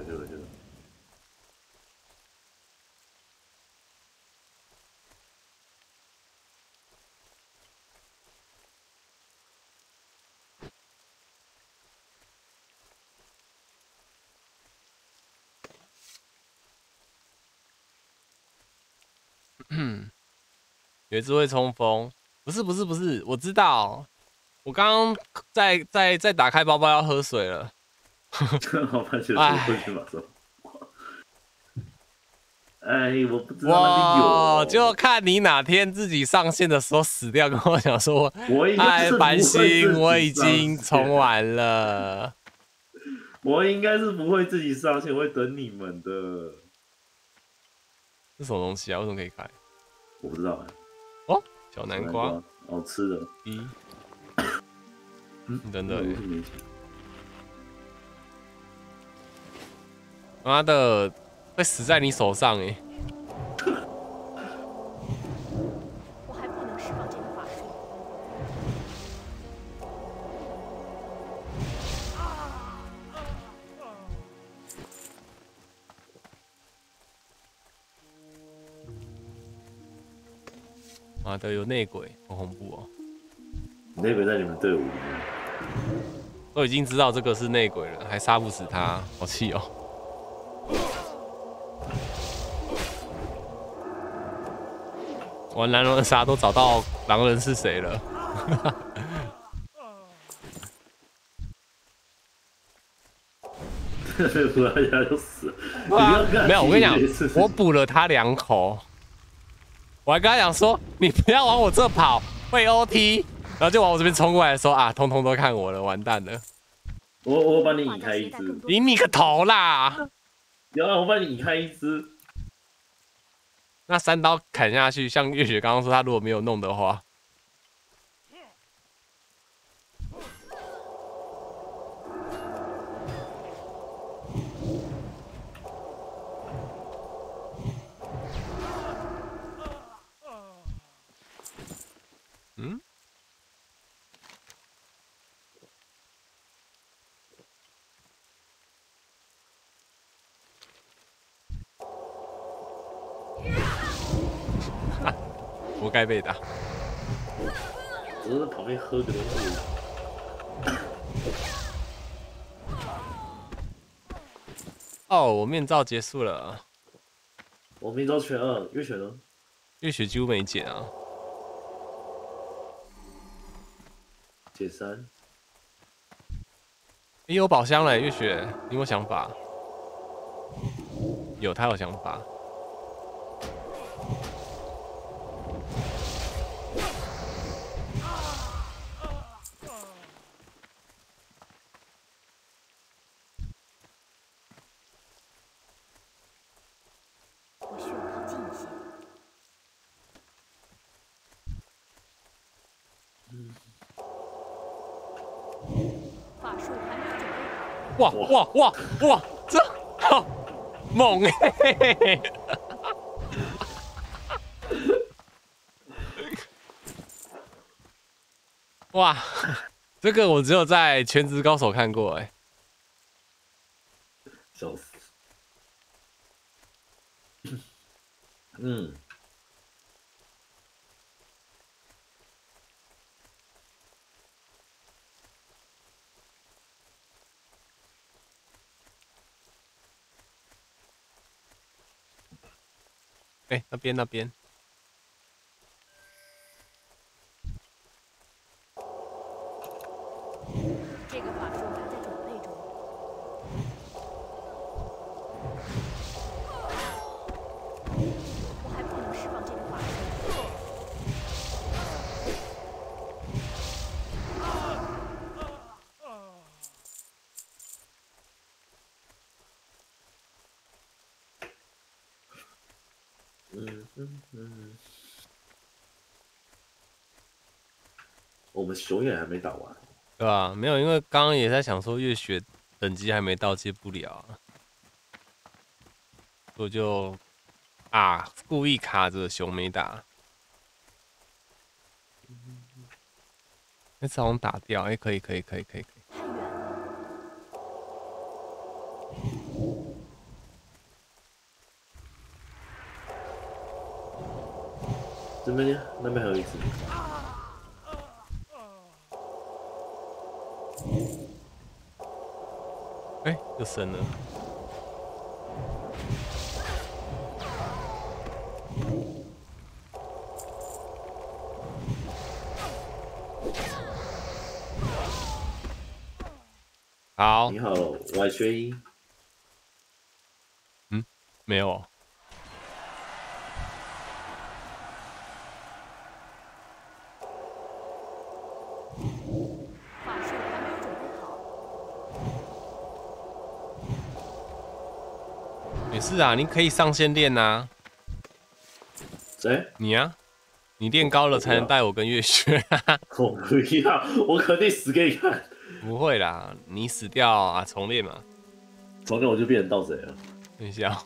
有一只会冲锋，不是，我知道，我刚刚在打开包包要喝水了。 好吧，就是回去马上。哎，我不知道那边有。 我就看你哪天自己上线的时候死掉，跟我讲说， 哎， 繁星，我已经冲完了。 我应该是不会自己上线，我会等你们的。 这什么东西啊？为什么可以开？ 我不知道哎。 哦，小南瓜， 好吃的。 等等，妈的，会死在你手上哎！ 我还不能释放这个法术。 妈的，有内鬼，好恐怖哦！ 内鬼在你们队伍里面， 都已经知道这个是内鬼了，还杀不死他，好气哦！玩狼人杀都找到狼人是谁了， 补了一下就死了。 没有，我跟你讲，我补了他2口，我还跟他讲说，你不要往我这跑，会 OT， 然后就往我这边冲过来说啊，通通都看我了，完蛋了。 我帮你引开一只， 引你个头啦！ 有啊，我帮你引开一只。 那3刀砍下去，像月雪刚刚说，他如果没有弄的话，活该被打。 我在旁边喝个东西。 哦，我面罩结束了。 我面罩全2，月雪呢？ 月雪几乎没减啊。 减3。 你有宝箱嘞，月雪，你有没有想法？有，他有想法。 我需要靠近一些。法术还没有准备好。 哇，这好。 猛欸！哇，这个我只有在《全职高手》看过哎。 笑死。嗯。 哎，那边。 这个法术还在准备中。我还不能释放这个法术。 我们熊也还没打完， 对吧？没有，因为刚刚也在想说月雪等级还没到，接不了啊，我就故意卡着熊没打。那这好像打掉，哎，可以。 太远了。 这边呢？那边还有一只。 哎，又升了。好， 你好，外学一。 没有。 法术还没有准备好。 没事啊，你可以上线练啊。 谁？ 你啊，你练高了才能带我跟月雪。 我不要，我肯定死给你看。 不会啦，你死掉啊，重练嘛。 重练我就变成盗贼了。 等一下。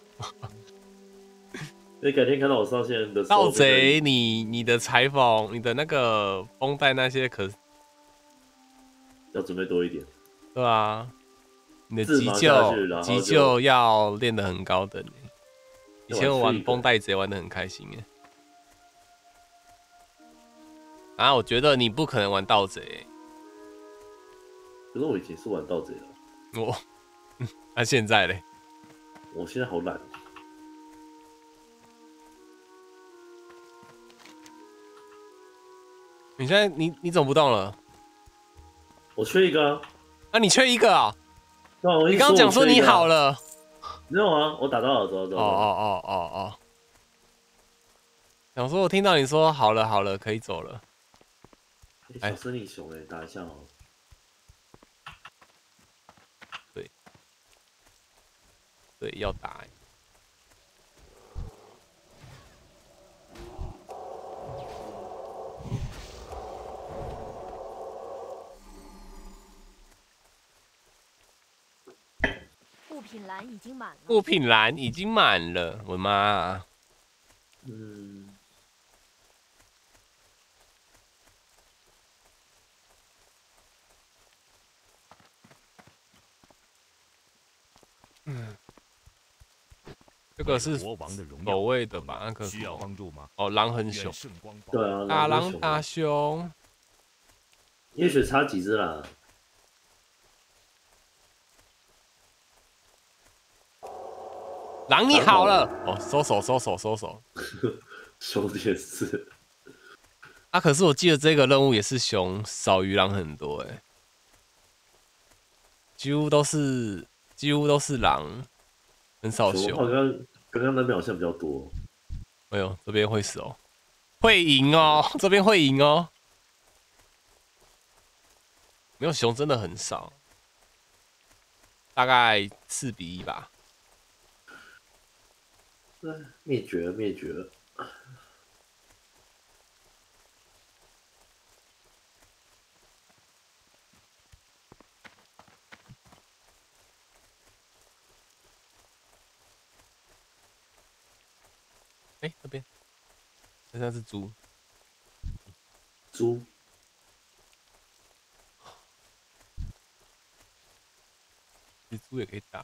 你改天看到我上线的时候， 盗贼，你的裁缝、你的那个绷带那些可要准备多一点， 对啊，你的自急麻下去然后急救要练得很高等。以前我玩要绷带贼玩得很开心耶。啊，我觉得你不可能玩盗贼。 可是我以前是玩盗贼的。 那现在嘞？ 我现在好懒。 你现在你怎么不动了？ 我缺一个啊。 啊，你缺一个啊？ 你刚刚讲说你好了。 没有啊，我打到了，走。 哦。想说我听到你说好了，可以走了。 小森林熊打一下哦。 对，要打。 物品栏已经满了。 物品栏已经满了，我的妈啊！这个是守卫的吧？那个需要帮助吗？ 哦，狼很凶。 对啊， 打狼打熊。 也许差几只啦。 狼你好了，哦，收手。 熊也是。 啊，可是我记得这个任务也是熊少于狼很多哎，几乎都是狼，很少熊。 刚刚那边好像比较多。 哎呦，这边会死哦，会赢哦，这边会赢哦。没有熊真的很少，大概4比1吧。 灭绝了。 哎，这边，那是猪。 猪。 蜘蛛也可以打。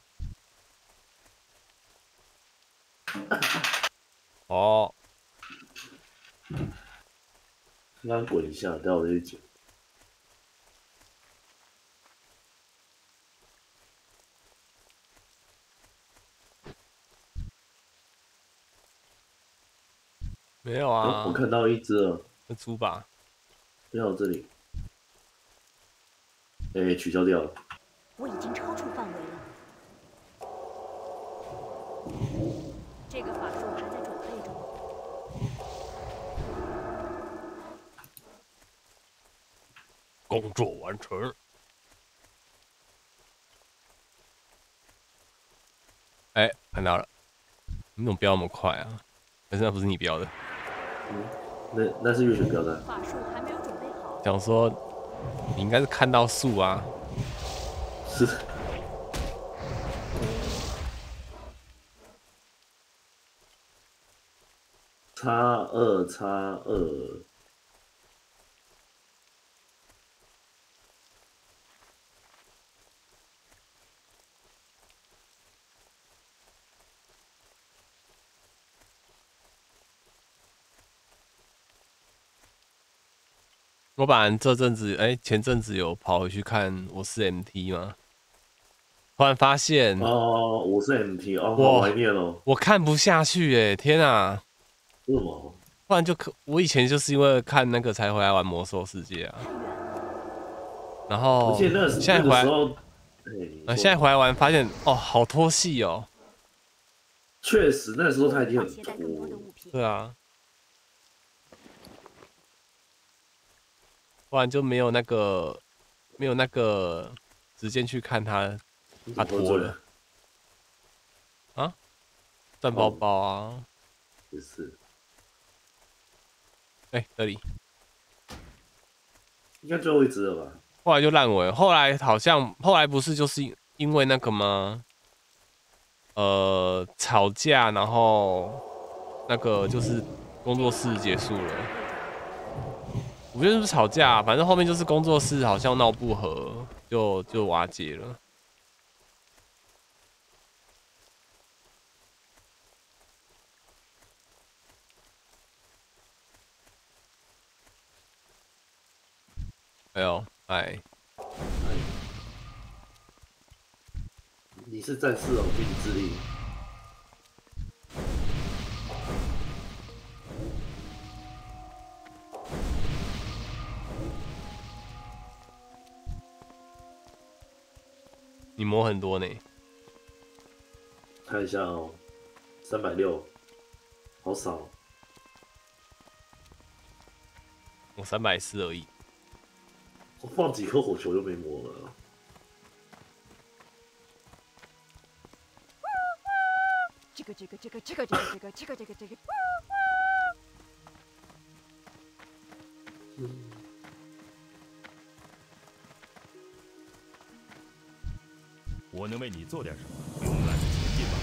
哦。 让它滚一下，待会我再去捡。 没有啊， 我看到一只了， 那猪吧？ 没有这里，取消掉了。 我已经超出范围了。这个法术还在准备中。 工作完成。哎，看到了，你怎么飙那么快啊？但是那不是你飙的。 那是月雪标的。 法术还没有准备好。 想说，你应该是看到树啊。 是。X2。 我本来这阵子，前阵子有跑回去看我是 MT 嘛，突然发现哦，我是 MT 哦，好怀念哦。 我看不下去天啊！ 为什么？ 不然我以前就是因为看那个才回来玩魔兽世界啊。然后现在回来，现在回来玩发现哦，好拖戏哦。 确实，那时候他已经很拖。 对啊。不然就没有那个时间去看他脱了啊，赚包包啊， 也是。 这里应该最后一只了吧？ 后来就烂尾，后来不是就是因为那个吗？吵架，然后那个就是工作室结束了。我觉得是不是吵架，反正后面就是工作室好像闹不和，就瓦解了。哎呦，哎， 你是战士哦，凭你智力。 你磨很多呢。 看一下哦，360，好少。 我340而已。 我放几颗火球就没磨了。 这个。 我能为你做点什么？勇敢的前进吧。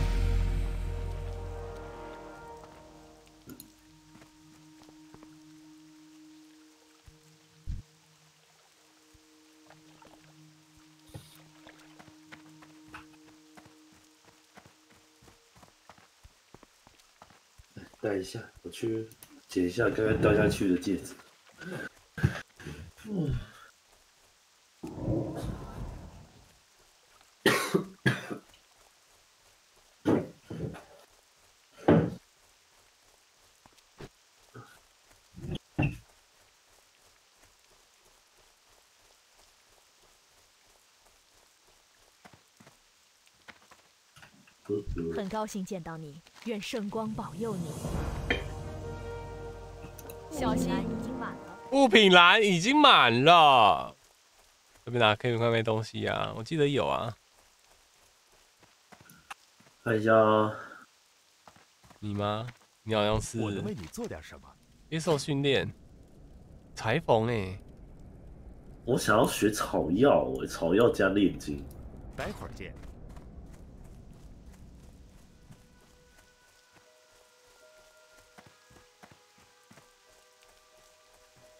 戴一下，我去捡一下刚刚掉下去的戒指。 很高兴见到你，愿圣光保佑你。小心，已经满了。 物品栏已经满了。这边可以看没东西啊？我记得有啊。 看一下。 你吗？你好像是。 我能为你做点什么？ 接受训练。裁缝我想要学草药，草药加炼金。 待会儿见。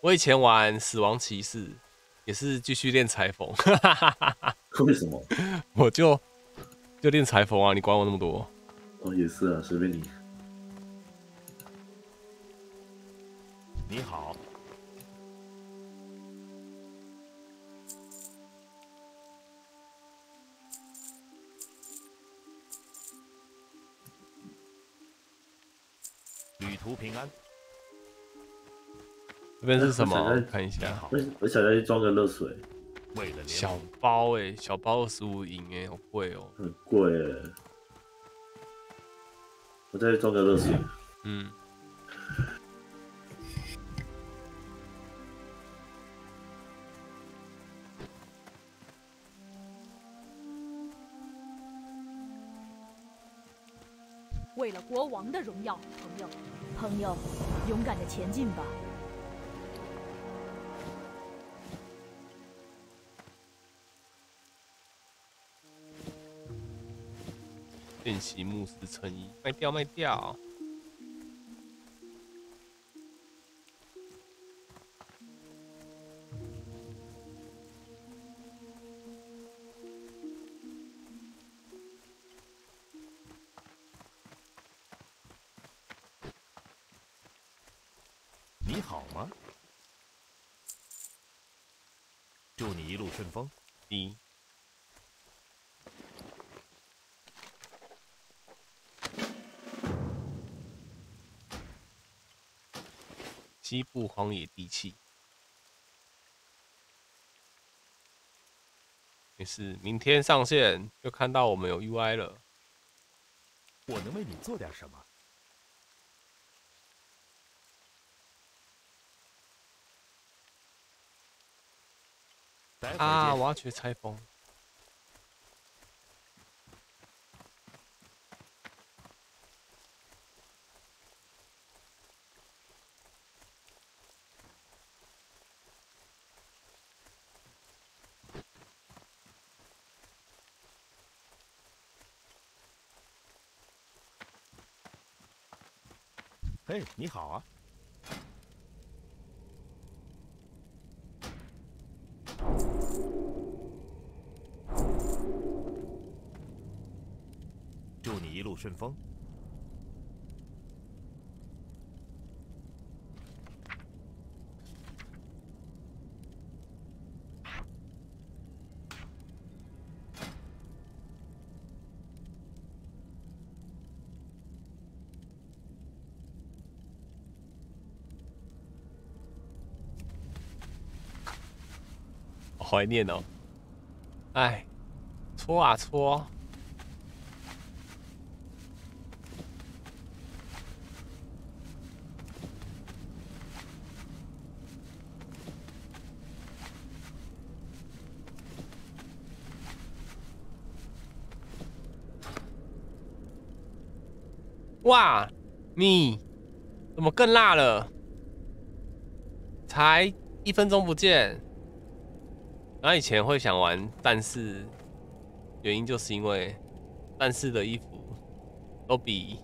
我以前玩死亡骑士也是继续练裁缝， 为什么？ 我就练裁缝啊，你管我那么多？ 哦，也是啊，随便你。 你好，旅途平安。 这边是什么？ 我看一下。 我想再去装个热水。 为了小包小包25银好贵哦。 很贵哎。我再去装个热水。 嗯。 为了国王的荣耀，朋友，勇敢的前进吧。 练习牧师成衣，卖掉卖掉。 你好吗？祝你一路顺风。 西部荒野地气。没事，明天上线就看到我们有 UI 了。 我能为你做点什么？ 啊！我要学裁缝。 嘿，你好啊！祝你一路顺风。 好怀念哦！哎，搓啊搓。哇，你怎么更辣了？才1分钟不见。然后以前会想玩战士，原因就是因为战士的衣服都比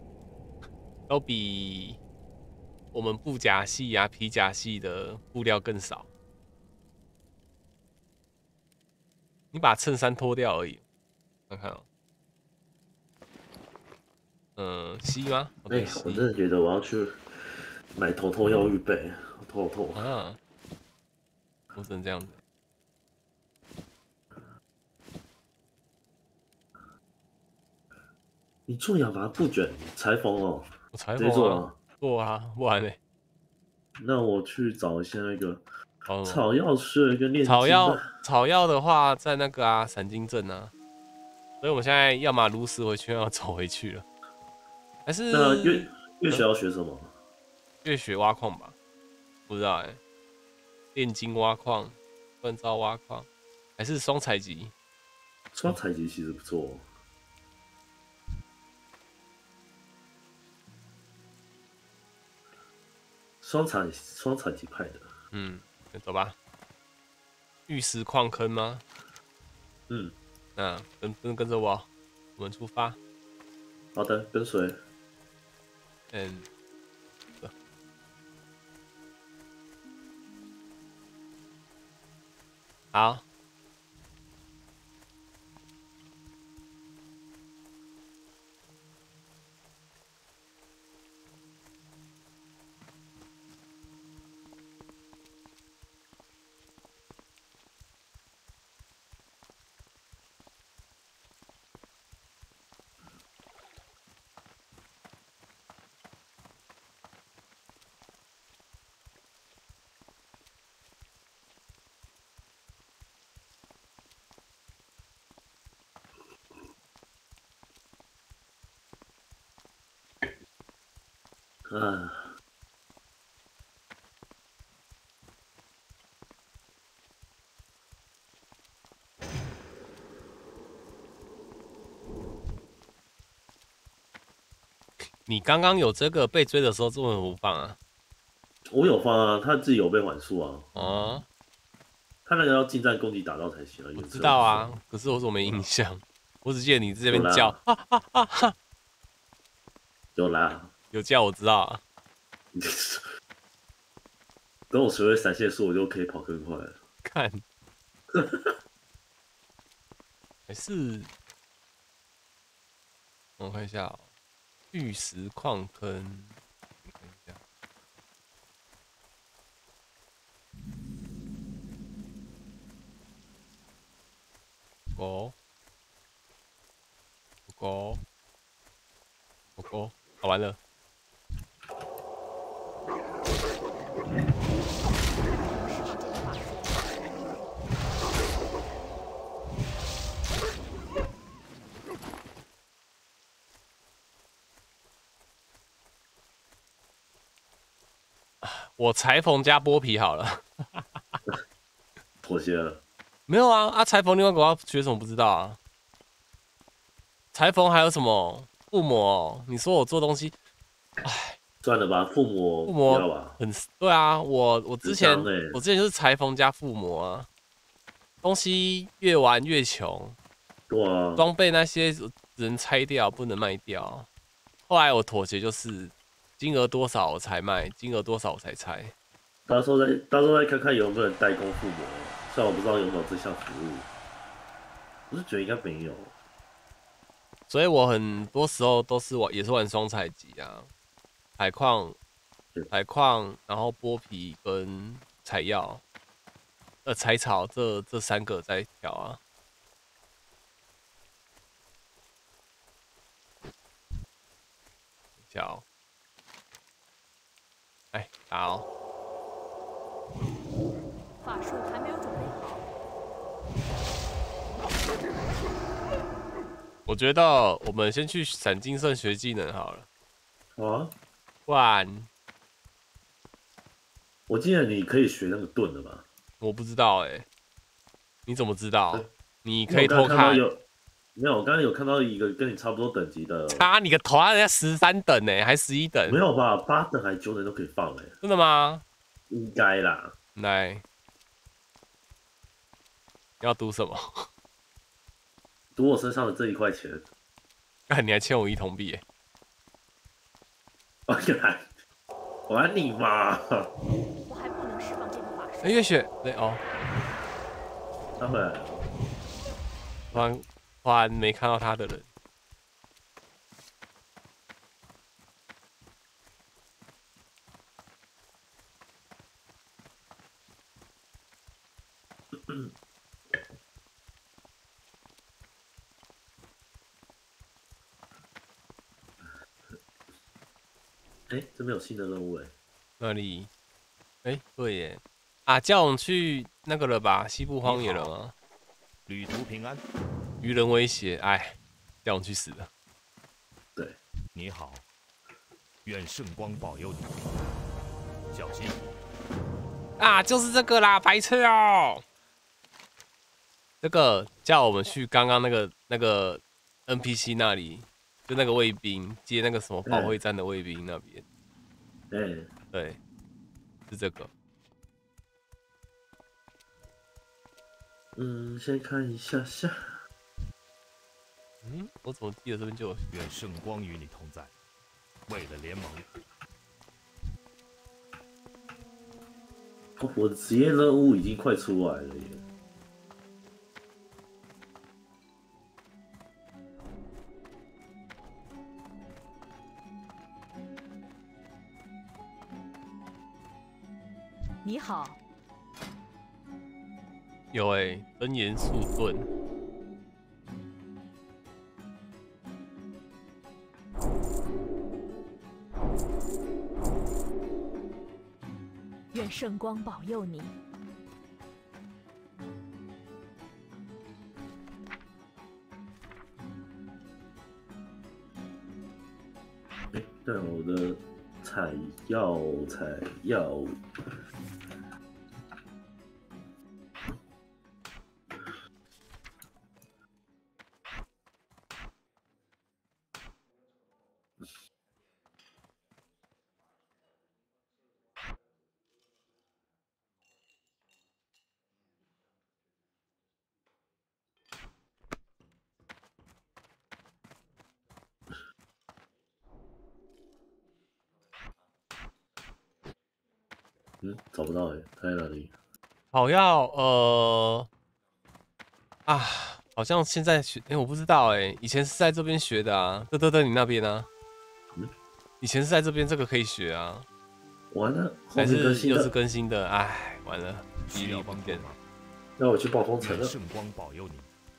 我们布甲系啊、皮甲系的布料更少。你把衬衫脱掉而已，看看哦。吸吗？ 哎，我真的觉得我要去买头痛药预备，头好痛啊！我只能这样子。 你做亚麻布卷裁缝哦？ 我裁缝啊，做啊，不然呢？ 那我去找一下那个草药师跟炼金。 草药的话，在那个啊闪金镇啊，所以我们现在要么如实回去，要走回去了。还是那月学要学什么？ 月学挖矿吧，不知道哎。炼金挖矿、锻造挖矿，还是双采集？ 双采集其实不错。双采集派的。 走吧。玉石矿坑吗？那跟着我，我们出发。 好的，跟随。 好。 啊， 你刚刚有这个被追的时候，为什么不放啊？ 我有放啊，他自己有被缓速啊。 哦， 他那个要近战攻击打到才行啊。 我知道啊，可是我怎么没印象？我只记得你这边叫啊啊啊啊！有啦， 有叫我知道啊。 等我学会闪现术，我就可以跑更快了。 看，还是我看一下哦，玉石矿坑，看一下。狗，狗，狗，好完了。我裁缝加剥皮好了。 妥协了。 没有啊，裁缝另外一个要学什么不知道啊？裁缝还有什么附魔、哦？你说我做东西，哎， 算了吧，附魔不要吧。 很对啊，我之前、 欸、 我之前就是裁缝加附魔啊，东西越玩越穷。 对啊， 装备那些只能拆掉，不能卖掉。后来我妥协就是金额多少我才卖，金额多少我才拆。 到时候再看看有没有人代工附魔，虽然我不知道有没有这项服务，我是觉得应该没有。 所以我很多时候都是也是玩双采集啊，采矿，然后剥皮跟采药，采草这三个在调啊。调，哎，好。 法术还没有准备好。 我觉得我们先去闪金圣学技能好了。 啊？ 不然， 我记得你可以学那个盾的吧？ 我不知道哎、你怎么知道？你可以偷看。没有，我刚刚有看到一个跟你差不多等级的。 差你个头啊！人家13等呢、还11等？ 没有吧？8等还9等都可以放哎、 真的吗？ 应该啦。 来，要赌什么？ 赌我身上的这1块钱。 看你还欠我1铜币哎！ 来，还你嘛！ 我还不能释放这个法术。 哎，月雪，对哦， 他们突然没看到他的人。 哎，这边有新的任务哎。 那里？哎，对耶。啊，叫我们去那个了吧？西部荒野了吗？ 旅途平安。 愚人威胁，哎，叫我们去死的。 对， 你好，愿圣光保佑你，小心。 啊，就是这个啦，白痴哦！这个叫我们去刚刚那个 NPC 那里，就那个卫兵接那个什么保卫战的卫兵那边。对，是这个。 先看一下下。 我怎么记得这边就有？ 愿圣光与你同在，为了联盟。 我的职业任务已经快出来了耶！ 你好。 有真言速盾。 愿圣光保佑你。 但我的采药。找不到它在哪里？ 草药好像现在学我不知道以前是在这边学的啊。对，你那边啊？以前是在这边，这个可以学啊。 完了， 还是又是更新的，哎，完了， 需要帮助吗？ 那我去暴风城了。 圣光保佑你。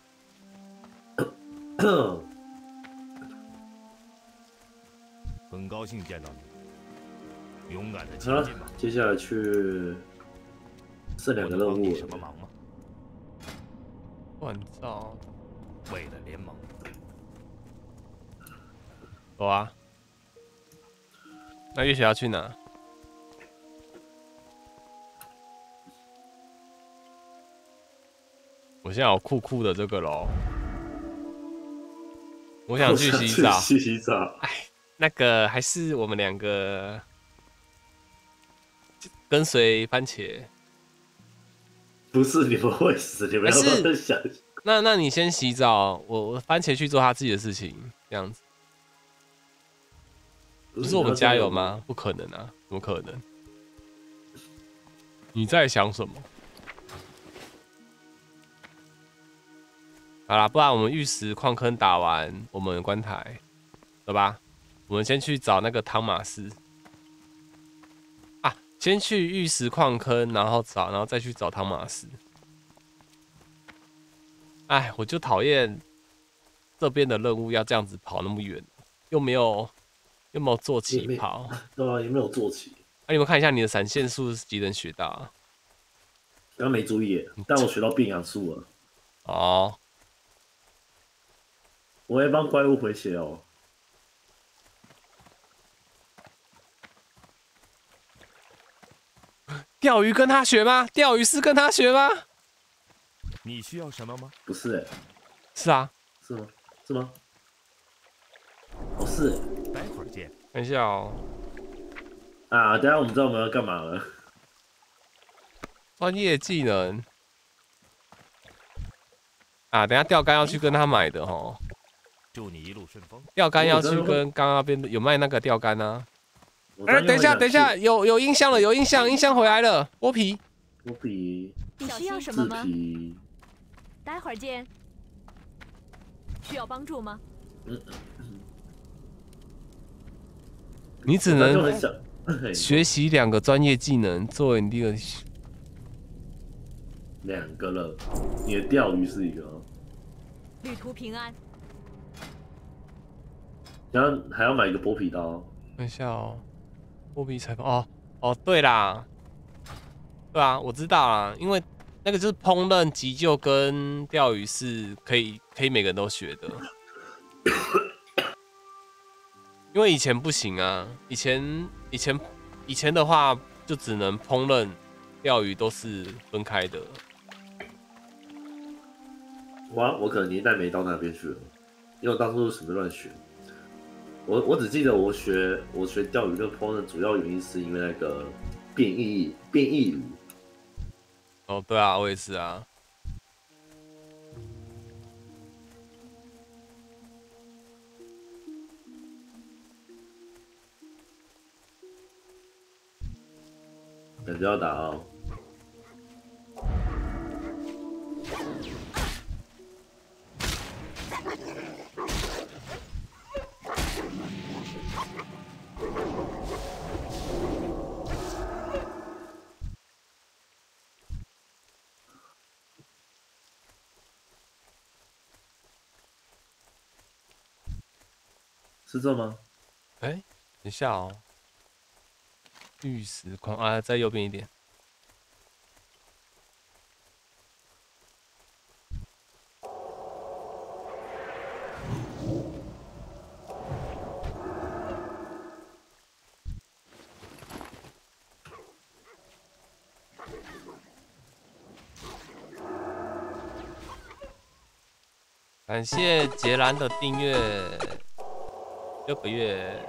很高兴见到你，勇敢的前进吧。 接下来去剩2个任务。 什么忙吗？ 锻造。 为了联盟。 走啊。那月雪要去哪？我现在有酷的这个咯。我想去洗澡。 去洗澡。 哎，那个还是我们2个跟随番茄。 不是你们会死，你们要不要想？ 那你先洗澡，我番茄去做他自己的事情，这样子。不是我们加油吗？不可能啊，怎么可能？你在想什么？好啦，不然我们玉石矿坑打完，我们关台，走吧？我们先去找那个汤马斯啊，先去玉石矿坑，然后再去找汤马斯。哎，我就讨厌这边的任务要这样子跑那么远，又没有坐骑跑。 对啊，也没有坐骑。 你们看一下你的闪现术是几人学到啊？ 刚没注意，但我学到变阳术了。 哦。 我会帮怪物回血哦。 钓鱼跟他学吗？钓鱼是跟他学吗？ 你需要什么吗？ 不是是啊。 是吗？是吗？不是待会儿见。 等一下哦。 啊，等一下我们知道我们要干嘛了。 专业技能。啊，等一下钓竿要去跟他买的哦。 祝你一路顺风。 钓竿要去跟刚刚那边有卖那个钓竿啊。等一下，有音箱了，音箱回来了。剥皮。 你需要什么吗？待会儿见。需要帮助吗？ 你只能学习2个专业技能作为你第二。 2个了，你的钓鱼是1个哦。 旅途平安。 然后还要买一个剥皮刀。 等一下哦，剥皮裁缝哦，对啦，对啊，我知道啦，因为那个就是烹饪、急救跟钓鱼是可以每个人都学的。因为以前不行啊，以前的话就只能烹饪、钓鱼都是分开的。 我可能年代没到那边去了，因为我当初是随便乱学。我只记得我学钓鱼跟烹饪，主要原因是因为那个变异鱼。 哦，对啊，我也是啊。 感觉要打哦。 是这吗？ 哎，等一下哦，玉石矿啊，在右边一点。感谢杰兰的订阅6个月。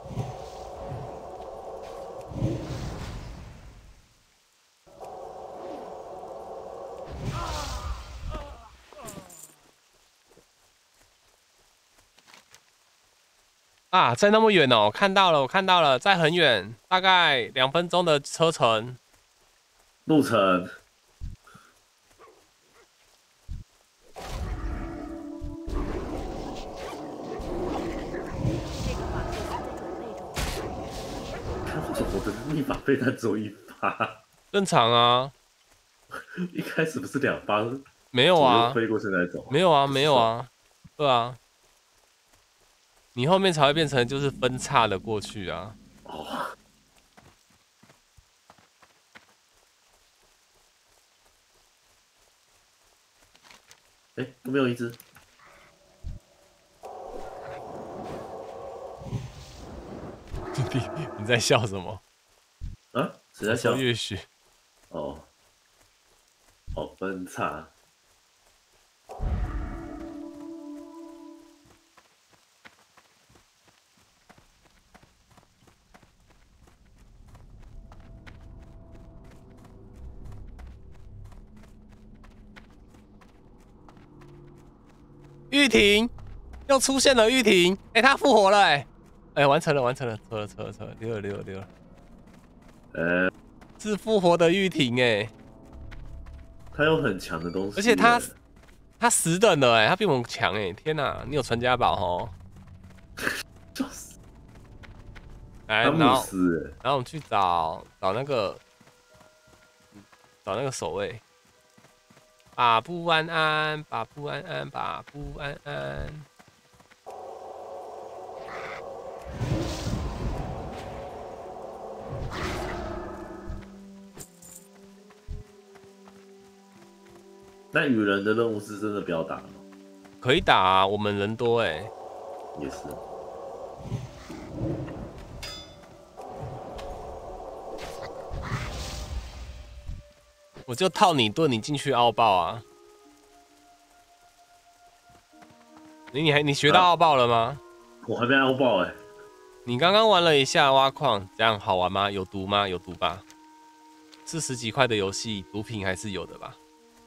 啊，在那么远哦，看到了，我看到了，在很远，大概2分钟的车程路程。我的密码飞弹只有1发， 正常啊。 一开始不是2发？ 没有啊， 飞过去那种。 没有啊，没有啊，对啊，你后面才会变成就是分叉的过去啊。 哦。哎，都没有一只。 你在笑什么？ 啊？谁在笑？ 月雪。 哦。哦，分叉。 玉婷又出现了，玉婷，哎，她复活了，哎，完成了，撤了，溜了。是复活的玉婷，哎， 他有很强的东西， 而且他10等了，哎，他比我们强，哎，天哪，你有传家宝哦。 笑死。 来，然后我们去找那个守卫。把不安安。 那与人的任务是真的不要打吗？ 可以打啊，我们人多哎。 也是。 我就套你盾，你进去凹爆啊！你学到凹爆了吗？ 我还没凹爆哎。 你刚刚玩了一下挖矿，这样好玩吗？有毒吗？有毒吧？40几块的游戏，毒品还是有的吧？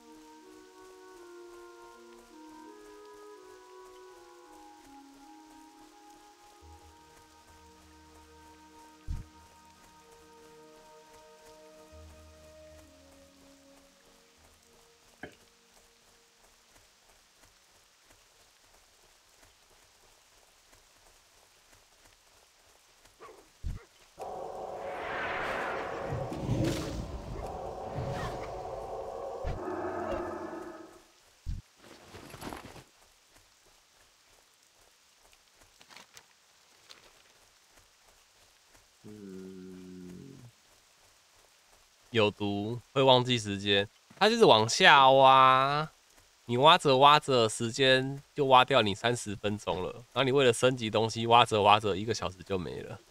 有毒会忘记时间，它就是往下挖，你挖着时间就挖掉你30分钟了，然后你为了升级东西挖着1个小时就没了。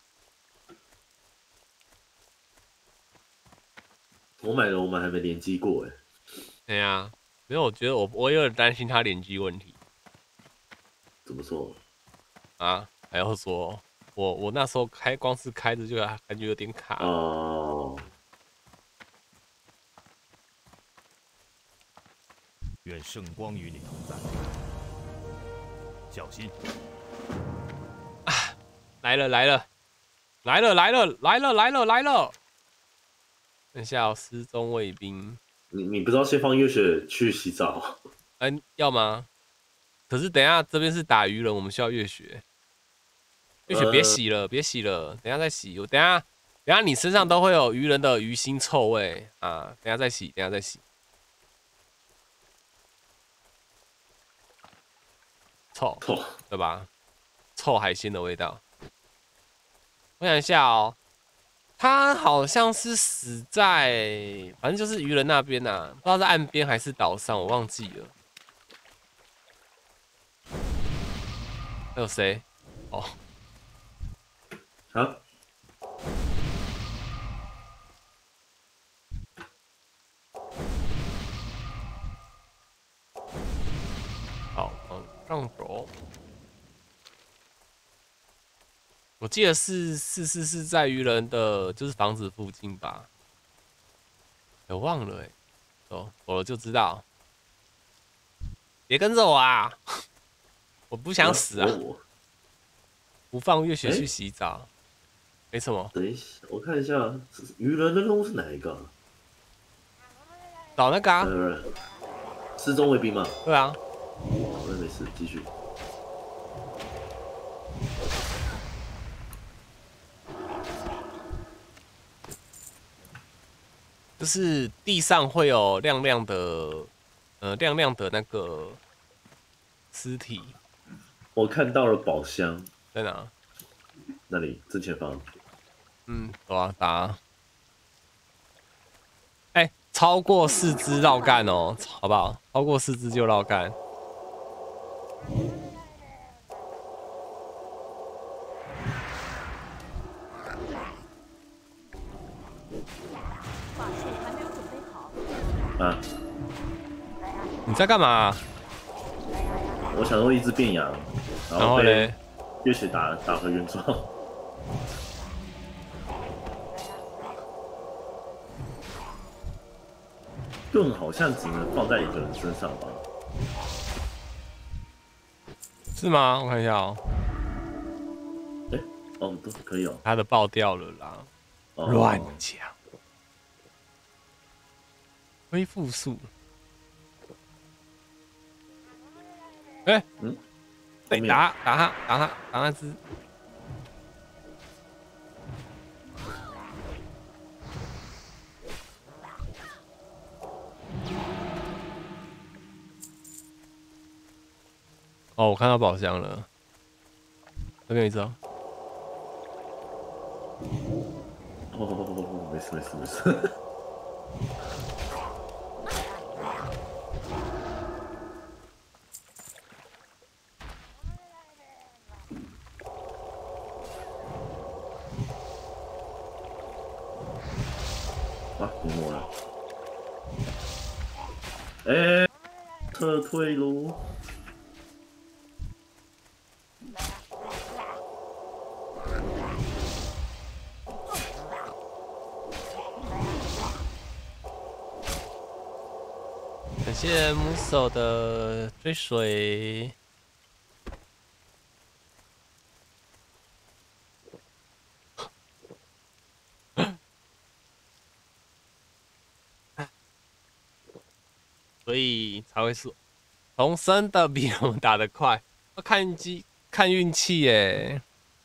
我买了，我们还没联机过哎。 对呀，没有，我觉得我有点担心它联机问题。 怎么说？ 啊，还要说我那时候光是开着就感觉有点卡。 哦。 愿圣光与你同在，小心！ 啊，来了！等一下哦，失踪卫兵。 你不知道先放月雪去洗澡？ 要吗？可是等一下这边是打鱼人，我们需要月雪。月雪别洗了，等一下再洗。等一下你身上都会有鱼人的鱼腥臭味啊！等一下再洗。臭，对吧？臭臭海鲜的味道。我想一下哦，他好像是死在，反正就是渔人那边呐、啊，不知道是岸边还是岛上，我忘记了。还有谁？哦， 啊， 好，上走。我记得是在渔人的，就是房子附近吧。我忘了哎，走了就知道。别跟着我啊！我不想死啊！不放月雪去洗澡，没什么。 等一下，我看一下，渔人的任务是哪一个、啊？ 找那个啊？ 失踪卫兵嘛。 对啊。 好，那没事，继续。 就是地上会有亮亮的那个尸体。 我看到了宝箱， 在哪？ 那里正前方。 走啊，打啊！超过4只绕干哦，好不好？超过4只就绕干。 啊！ 你在干嘛？ 我想用一只变羊，然后被月雪打回原状。盾好像只能放在一个人身上吧？ 是吗？我看一下哦。 哦，都可以哦。 他的爆掉了啦，乱讲。恢复术。打那只。哦，我看到宝箱了，这边有一只。 哦，没事。啊，你摸了。撤退喽！ 感谢木手的追随。所以才会说，重生的比我们打得快，要看运气耶。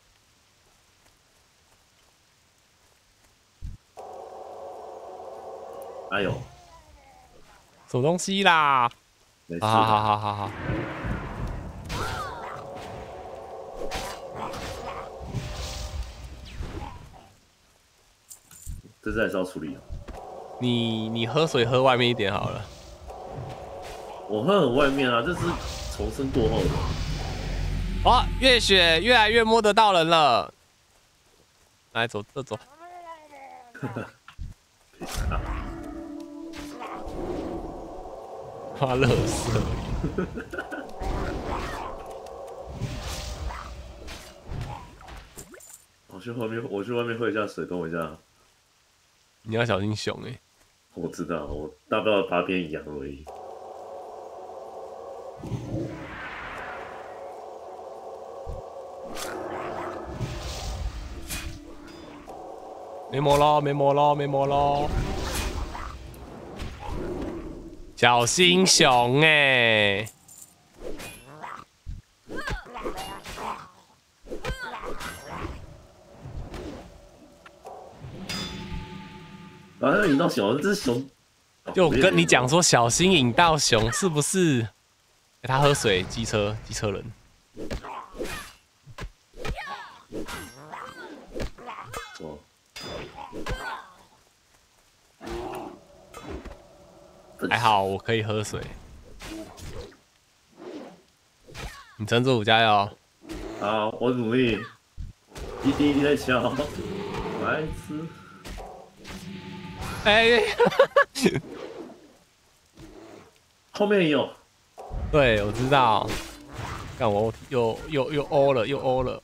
哎呦， 什么东西啦？ 没事。 好。 这次还是要处理。 你喝水喝外面一点好了。 我喝很外面啊，这是重生过后的。 哦，月雪越来越摸得到人了。来，走。花乐色。 我去外面喝一下水，等我一下。 你要小心熊哎。 我知道，我大不了把它变羊而已。 没魔喽！小心熊哎！ 好像引到熊，这是熊。 就跟你讲说，小心引到熊，是不是？他喝水，机车人。 还好我可以喝水。你撑住，加油！ 好，我努力，一滴一滴在敲，来吃。 哎， 后面也有。 对，我知道。看我又欧了，又欧了。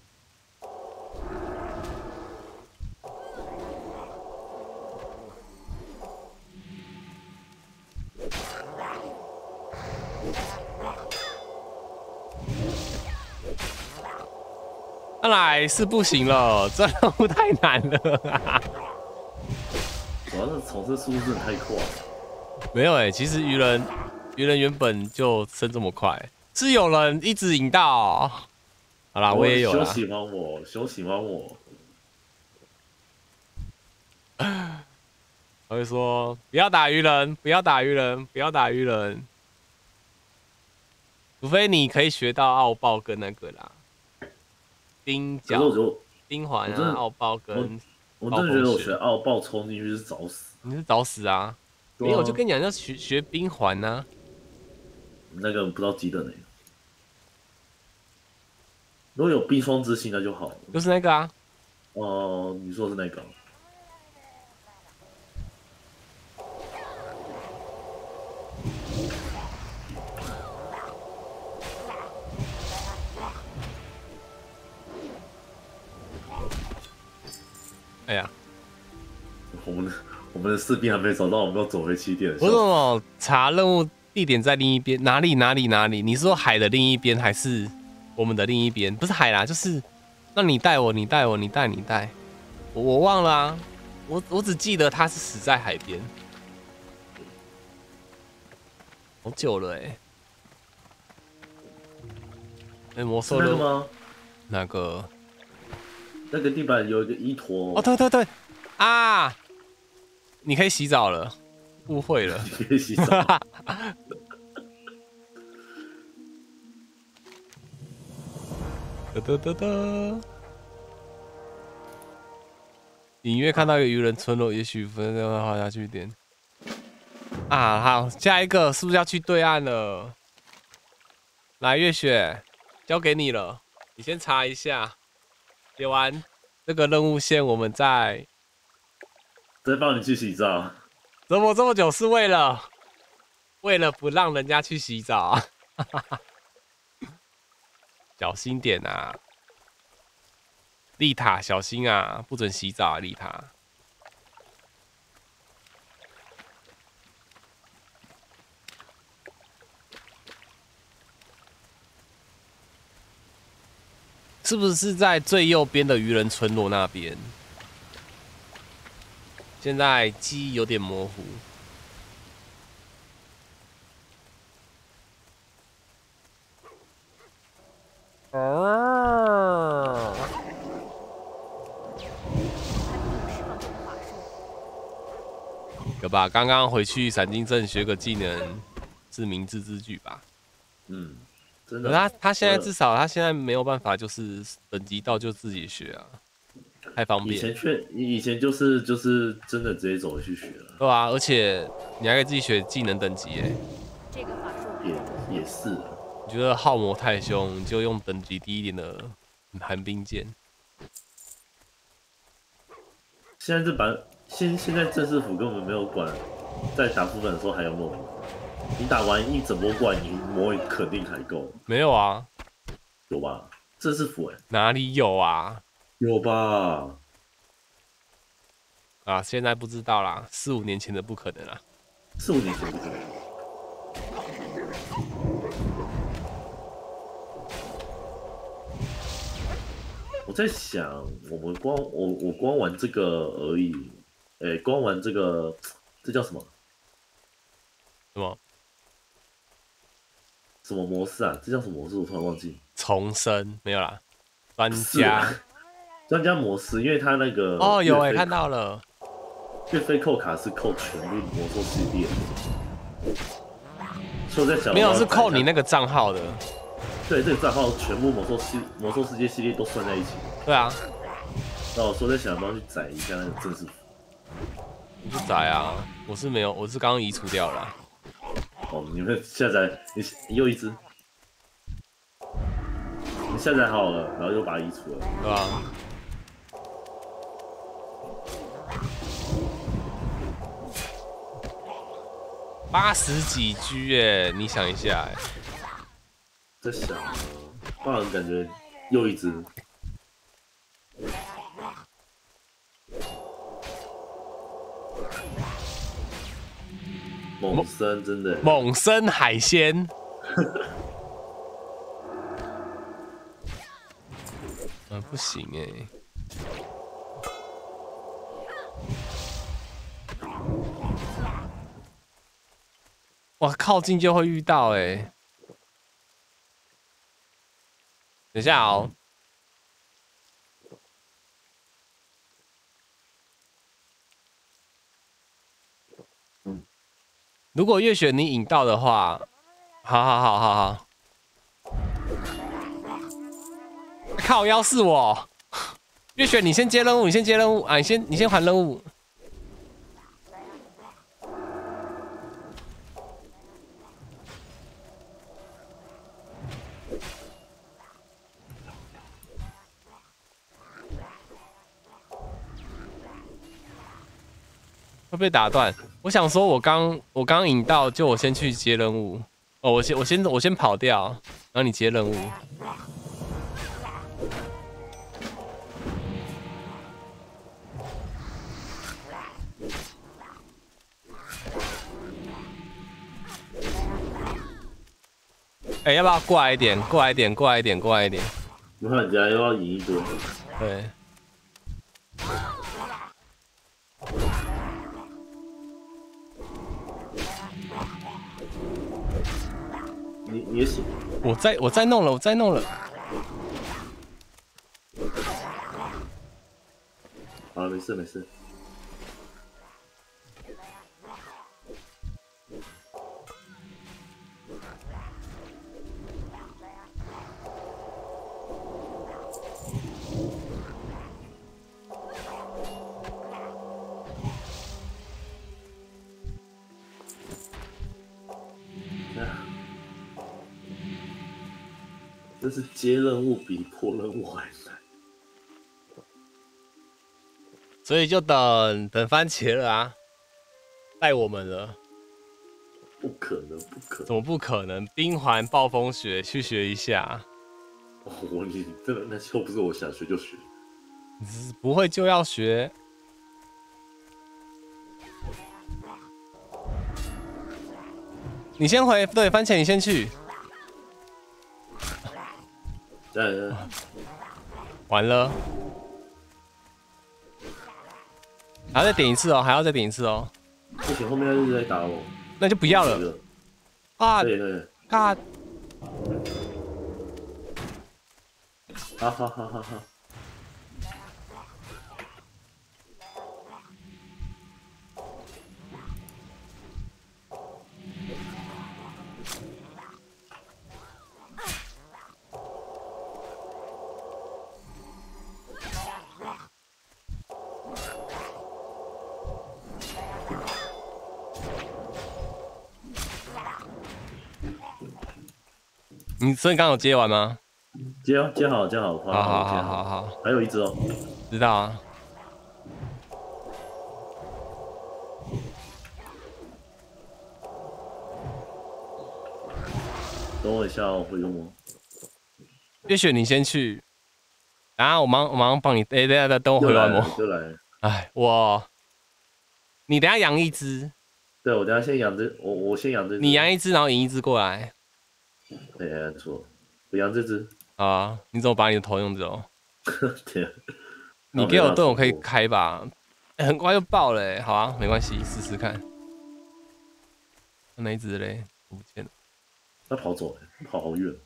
看来是不行了，这任务太难了。 主要是重生速度真的太快了。 没有其实鱼人原本就升这么快，是有人一直引到。好啦，我也有啦。 休喜欢我，休喜欢我。 我会说不要打鱼人，不要打鱼人，不要打鱼人，除非你可以学到奥爆跟那个啦。冰角、冰环啊，奥爆跟我真的觉得我学奥爆冲进去是找死。 你是找死啊！没有，我就跟你讲要学冰环啊。 那个不知道几等如果有冰霜之心那就好了。 就是那个啊。 你说的是那个。 哎呀， 我们的士兵还没找到，我们要走回起点。 我怎么查任务地点在另一边？哪里？你是说海的另一边，还是我们的另一边？不是海啦，就是让你带我，你带。我忘了啊，我只记得他是死在海边，好久了魔兽那个吗？ 哪个？ 那个地板有一个一坨。 哦，对啊！你可以洗澡了，误会了。 你可以洗澡。 隐约看到一个渔人村落，也许分钟画下去一点。啊，好，下一个是不是要去对岸了？来，月雪，交给你了，你先查一下。写完这个任务线，我们再帮你去洗澡。 怎么这么久？是为了不让人家去洗澡啊？小心点啊，丽塔，小心啊，不准洗澡啊，丽塔。是不是在最右边的渔人村落那边？现在记忆有点模糊。有吧？刚刚回去闪金镇学个技能，是明智之举吧？ 真的。 他现在至少他现在没有办法，就是等级到就自己学啊，太方便。 以前就是真的直接走回去学了。 对啊，而且你还可以自己学技能等级这个法术也是。 你觉得耗魔太凶，就用等级低一点的寒冰剑。 现在正式服根本没有管，在打副本的时候还有没有？你打完一整波怪，你魔肯定还够。 没有啊？ 有吧？正式服哪里有啊？ 有吧？ 啊，现在不知道啦，4、5年前的不可能啦。 4、5年前不可能。我在想，我光玩这个而已，光玩这个，这叫什么？什么模式啊？这叫什么模式？我突然忘记。 重生没有啦，专家模式，因为他那个有看到了， 月费扣卡是扣全部魔兽系列，所以我在想， 没有是扣你那个账号的。 对，这个账号全部魔兽世界系列都算在一起。 对啊。 那我说在想要不要去载一下那个正式服？ 你去载啊！我是没有，我是刚刚移除掉了。 哦，你们下载，你又一只，你下载好了，然后又把它移除了， 对吧？80几 G 耶，你想一下哎。 在想，不然感觉又一只。猛生真的， 猛生海鲜，不行哎，哇，靠近就会遇到哎，等一下哦。如果月雪你引到的话，好，靠腰是我，月雪你先接任务，你先接任务啊，你先还任务。会被打断。我想说，我刚引到，就我先去接任务。哦，我先跑掉，然后你接任务。哎，要不要过来一点？过来一点！ 不然人家又要赢一堆。 对。 你也行。 我在弄了。 好了，没事。这是接任务比破任务还难， 所以就等番茄了啊，带我们了。 不可能！ 怎么不可能？冰环暴风雪去学一下。 哦，你真的那又不是我想学就学， 不会就要学。你先回，对，番茄你先去。 对， 完了，还要再点一次哦， 不行，后面一直在打我， 那就不要了。啊！ 对， 啊！ 好。 所以你刚刚有接完吗？ 接好， 好， 还有一只哦。 知道啊。 等我一下，我会用吗？ 月雪你先去，我马上帮你。等我回完魔。 就来。 哎，你等下养一只。 对，我等下先养这，我先养这只。 你养一只，然后引一只过来。 哎，错，我养这只。 啊！你怎么把你的头用走？ 天， 你给我盾，我可以开吧？很快就爆了，好啊，没关系，试试看。那一只嘞？我不见了。 他跑走了，跑好远。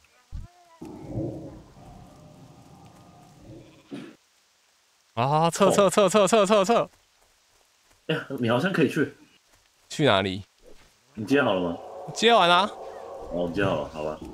啊！撤！ 哎呀，你好像可以去。 去哪里？ 你接好了吗？ 接完啦。 哦，接好了，好吧。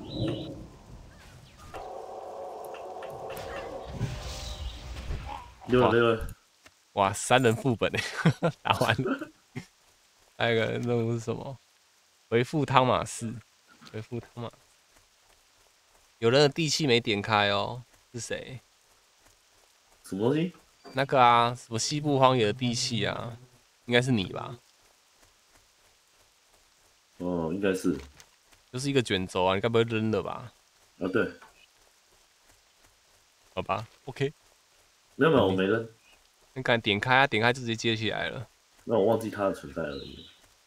溜了。 哇，3人副本哎，打完了。还有一个任务是什么？ 回复汤马士，回复汤马。有人的地契没点开哦，是谁？ 什么东西？ 那个啊，什么西部荒野的地契啊，应该是你吧？ 哦，应该是。 就是一个卷轴啊，你该不会扔了吧？ 啊，对。 好吧 ，OK。 没有，我没扔。 你敢点开啊？点开就直接接起来了。 那我忘记它的存在而已。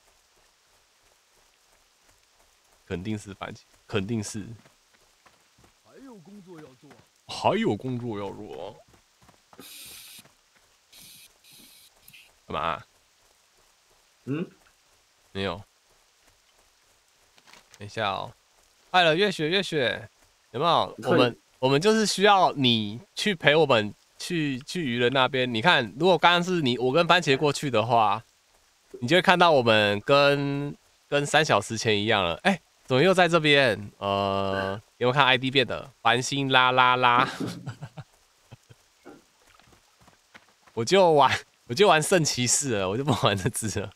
肯定是番茄，肯定是。 还有工作要做。 还有工作要做。干嘛？ 嗯？ 没有。等一下哦。快了，月雪，有没有？我们就是需要你去陪我们去渔人那边。你看，如果刚刚是我跟番茄过去的话，你就会看到我们跟3小时前一样了。哎，怎么又在这边？有没有看 ID 变的？繁星啦啦啦。我就玩圣骑士了，我就不玩这只了。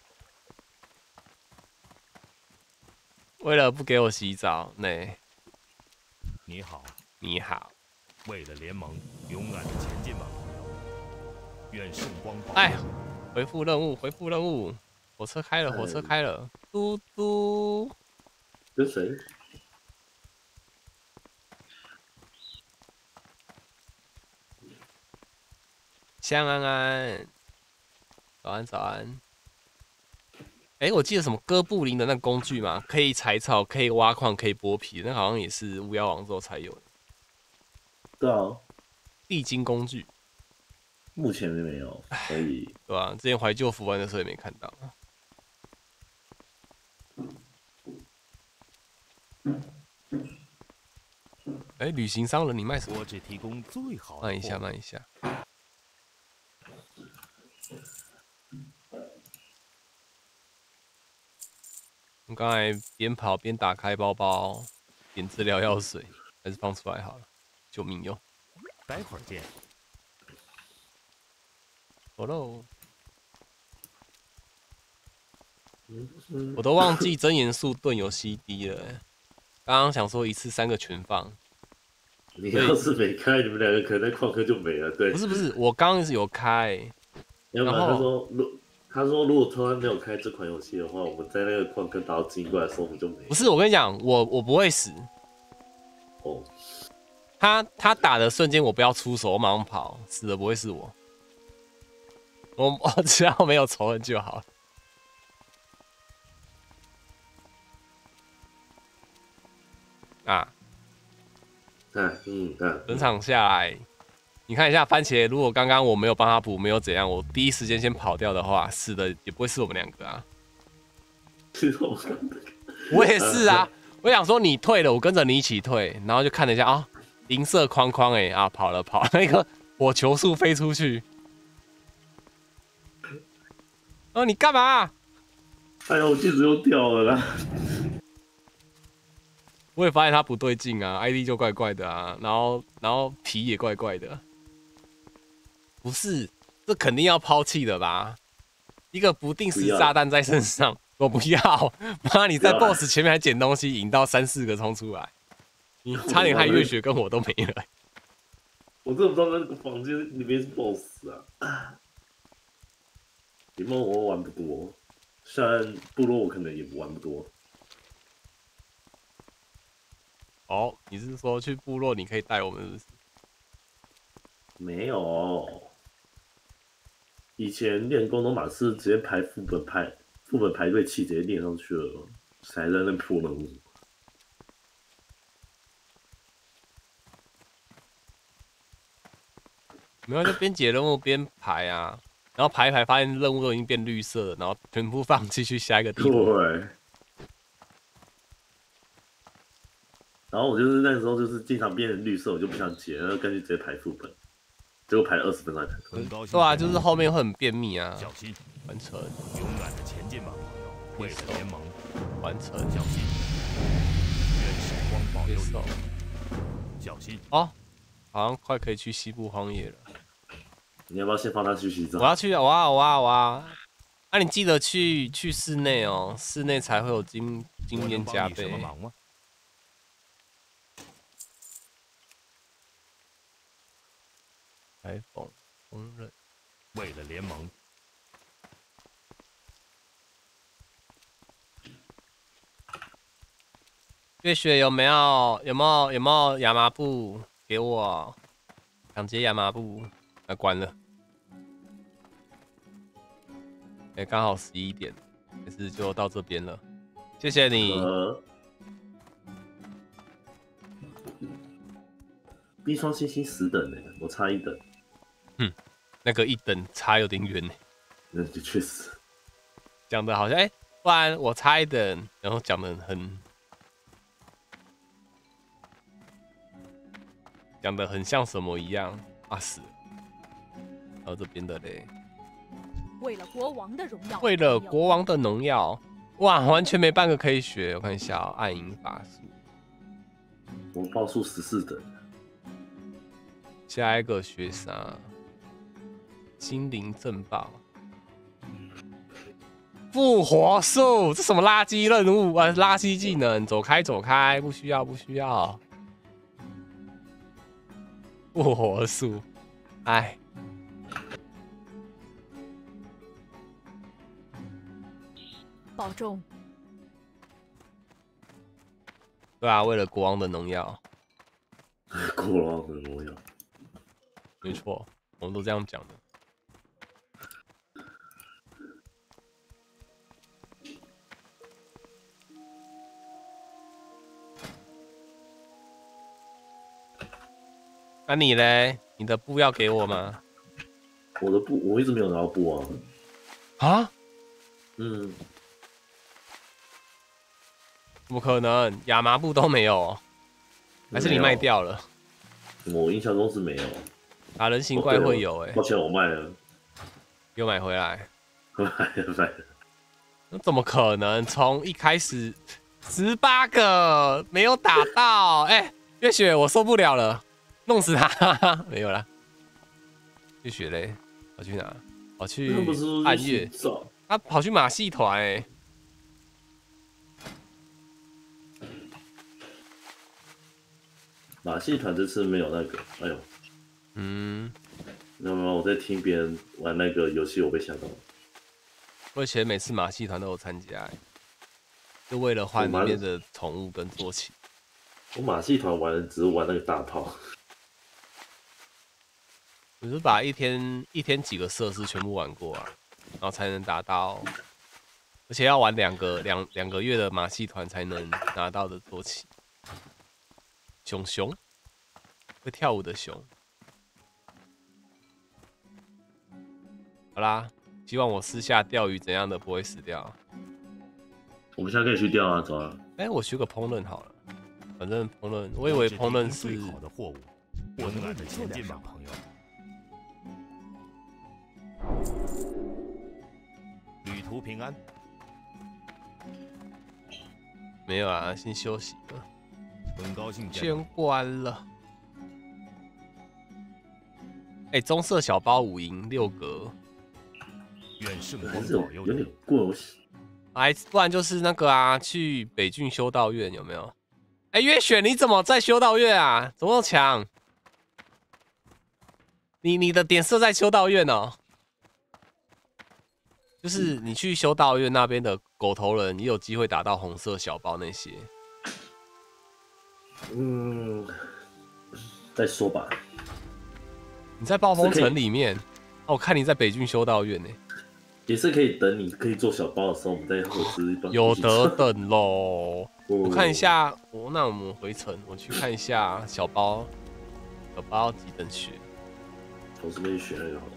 为了不给我洗澡， 你好， 你好。 为了联盟，勇敢的前进吧，朋友。愿圣光保佑。 哎，回复任务，火车开了，嘟嘟。 跟谁？ 香安安，早安。哎，我记得什么哥布林的那个工具嘛，可以采草，可以挖矿，可以剥皮，那好像也是巫妖王之后才有的。 对啊， 地精工具， 目前没有，所以对吧？之前怀旧服玩的时候也没看到。哎，旅行商人，你卖什么？ 我只提供最好的。 慢一下。我刚才边跑边打开包包，点治疗药水，还是放出来好了，救命用。 待会儿见。 走喽。我都忘记真元素盾有 CD 了，刚刚想说一次3个全放。 你要是没开，你们2个可能矿坑就没了。对， 不是，我刚刚是有开。 要不然他说如果突然没有开这款游戏的话，我们在那个矿坑打到精英过来的时候，我们就没了。 不是，我跟你讲，我不会死。 哦。 他打的瞬间，我不要出手，我马上跑，死的不会是我。我只要没有仇人就好。整场下来，你看一下番茄，如果刚刚我没有帮他补，没有怎样，我第一时间先跑掉的话，死的也不会是我们2个啊。我也是啊，我想说你退了，我跟着你一起退，然后就看了一下啊，银色框框跑了，那个火球术飞出去。哦，你干嘛？ 哎呦，我镜子又掉了啦！ 我也发现他不对劲啊 ，ID 就怪怪的啊，然后皮也怪怪的。不是，这肯定要抛弃的吧？一个不定时炸弹在身上，我不要！妈，你在 BOSS 前面还捡东西，引到3、4个冲出来，你差点害月雪跟我都没了。 我真的不知道那个房间里面是 BOSS 啊！联盟我玩不多，虽然部落我可能也玩不多。 哦，你是说去部落你可以带我们是不是？ 没有，以前练功都马是直接排副本排队器直接练上去了，才在那破任务。 没有，就边解任务边排啊，然后排一排发现任务都已经变绿色了，然后全部放弃去下一个地方。 对。然后我就是那时候就是经常变成绿色，我就不想解，然后干脆直接排副本，结果排了20分钟才成功。 对啊，就是后面会很便秘啊。 小心， 完成。 勇敢的前进吧，朋友。为了联盟， 完成。 小心，愿圣光保佑你。小心。 哦，好像快可以去西部荒野了。 你要不要先放他去洗澡？ 我要去，我啊！ 啊，你记得去室内哦，室内才会有经验加倍。 什么忙吗？ 裁缝、烹饪， 为了联盟。 月雪有没有亚麻布给我？抢劫亚麻布，关了。哎，刚好11点，但是就到这边了，谢谢你。 冰霜星星10等呢，我差1等。 那个1等差有点远呢。 那就确实讲的好像不然我差1等，然后讲的很像什么一样啊死了。然后这边的嘞， 为了国王的荣耀， 为了国王的荣耀，哇，完全没半个可以学。我看一下暗影法术， 我报数14等。 下一个学啥？心灵震爆，复活术，这什么垃圾任务啊？垃圾技能，走开走开，不需要。复活术，哎， 保重。 对啊，为了国王的荣耀。 国王的荣耀， 没错，我们都这样讲的。那你嘞？你的布要给我吗？ 我的布我一直没有拿到布啊。 啊？怎么可能？亚麻布都没有？还是你卖掉了？ 我印象中是没有。 啊，人形怪会有抱歉，我卖了。 又买回来？ 买了。 那怎么可能？从一开始18个没有打到，月雪我受不了了。弄死他！没有啦。月雪嘞，跑去哪？跑去暗月。他跑去马戏团马戏团这次没有那个，哎呦。那么我在听别人玩那个游戏，我被吓到了。 我以前每次马戏团都有参加，就为了换里面的宠物跟坐骑。 我马戏团玩只是玩那个大炮。 我是把一天几个设施全部玩过啊，然后才能达到，而且要玩两个月的马戏团才能拿到的坐骑。熊会跳舞的熊。好啦，希望我私下钓鱼怎样的不会死掉。 我们现在可以去钓啊，走啊！ 我学个烹饪好了，反正烹饪，我以为烹饪是最好的货物，温暖的前进吧，朋友。旅途平安。 没有啊，先休息了。 很高兴先关了。棕色小包5银6格。 愿圣光保佑有点过。 不然就是那个啊，去北郡修道院有没有？月雪你怎么在修道院啊？怎么那么强？你的点设在修道院哦。就是你去修道院那边的狗头人，也有机会打到红色小包那些。 再说吧。 你在暴风城里面，我看你在北郡修道院呢。 也是可以等你可以做小包的时候，我们再合资一段。 有得等喽。我看一下，那我们回城，我去看一下小包几等学。 我这边学那个好了。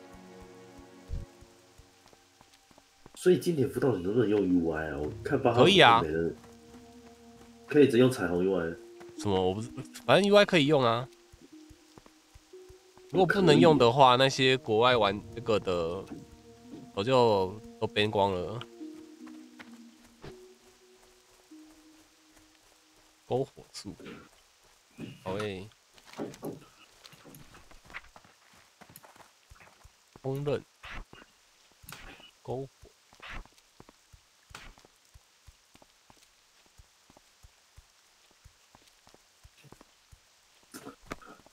所以经典辅导你能不能用 UI 啊？我看8号可以啊， 可以直接用彩虹 UI。 什么？我不是，反正 UI 可以用啊。如果不能用的话，那些国外玩这个的，我就都 ban 光了。篝火术，好诶。烹饪，篝火。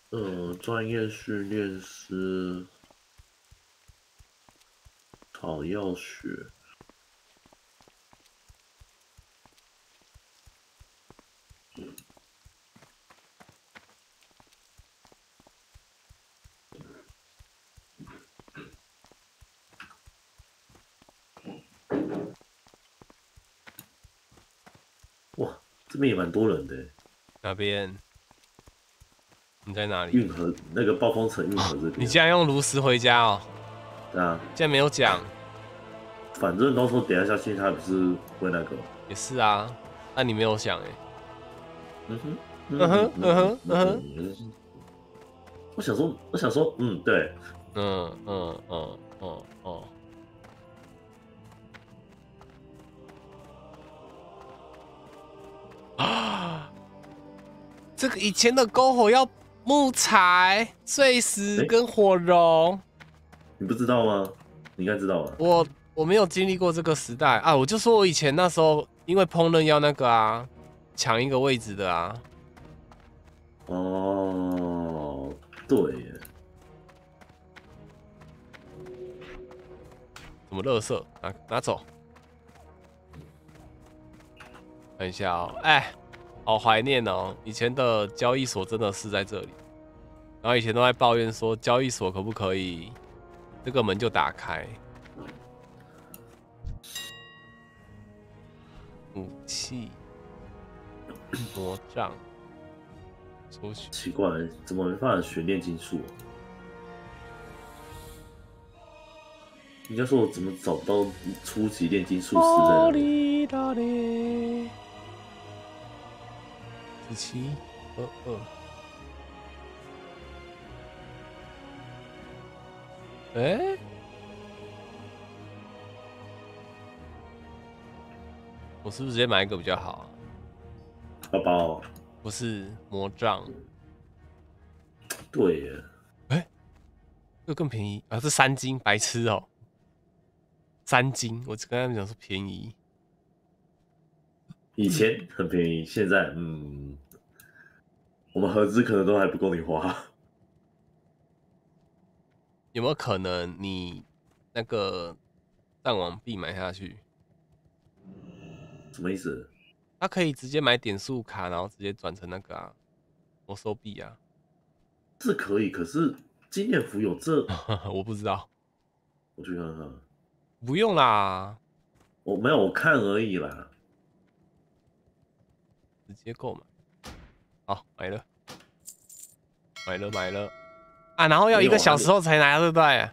专业训练师，草药学。哇，这边也蛮多人的。 哪边？你在哪里？ 运河那个暴风城运河这边。 你竟然用炉石回家哦？ 对啊。 竟然没有讲。 反正到时候等一下下去，他不是会那个。 也是啊，那你没有想哎。 我想说，对。 啊！这个以前的篝火要木材、碎石跟火绒， 你不知道吗？你应该知道吧？ 我没有经历过这个时代啊！我就说我以前那时候因为烹饪要那个啊，抢一个位置的啊。 哦，对耶。 什么垃圾？拿走。看一下哦，哎，好怀念哦！以前的交易所真的是在这里，然后以前都在抱怨说交易所可不可以这个门就打开。武器、魔杖，出去。 奇怪，怎么没办法选炼金术？应该说我怎么找不到初级炼金术师在哪里 ？17、22。哎，我是不是直接买一个比较好啊？ 包包不是魔杖。 对耶。 哎，这个更便宜啊！这3金，白痴哦！3金，我只跟他们讲说便宜。 以前很便宜，现在我们合资可能都还不够你花。 有没有可能你那个战网币买下去？ 什么意思？ 他可以直接买点数卡，然后直接转成那个啊魔兽币啊。 这可以，可是纪念服有这我不知道， 我去看看。 不用啦， 我没有，我看而已啦。 直接购买。好，买了啊！然后要1个小时后才拿，对不对？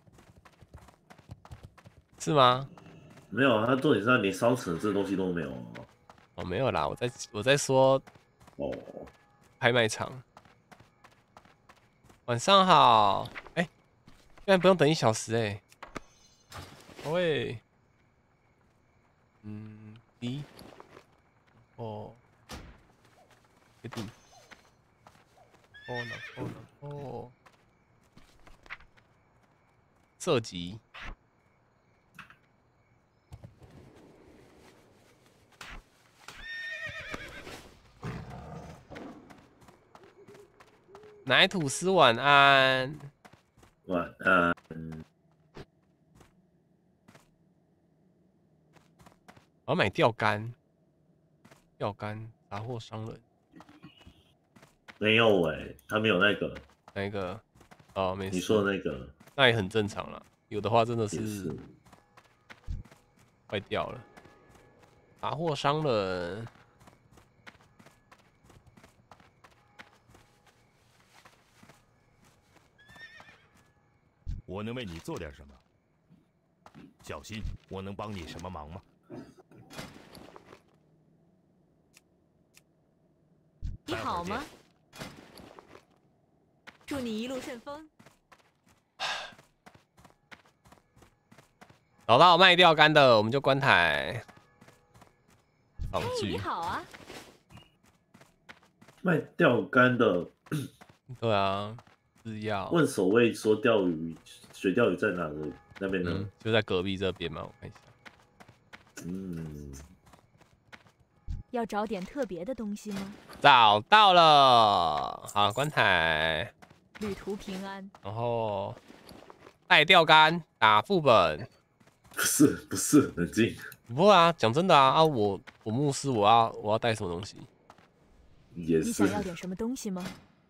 是吗？ 没有啊，他重点是连商城这东西都没有。 哦，没有啦，我在说哦， 拍卖场。晚上好，哎，居然不用等1小时哎。喂，D， 哦，决定，哦，射击，奶吐司晚安， 晚安。 我要买钓竿，杂货商人。 没有他没有那个。 哪一个？哦，没事。 你说的那个， 那也很正常啦。有的话真的是坏掉了。杂货商人， 我能为你做点什么？小心，我能帮你什么忙吗？ 你好吗？祝你一路顺风。 找到卖钓竿的，我们就关台。 哎，你好啊！ 卖钓竿的。 对啊，是要问守卫说钓鱼，水钓鱼在哪里？那边呢？ 就在隔壁这边嘛，我看一下。 要找点特别的东西吗？ 找到了，好，棺材。 旅途平安。 然后带钓竿，打副本。 不是，冷静。 不会啊，讲真的啊，我牧师，我要带什么东西？ 也是。 你想要点什么东西吗？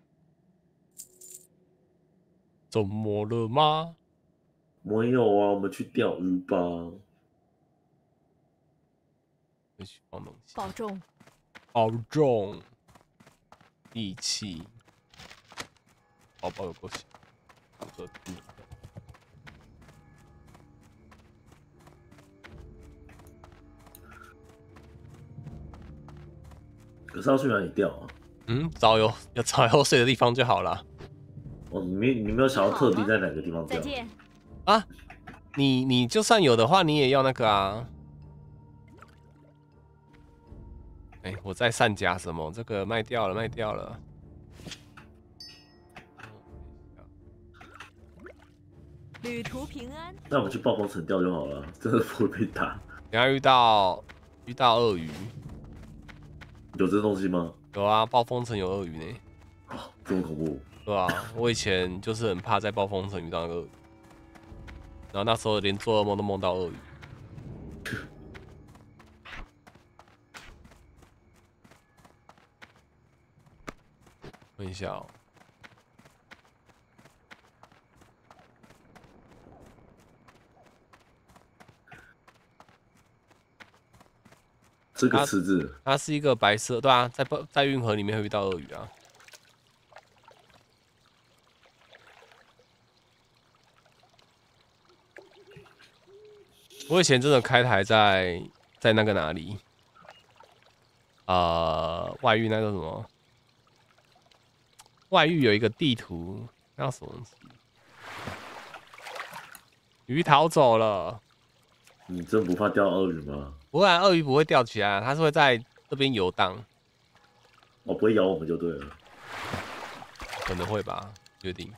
怎么了吗？ 没有啊，我们去钓鱼吧。 回去放东西。 保重。 保重。义气。包包有够小。 可是要去哪里钓啊？ 找有水的地方就好了。 哦，你没有想要特地在哪个地方钓？ 再见。 啊，你就算有的话，你也要那个啊。哎，我在善夹什么？这个卖掉了。 旅途平安。 那我们去暴风城钓就好了，真的不会被打。 等下遇到鳄鱼。 有这东西吗？ 有啊，暴风城有鳄鱼呢。 哦，这么恐怖。 对啊，我以前就是很怕在暴风城遇到那个鳄鱼，然后那时候连做噩梦都梦到鳄鱼。问一下哦。 这个池子， 它是一个白色，对啊，在运河里面会遇到鳄鱼啊。我以前真的开台在那个哪里，外域那个什么，外域有一个地图，那叫什么东西？鱼逃走了。 你真不怕钓鳄鱼吗？ 不会啊，鳄鱼不会钓起来，它是会在这边游荡。 哦，不会咬我们就对了。 可能会吧，决定。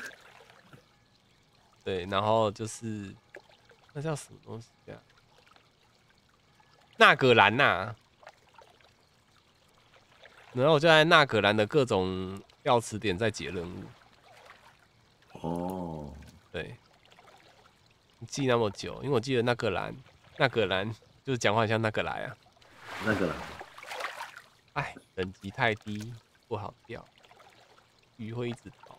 对，然后就是那叫什么东西啊？纳格兰呐。然后我就在纳格兰的各种钓池点在解任务。 哦， 对。记那么久，因为我记得纳格兰就是讲话很像那个来啊。 那个来。 哎，等级太低，不好钓，鱼会一直跑。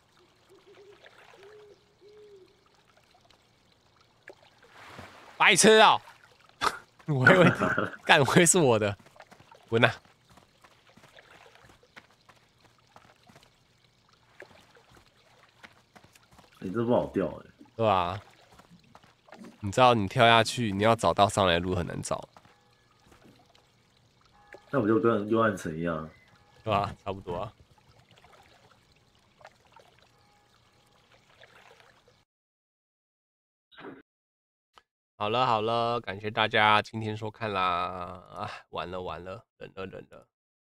白痴啊！我以为干会是我的，滚啊！ 你这不好钓哎， 对吧？你知道你跳下去，你要找到上来的路很难找。 那不就跟幽暗城一样， 对吧？差不多啊。好了，感谢大家今天收看啦！啊，完了，忍了，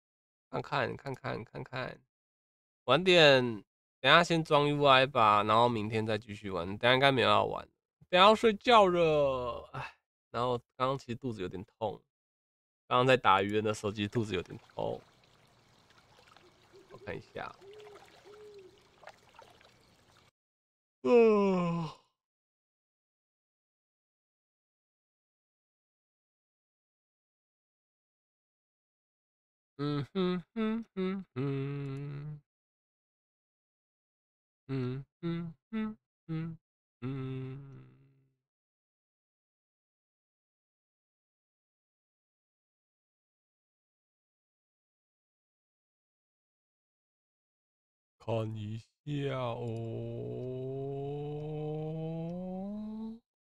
看看，晚点，等下先装 UI 吧，然后明天再继续玩。等下应该没有要玩，等下要睡觉了，哎。然后刚刚其实肚子有点痛，刚刚在打鱼的时候其实肚子有点痛，我看一下，嗯哼哼哼哼，嗯哼哼哼哼。看一下哦。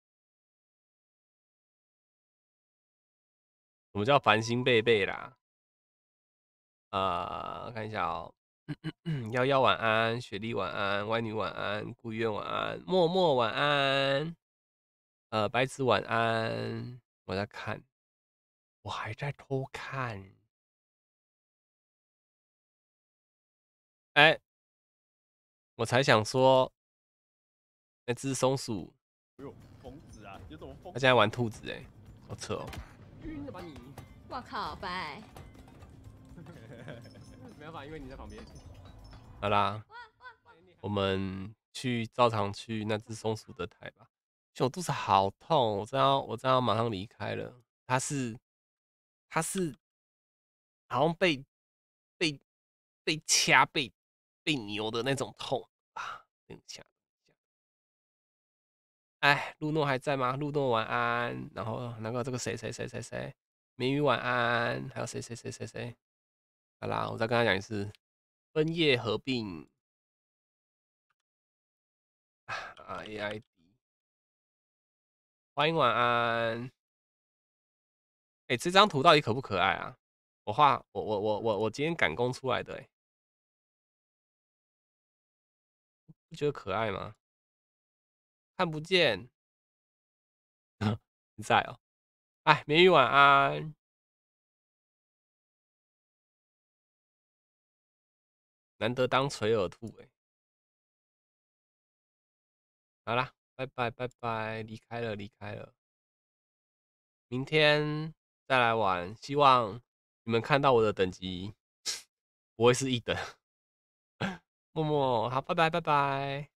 什么叫繁星贝贝啦？看一下哦。幺幺晚安，雪莉晚安，歪女晚安，顾苑晚安，默默晚安，白子晚安。我在看，我还在偷看。哎，我才想说，那只松鼠， 哎呦，疯子啊！有种疯！ 它现在玩兔子哎，好扯哦。 晕了吧你？ 我靠，拜！ 没办法，因为你在旁边。好啦，我们照常去那只松鼠的台吧。我肚子好痛，我真要马上离开了。它是好像被掐被扭的那种痛啊！等一下，哎，路诺还在吗？路诺晚安。然后那个这个谁，美女晚安。还有谁？好啦，我再跟他讲一次，分页合并。AID， 欢迎晚安。哎，这张图到底可不可爱啊？我今天赶工出来的，不觉得可爱吗？看不见，你在哦。哎，美女晚安。难得当垂耳兔哎。好啦，拜拜，离开了。明天再来玩，希望你们看到我的等级不会是1等。默默，好，拜拜。